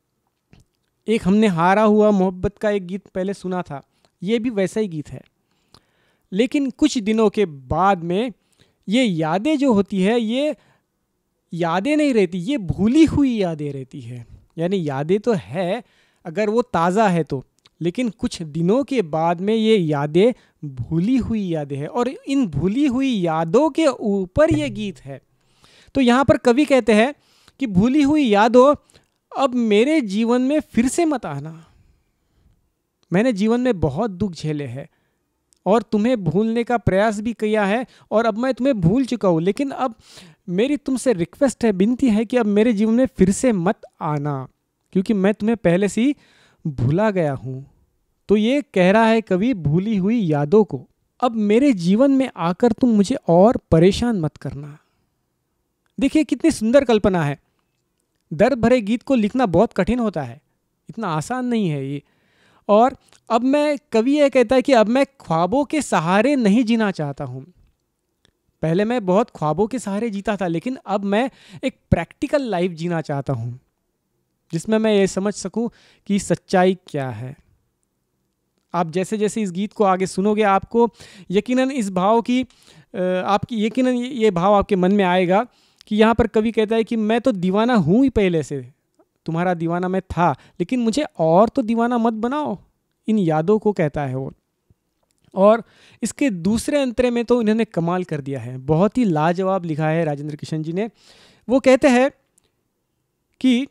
एक हमने हारा हुआ मोहब्बत का एक गीत पहले सुना था, ये भी वैसा ही गीत है, लेकिन कुछ दिनों के बाद में ये यादें जो होती है ये यादें नहीं रहती, ये भूली हुई यादें रहती है। यानी यादें तो है अगर वो ताज़ा है तो, लेकिन कुछ दिनों के बाद में ये यादें भूली हुई यादें हैं और इन भूली हुई यादों के ऊपर ये गीत है। तो यहाँ पर कवि कहते हैं कि भूली हुई यादों अब मेरे जीवन में फिर से मत आना। मैंने जीवन में बहुत दुख झेले हैं और तुम्हें भूलने का प्रयास भी किया है और अब मैं तुम्हें भूल चुका हूँ, लेकिन अब मेरी तुमसे रिक्वेस्ट है, विनती है कि अब मेरे जीवन में फिर से मत आना, क्योंकि मैं तुम्हें पहले से ही भूला गया हूँ। तो ये कह रहा है कवि भूली हुई यादों को, अब मेरे जीवन में आकर तुम मुझे और परेशान मत करना। देखिए कितनी सुंदर कल्पना है। दर्द भरे गीत को लिखना बहुत कठिन होता है, इतना आसान नहीं है ये। और अब मैं, कवि ये कहता है कि अब मैं ख्वाबों के सहारे नहीं जीना चाहता हूँ। पहले मैं बहुत ख्वाबों के सहारे जीता था, लेकिन अब मैं एक प्रैक्टिकल लाइफ जीना चाहता हूँ, जिसमें मैं ये समझ सकूँ कि सच्चाई क्या है। आप जैसे जैसे इस गीत को आगे सुनोगे, आपको यकीनन इस भाव की आपकी यकीनन ये भाव आपके मन में आएगा कि यहाँ पर कवि कहता है कि मैं तो दीवाना हूँ ही पहले से, तुम्हारा दीवाना मैं था, लेकिन मुझे और तो दीवाना मत बनाओ, इन यादों को कहता है वो। और इसके दूसरे अंतरे में तो इन्होंने कमाल कर दिया है, बहुत ही लाजवाब लिखा है राजेंद्र कृष्ण जी ने। वो कहते हैं कि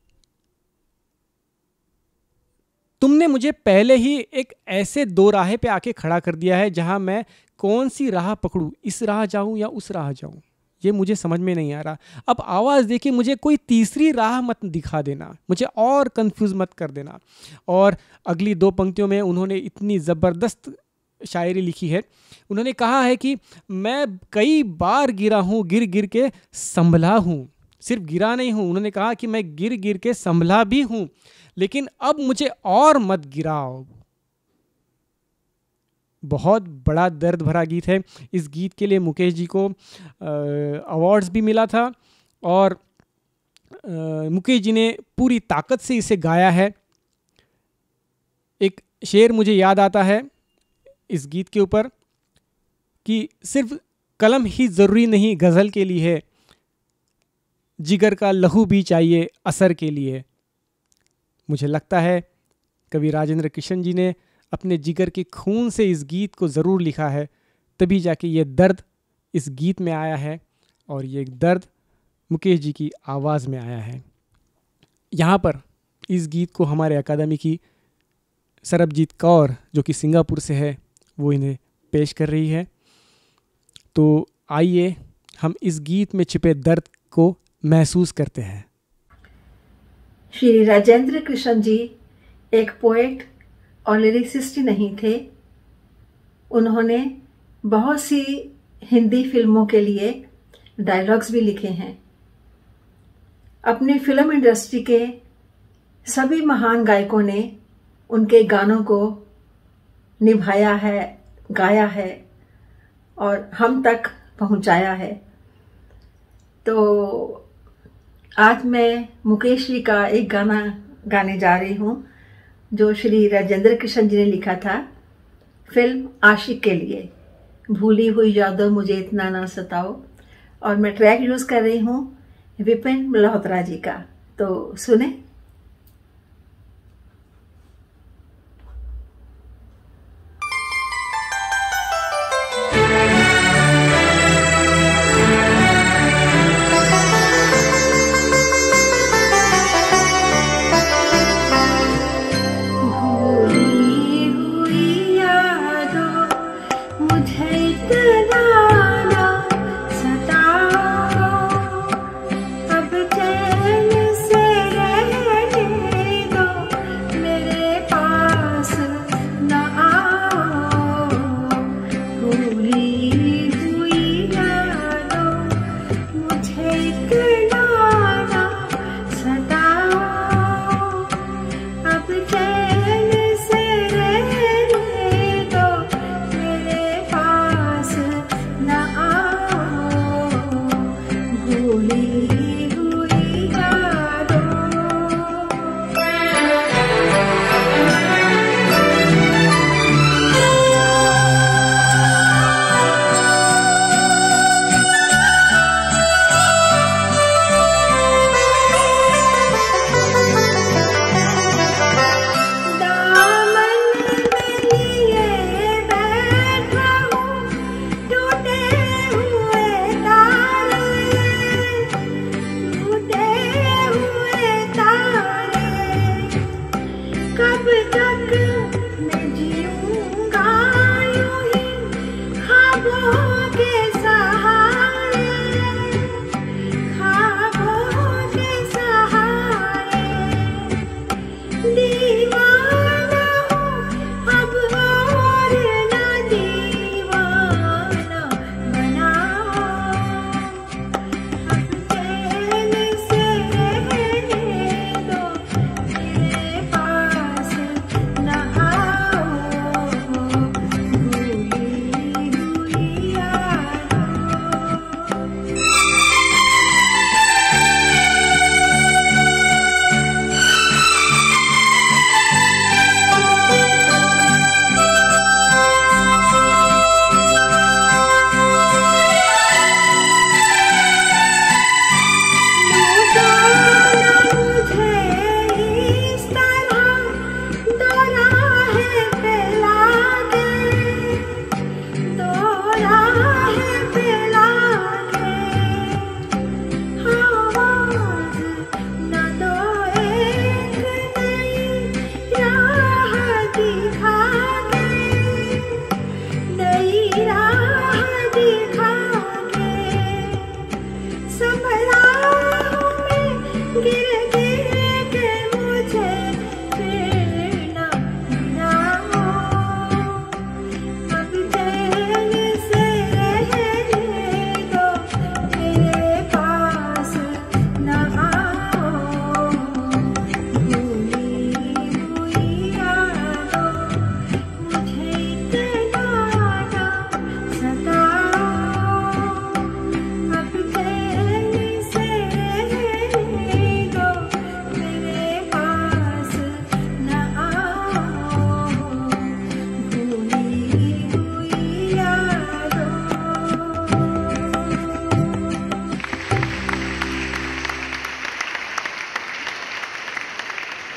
तुमने मुझे पहले ही एक ऐसे दो राह पे आके खड़ा कर दिया है जहां मैं कौन सी राह पकड़ूं, इस राह जाऊं या उस राह जाऊं, ये मुझे समझ में नहीं आ रहा। अब आवाज़ देखिए, मुझे कोई तीसरी राह मत दिखा देना, मुझे और कंफ्यूज मत कर देना। और अगली दो पंक्तियों में उन्होंने इतनी ज़बरदस्त शायरी लिखी है। उन्होंने कहा है कि मैं कई बार गिरा हूँ, गिर गिर के संभला हूँ। सिर्फ गिरा नहीं हूँ, उन्होंने कहा कि मैं गिर गिर के संभला भी हूँ, लेकिन अब मुझे और मत गिराओ। बहुत बड़ा दर्द भरा गीत है। इस गीत के लिए मुकेश जी को अवार्ड्स भी मिला था और आ, मुकेश जी ने पूरी ताकत से इसे गाया है। एक शेर मुझे याद आता है इस गीत के ऊपर कि सिर्फ कलम ही ज़रूरी नहीं गज़ल के लिए, जिगर का लहू भी चाहिए असर के लिए। मुझे लगता है कवि राजेंद्र कृष्ण जी ने अपने जिगर के खून से इस गीत को ज़रूर लिखा है, तभी जाके ये दर्द इस गीत में आया है और ये दर्द मुकेश जी की आवाज़ में आया है। यहाँ पर इस गीत को हमारे अकादमी की सरबजीत कौर, जो कि सिंगापुर से है, वो इन्हें पेश कर रही है। तो आइए हम इस गीत में छिपे दर्द को महसूस करते हैं। श्री राजेंद्र कृष्ण जी एक पोएट और लिरिसिस्ट ही नहीं थे, उन्होंने बहुत सी हिंदी फिल्मों के लिए डायलॉग्स भी लिखे हैं। अपनी फिल्म इंडस्ट्री के सभी महान गायकों ने उनके गानों को निभाया है, गाया है और हम तक पहुंचाया है। तो आज मैं मुकेश जी का एक गाना गाने जा रही हूँ जो श्री राजेंद्र कृष्ण जी ने लिखा था फिल्म आशिक के लिए। भूली हुई यादों मुझे इतना ना सताओ, और मैं ट्रैक यूज कर रही हूँ विपिन मल्होत्रा जी का। तो सुने। अब चैन से रह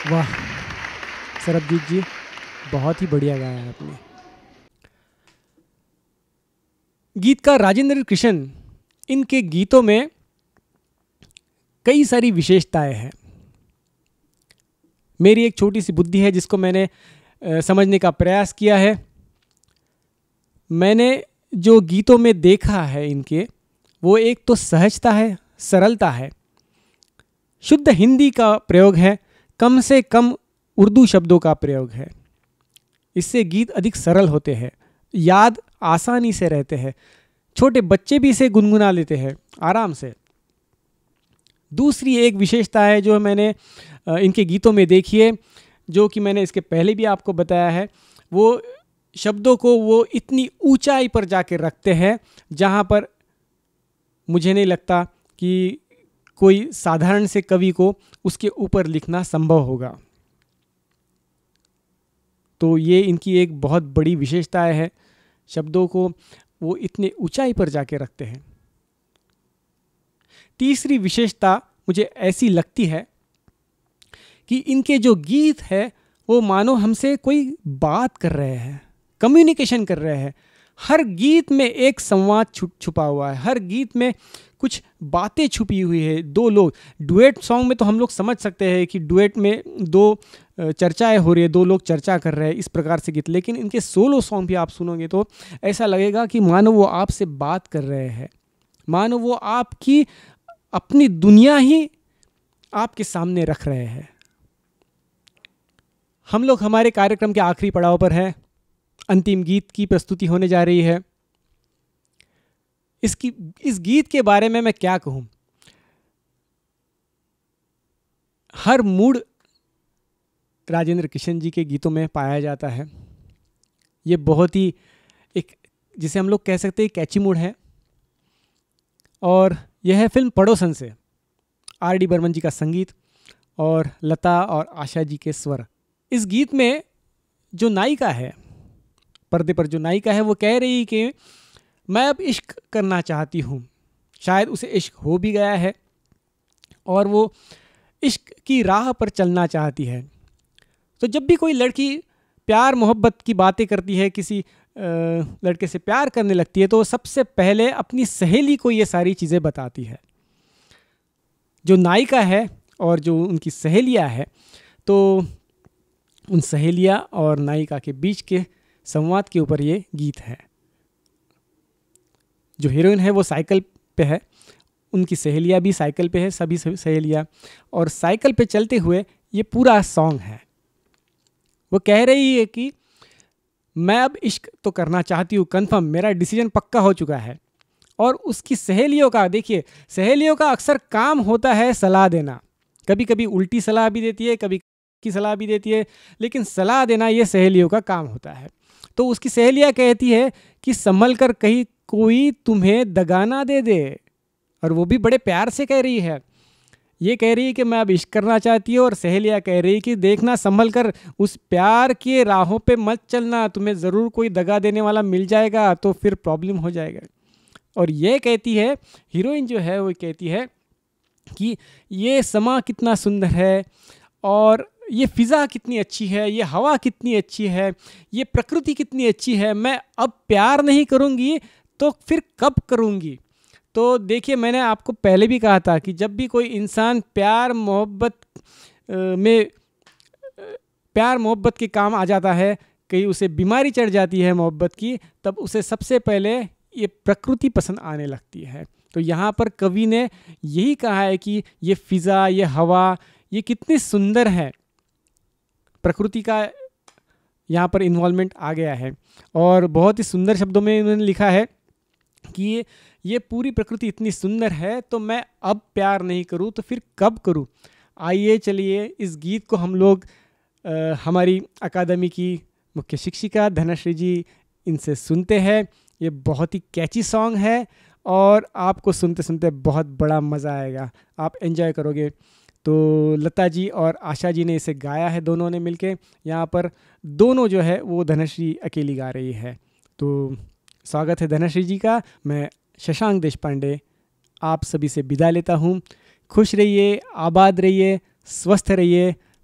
वाह सरबजीत जी, बहुत ही बढ़िया गाया है आपने। गीतकार राजेंद्र कृष्ण, इनके गीतों में कई सारी विशेषताएं हैं। मेरी एक छोटी सी बुद्धि है जिसको मैंने आ, समझने का प्रयास किया है। मैंने जो गीतों में देखा है इनके, वो एक तो सहजता है, सरलता है, शुद्ध हिंदी का प्रयोग है, कम से कम उर्दू शब्दों का प्रयोग है। इससे गीत अधिक सरल होते हैं, याद आसानी से रहते हैं, छोटे बच्चे भी इसे गुनगुना लेते हैं आराम से। दूसरी एक विशेषता है जो मैंने इनके गीतों में देखी है, जो कि मैंने इसके पहले भी आपको बताया है, वो शब्दों को वो इतनी ऊंचाई पर जाके रखते हैं जहाँ पर मुझे नहीं लगता कि कोई साधारण से कवि को उसके ऊपर लिखना संभव होगा। तो ये इनकी एक बहुत बड़ी विशेषता है, शब्दों को वो इतने ऊंचाई पर जाके रखते हैं। तीसरी विशेषता मुझे ऐसी लगती है कि इनके जो गीत है वो मानो हमसे कोई बात कर रहे हैं, कम्युनिकेशन कर रहे हैं। हर गीत में एक संवाद छुपा हुआ है, हर गीत में कुछ बातें छुपी हुई है। दो लोग डुएट सॉन्ग में तो हम लोग समझ सकते हैं कि डुएट में दो चर्चाएं हो रही है, दो लोग चर्चा कर रहे हैं, इस प्रकार से गीत। लेकिन इनके सोलो सॉन्ग भी आप सुनोगे तो ऐसा लगेगा कि मानो वो आपसे बात कर रहे हैं, मानो वो आपकी अपनी दुनिया ही आपके सामने रख रहे हैं। हम लोग हमारे कार्यक्रम के आखिरी पड़ाव पर हैं, अंतिम गीत की प्रस्तुति होने जा रही है। इसकी इस गीत के बारे में मैं क्या कहूँ, हर मूड राजेंद्र कृष्ण जी के गीतों में पाया जाता है। ये बहुत ही एक, जिसे हम लोग कह सकते हैं, कैची मूड है। और यह है फिल्म पड़ोसन से, आर डी बर्मन जी का संगीत और लता और आशा जी के स्वर। इस गीत में जो नायिका है, पर्दे पर जो नायिका है, वो कह रही कि मैं अब इश्क करना चाहती हूँ। शायद उसे इश्क हो भी गया है और वो इश्क की राह पर चलना चाहती है। तो जब भी कोई लड़की प्यार मोहब्बत की बातें करती है, किसी लड़के से प्यार करने लगती है, तो सबसे पहले अपनी सहेली को ये सारी चीज़ें बताती है। जो नायिका है और जो उनकी सहेलियाँ है, तो उन सहेलियाँ और नायिका के बीच के संवाद के ऊपर ये गीत है। जो हीरोइन है वो साइकिल पे है, उनकी सहेलियाँ भी साइकिल पे है, सभी सहेलियाँ, और साइकिल पे चलते हुए ये पूरा सॉन्ग है। वो कह रही है कि मैं अब इश्क तो करना चाहती हूँ, कन्फर्म, मेरा डिसीजन पक्का हो चुका है। और उसकी सहेलियों का, देखिए, सहेलियों का अक्सर काम होता है सलाह देना। कभी कभी उल्टी सलाह भी देती है, कभी की सलाह भी देती है, लेकिन सलाह देना ये सहेलियों का काम होता है। तो उसकी सहेलियाँ कहती है कि संभल कर कहीं कोई तुम्हें दगा ना दे दे, और वो भी बड़े प्यार से कह रही है। ये कह रही है कि मैं अब इश्क करना चाहती हूँ, और सहेलियाँ कह रही कि देखना संभल कर उस प्यार के राहों पे मत चलना, तुम्हें ज़रूर कोई दगा देने वाला मिल जाएगा, तो फिर प्रॉब्लम हो जाएगा। और ये कहती है, हीरोइन जो है वो कहती है कि ये समा कितना सुंदर है, और ये फ़िज़ा कितनी अच्छी है, ये हवा कितनी अच्छी है, ये प्रकृति कितनी अच्छी है, मैं अब प्यार नहीं करूँगी तो फिर कब करूँगी। तो देखिए, मैंने आपको पहले भी कहा था कि जब भी कोई इंसान प्यार मोहब्बत में प्यार मोहब्बत के काम आ जाता है, कहीं उसे बीमारी चढ़ जाती है मोहब्बत की, तब उसे सबसे पहले ये प्रकृति पसंद आने लगती है। तो यहाँ पर कवि ने यही कहा है कि ये फ़िज़ा, ये हवा, ये कितनी सुंदर है, प्रकृति का यहाँ पर इन्वॉल्वमेंट आ गया है। और बहुत ही सुंदर शब्दों में उन्होंने लिखा है कि ये ये पूरी प्रकृति इतनी सुंदर है, तो मैं अब प्यार नहीं करूँ तो फिर कब करूँ। आइए चलिए इस गीत को हम लोग आ, हमारी अकादमी की मुख्य शिक्षिका धनश्री जी, इनसे सुनते हैं। ये बहुत ही कैची सॉन्ग है और आपको सुनते सुनते बहुत बड़ा मज़ा आएगा, आप एंजॉय करोगे। तो लता जी और आशा जी ने इसे गाया है, दोनों ने मिलके। यहाँ पर दोनों जो है वो धनश्री अकेली गा रही है। तो स्वागत है धनश्री जी का। मैं शशांक देशपांडे आप सभी से विदा लेता हूँ। खुश रहिए, आबाद रहिए, स्वस्थ रहिए,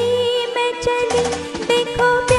मैं चली, देखो